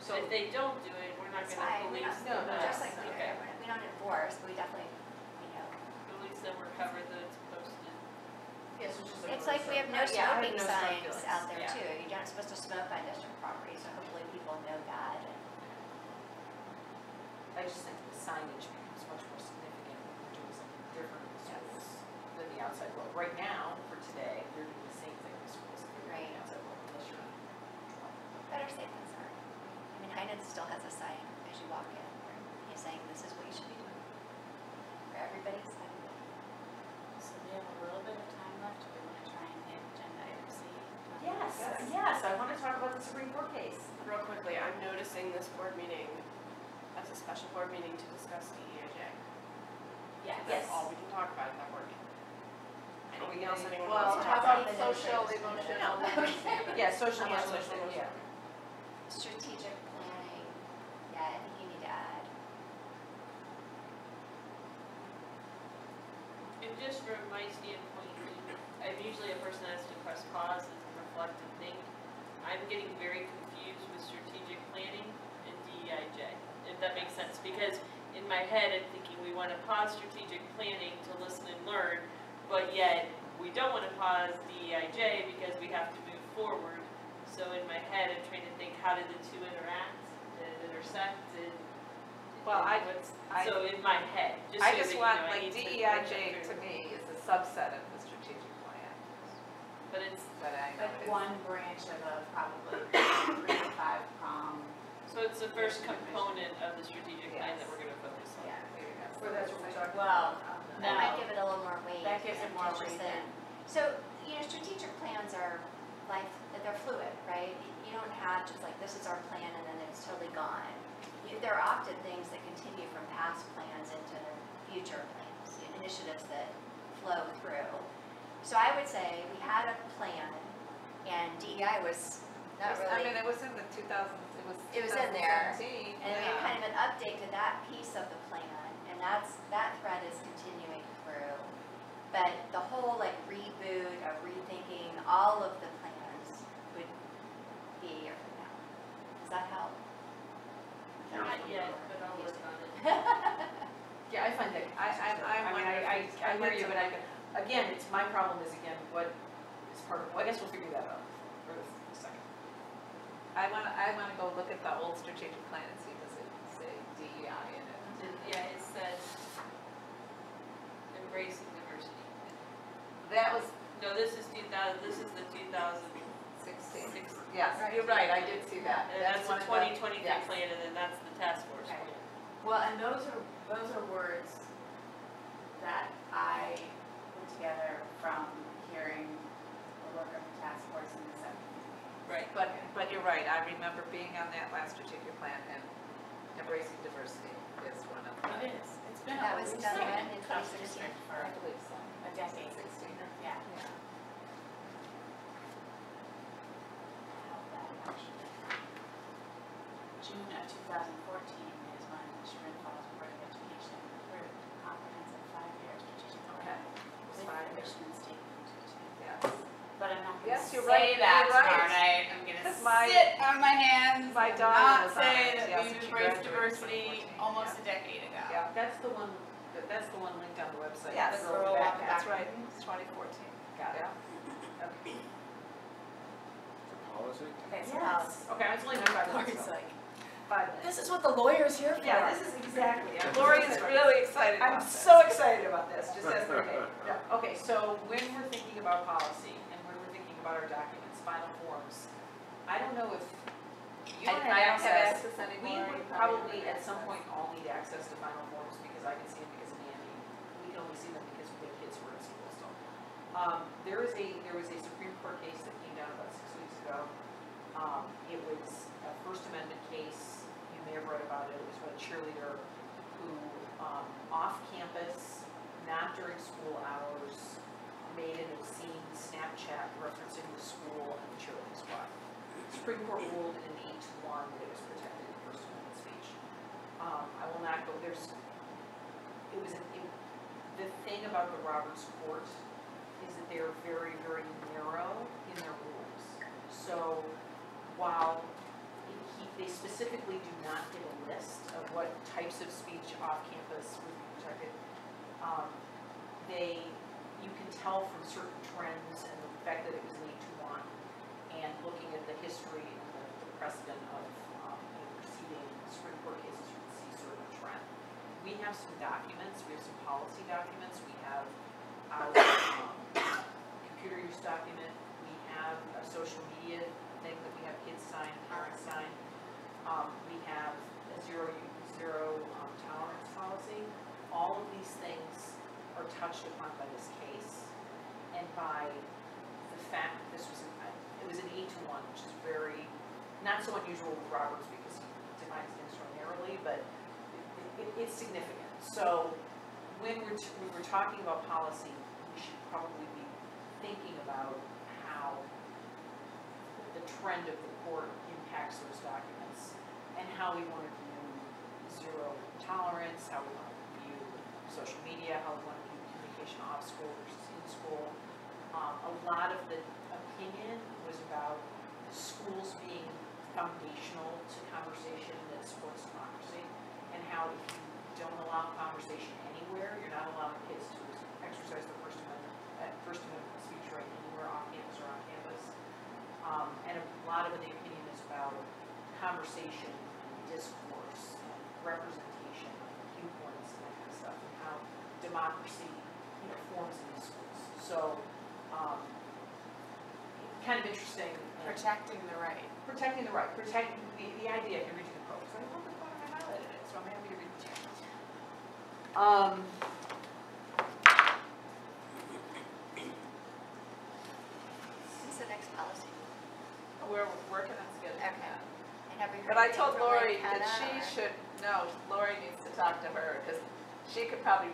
So If they don't do it, we're not It's gonna fine, we police don't, them. just like Okay. we don't enforce, but we definitely, At least then we're covered that it's posted. yes, which is a it's like we have no Yeah, I have smoking no smoke signs feelings. out there Yeah. too. You're not supposed to smoke on district property, so hopefully people know that. And I just think the signage becomes much more significant when we're doing something different in the schools than the outside world. Right now, for today, you're doing the same thing in the schools that you're doing in the outside world, unless you're not. Better safe than sorry. I mean, Heinz still has a sign as you walk in, where he's saying this is what you should be doing. For everybody's excited. So we have a little bit of time left, we wanna try and hit agenda item C. Yes, I want to talk about the Supreme Court case. Real quickly, I'm noticing this board meeting as a special board meeting to discuss DEIJ. Yes. That's all we can talk about at that board meeting. Anything else anyone Well, wants to how talk about? about social, emotional? Yeah, social, Yeah, emotional, social, yeah. Strategic planning, yeah, I think you need to add. And just from my standpoint, I'm usually a person that has to press pause and reflect and think. I'm getting very confused with strategic planning and DEIJ, if that makes sense. Because in my head, I'm thinking we want to pause strategic planning to listen and learn, but yet we don't want to pause DEIJ because we have to move forward. So in my head, I'm trying to think, how did the two interact, did it intersect, Well, so in my head, just so I that, just you want, know, I like, need to DEIJ to me is a subset of the strategic plan, But it's, but I know Like it's. one branch of a probably 3 to 5 prong. so it's the first component of the strategic plan that we're gonna focus on. Yeah. There you go. So that's what we're talking Well, about. I might No. give it a little more weight. That gives it more weight just then. So, strategic plans are like, they're fluid, right? You don't have just like, this is our plan and then it's totally gone. There are often things that continue from past plans into future plans, initiatives that flow through. So I would say we had a plan and DEI was not I mean, really, it was in the 2000, It was in there. 2017, and we yeah. kind of an update to that piece of the plan, and that thread is continuing through. But the whole like reboot of rethinking all of the plans would be a year from now. Does that help? Not yet, but I'll work on it. Yeah, I find that, I mean, I hear you, but again, it's, my problem is, again, what is part of, well, I guess we'll figure that out for the second. I wanna go look at the old strategic plan and see, does it say DEI in it? Yeah, it says embracing diversity. That was No, this is 2000, this is the 2016. 16. Yes, you're right, I did see that. And that's the one of the- 2023 yes. plan, and then that's the task force Okay. plan. Well, and those are words that I put together from hearing the work of the task force in the subcommittee. Right. But you're right, I remember being on that last strategic plan and embracing diversity is one of the. It is, it's been That was done been in tough 2016. district for I believe so. a decade. 16. Yeah. Yeah. June of 2014 is when the Chagrin Falls Board of Education approved comprehensive 5-year strategic plan with the mission statement. Yes. But I'm not gonna Yes, say you're right, that you're right. tomorrow night. I'm gonna Because my- sit on my hands my and daughter not was on say it, that yes, we've and she embraced graduated in diversity 2014, almost yeah. a decade ago. Yeah. That's the one linked on the website. Yes, Scroll up and that's back. right, it's 2014. Got it. Yeah. Okay. Policy? Okay, so Yes. Okay, I was only doing 5 minutes, Lori's so like, 5 minutes. this is what the lawyer's here for. Yeah, this is exactly. Lori is really excited I'm about this. so excited about this, just as the day. Yeah, okay, so when we're thinking about policy and when we're thinking about our documents, final forms, I don't know if you don't I have don't have access. access We anymore. would You probably don't have at some access. point all need access to final forms because I can see them because of Andy. We can only see them because we have kids who are in school still. There was a Supreme Court case that came down about 6 weeks ago. It was a First Amendment case. You may have read about it. It was about a cheerleader who, off campus, not during school hours, made an obscene Snapchat referencing the school and the cheerleading squad. The Supreme Court ruled in 8-1 that it was protected First Amendment speech. I will not go, the thing about the Roberts Court is that they're very, very narrow in their rules. So while he they specifically do not give a list of what types of speech off campus would be protected. You can tell from certain trends and the fact that it was an 8-1 and looking at the history and the precedent of preceding Supreme Court cases, you can see sort of a trend. We have some documents, we have some policy documents, we have our computer use document, we have a social media thing that we have kids sign, parents sign. We have a zero tolerance policy. All of these things are touched upon by this case and by the fact that it was an 8-1, which is very, not so unusual with Roberts because he defines things so narrowly, but it's significant. So when we're talking about policy, we should probably be thinking about how the trend of the court impacts those documents and how we want to view zero tolerance, how we want to view social media, how we want to view communication off school versus in school. A lot of the opinion was about schools being foundational to conversation that supports democracy, and how if you don't allow conversation anywhere, you're not allowing kids to exercise their First Amendment speech right anywhere off campus or on campus. And a lot of the opinion is about conversation, and discourse, and representation, and viewpoints, and that kind of stuff, and how democracy, forms in these schools. So, kind of interesting. Protecting the right. Protecting the right. Protecting the idea. I can read you the quote. So I love the quote and I highlighted it, so I'm happy to read it to you. What's the next policy? We're working on scheduling Okay. that. And have we heard But I anything told from Lori Hannah, that she or- should, no, Lori needs to talk to her, because she could probably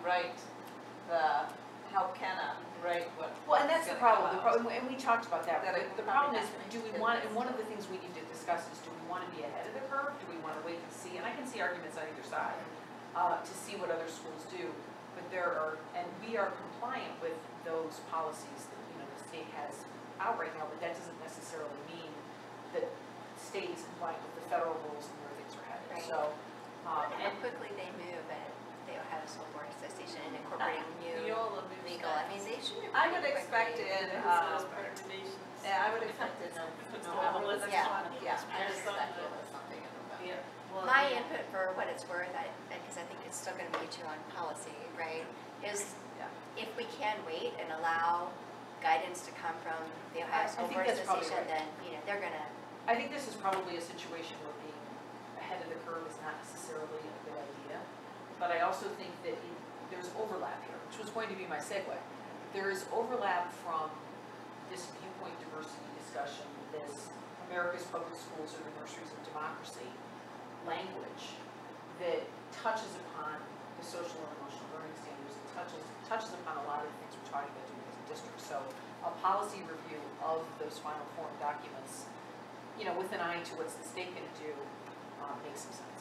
help Kenna write what. Well, and that's the problem. gonna come out. And we talked about that. That it The probably problem is, has to do we be want, and business. one of the things we need to discuss is, do we want to be ahead of the curve? Do we want to wait and see? And I can see arguments on either side to see what other schools do. But we are compliant with those policies that, the state has out right now, but that doesn't necessarily mean that the state is compliant with the federal rules and where things are headed. Right. So, I wonder how quickly they move at the Ohio School Board Association in incorporating new Neola moves legal. fast. I mean, they should move I would pretty expect quickly. in, recommendations. yeah, I would expect in November, the next Yeah. one, yeah. I just speculative something in November. Yeah. My input, for what it's worth, because I think it's still going to be too on policy, right, is Yeah. if we can wait and allow guidance to come from the I Ohio School think Board that's probably Association, right. then, they're going to, I think this is probably a situation where being ahead of the curve is not necessarily a good idea. But I also think that there's overlap here, which was going to be my segue. There is overlap from this viewpoint diversity discussion, this America's public schools are the nurseries of democracy language that touches upon the social and emotional learning standards, and touches upon a lot of the things we're talking about doing as a district. So a policy review of those final form documents, with an eye to what's the state going to do, makes some sense.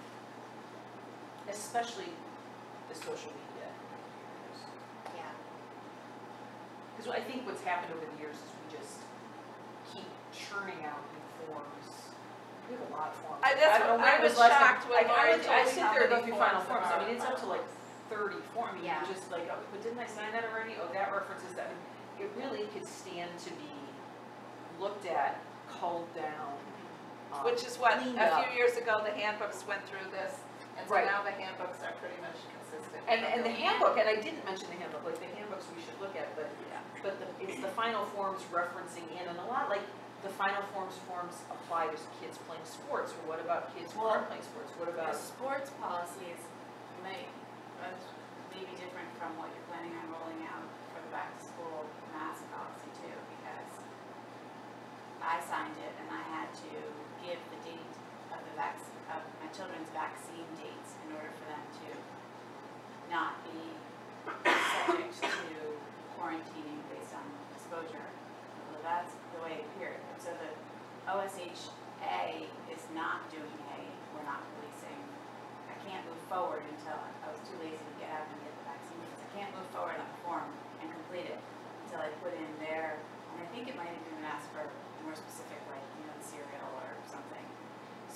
Especially the social media. yeah. Because I think what's happened over the years is we just keep churning out new forms. We have a lot of forms. I was shocked when Lori told I me sit how there and go many through final forms forms. there I mean, it's are. up to like 30 forms. I mean, Yeah. you're just like, oh, but didn't I sign that already? Oh, that references that. I mean, it really could stand to be looked at, culled down. Which is what, cleaned a up. few years ago, the handbooks went through this, and so Right. now the handbooks are pretty much consistent. And the handbook, and I didn't mention the handbook, like the handbooks we should look at, but it's the final forms referencing in, and a lot like the final forms apply to kids playing sports, or what about kids who aren't playing sports? What The about? sports policies may be different from what you're planning on rolling out for the back to school mask policy too, because I signed it and I had to give the date of my children's vaccine dates in order for them to not be subject to quarantining based on exposure. Well, that's the way it appeared. So the OSHA is not doing we're not policing. I can't move forward until I was too lazy to get out and get the vaccine dates. I can't move forward on the form and complete it until I put in there, and I think it might have even asked for more specific, like, the cereal or something. So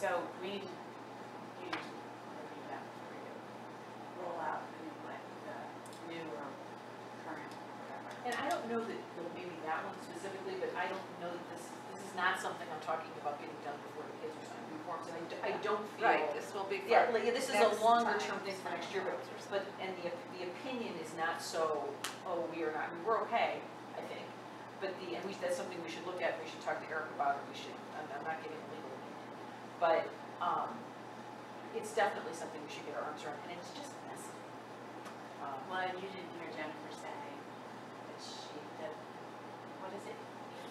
we need to review that before we roll out the new, like, the new or current, whatever. And I don't know that, maybe that one specifically, but I don't know that this is not something I'm talking about getting done before the kids are signing new forms, and I don't feel. Right, this will be for Yeah, like, this is a next longer time. term thing for next year, but, and the opinion is not so, oh, we are not, I mean, we're okay, I think. But and that's something we should look at, we should talk to Eric about, and we should, I'm not giving a legal opinion. But, it's definitely something we should get our arms around, and it's just messy. Well, and you didn't hear Jennifer say that what is it?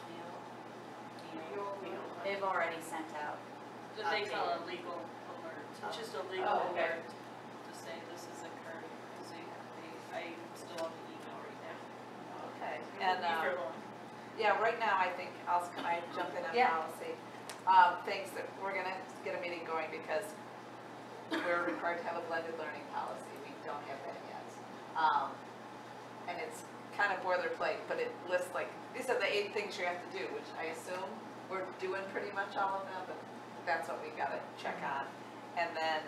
They've already sent out. So they call a legal alert, it's just a legal Oh, okay. alert to say this is occurring, because I still have the email right now. Okay, It and, won't be for long. yeah, right now, I think, can I jump in on Yeah. policy? Things that, we're gonna get a meeting going because we're required to have a blended learning policy, we don't have that yet. And it's kind of boilerplate, but it lists like, these are the 8 things you have to do, which I assume we're doing pretty much all of them, but that's what we gotta check on. And then,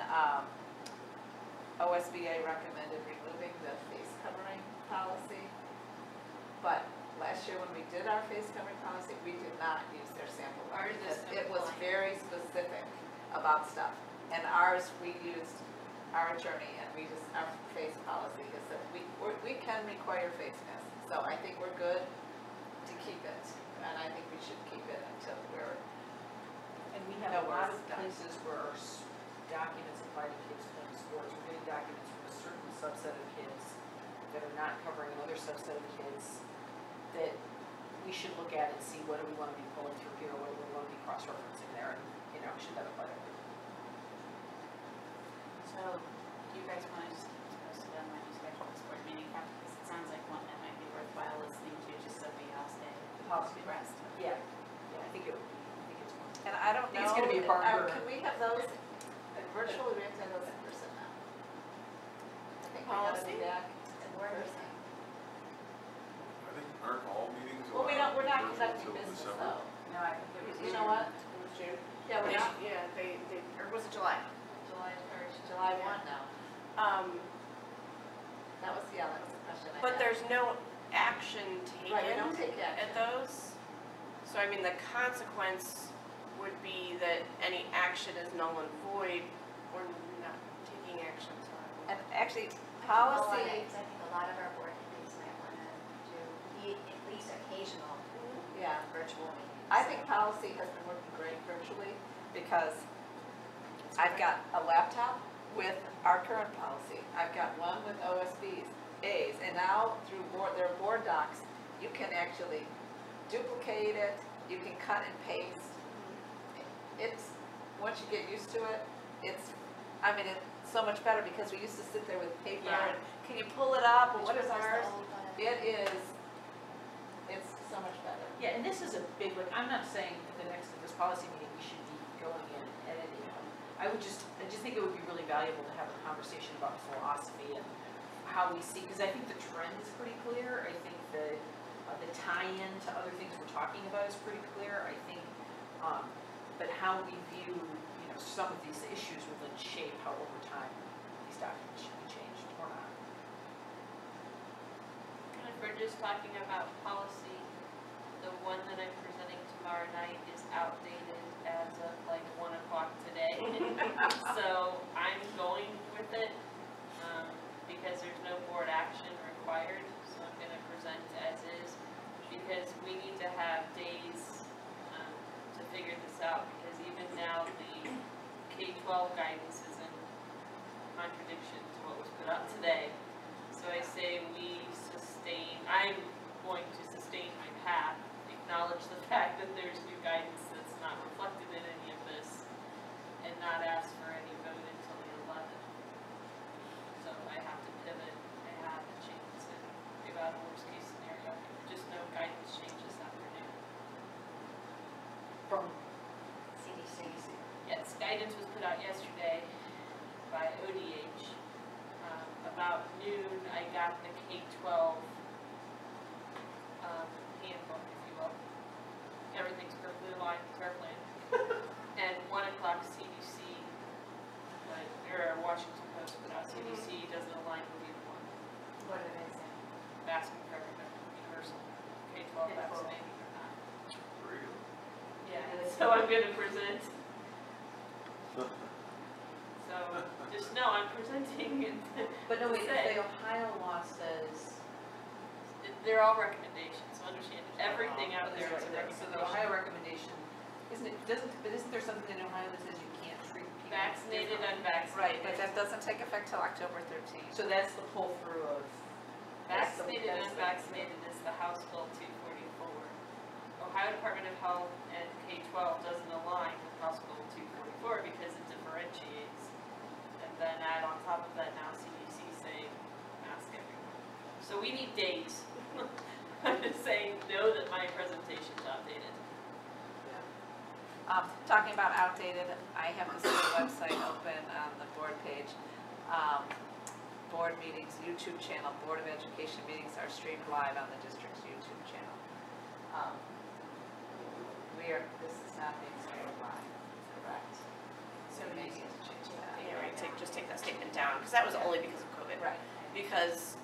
OSBA recommended removing the face covering policy. But last year when we did our face covering policy, we did not use their sample one Ours is because it was compliant. very specific about stuff. And ours, we used our attorney and we just, our face policy is that we can require face masks. So I think we're good to keep it. And I think we should keep it until we're, And we have No, a lot we're of stuck. places where our documents apply to kids playing sports, we're getting documents from a certain subset of kids that are not covering another subset of kids, that we should look at and see what do we want to be pulling through here, what do we want to be cross-referencing there, and, should that apply to everyone? So, do you guys want to just keep us posted on when you schedule this board meeting? Because it sounds like one that might be worthwhile listening to, just so we all stay Policy. abreast. Yeah, I think it would be, I think it's one. and I don't I think know. it's gonna be a barn burner. Can we have those virtual, or we have to have those in person now? I think we gotta Policy? be back in person. I think aren't all meetings Well, we're allowed not virtual conducting till business December? though. No, I think it was. You know what? It was June. Yeah, we're not, Yeah, they, or was it July? July 1st, July 1 now. That was the question I had. But there's no action taken Right, we don't take action. at those. So I mean, the consequence would be that any action is null and void or not taking action, so. And actually, Well, policy, I think a lot of our board committees might want to do at least occasional yeah, virtual meetings. I think policy has been working great virtually because I've got a laptop with our current policy. I've got one with OSB's, A's, and now through their board docs, you can actually duplicate it, you can cut and paste. It's, once you get used to it, it's so much better because we used to sit there with paper Yeah. and, can you pull it up, Which what is was the ours? old one. It's so much better. Yeah, and this is a big, like, I'm not saying at this policy meeting, we should be going in and editing them. I just think it would be really valuable to have a conversation about philosophy and how we see, because I think the trend is pretty clear. I think the tie-in to other things we're talking about is pretty clear. I think, but how we view, some of these issues will then shape how over time these documents should be changed or not. And if we're just talking about policy, the one that I'm presenting tomorrow night is outdated as of like 1 o'clock today. So I'm going with it, because there's no board action required, so I'm gonna present as is, because we need to have days, to figure this out, because even now the K-12 guidance is in contradiction to what was put out today. So I say I'm going to sustain my path, acknowledge the fact that there's new guidance that's not reflected in any of this, and not ask for any vote until the 11th. So I have to pivot, I have to change it, figure out a worst case scenario, just no guidance change this afternoon. From CDC. Yes, guidance was put out yesterday by ODH. About noon, I got the K-12 handbook, if you will. Everything's perfectly aligned with our plan. And 1 o'clock CDC I'm gonna present. So, just know I'm presenting and But no, wait, Say. the Ohio law says. they're all recommendations, so understand, everything out there is a So the recommendation. Ohio recommendation, but isn't there something in Ohio that says you can't treat people? Vaccinated, differently? unvaccinated. Right, but that doesn't take effect till October 13th. So that's the pull through of. Vaccinated, that's the- unvaccinated is the House Bill 244. Ohio Department of Health and K-12 doesn't align with House Bill 244 because it differentiates. And then add on top of that now CDC saying mask everywhere. So we need dates. I'm just saying, know that my presentation's outdated. Talking about outdated, I have the city website open on the board page. Board meetings, YouTube channel, Board of Education meetings are streamed live on the district's YouTube channel. This is not being streamed live, correct? So We may maybe need to change that. Yeah, right, just take that statement down, because that was only because of COVID. Right. Because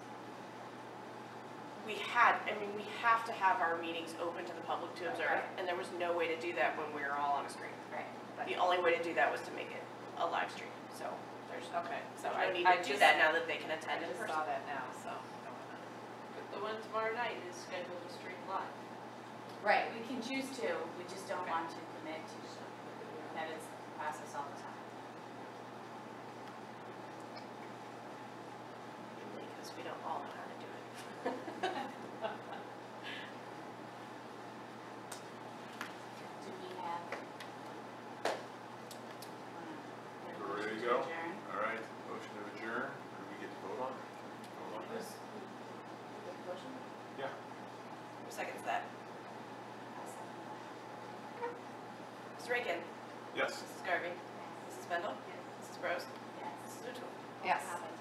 we have to have our meetings open to the public to observe, and there was no way to do that when we were all on a screen. Right. The only way to do that was to make it a live stream, so there's, Okay, so I need to do that now that they can I attend in just person. saw that now, so. I wanna- But the one tomorrow night is scheduled to stream live. Right, we can choose to, we just don't want to commit to, that it's process all the time. Because we don't all know how to do it. Do we have? We're ready to go? Adjourn? All right, motion to adjourn, or do we get to vote on it? Vote on this? Yeah. Who seconds that? I'll second that. Mr. Rankin? Yes. Mrs. Garvey? Mrs. Bendel? Mrs. Bros? Yes. Mrs. O'Toole? Yes. Have it.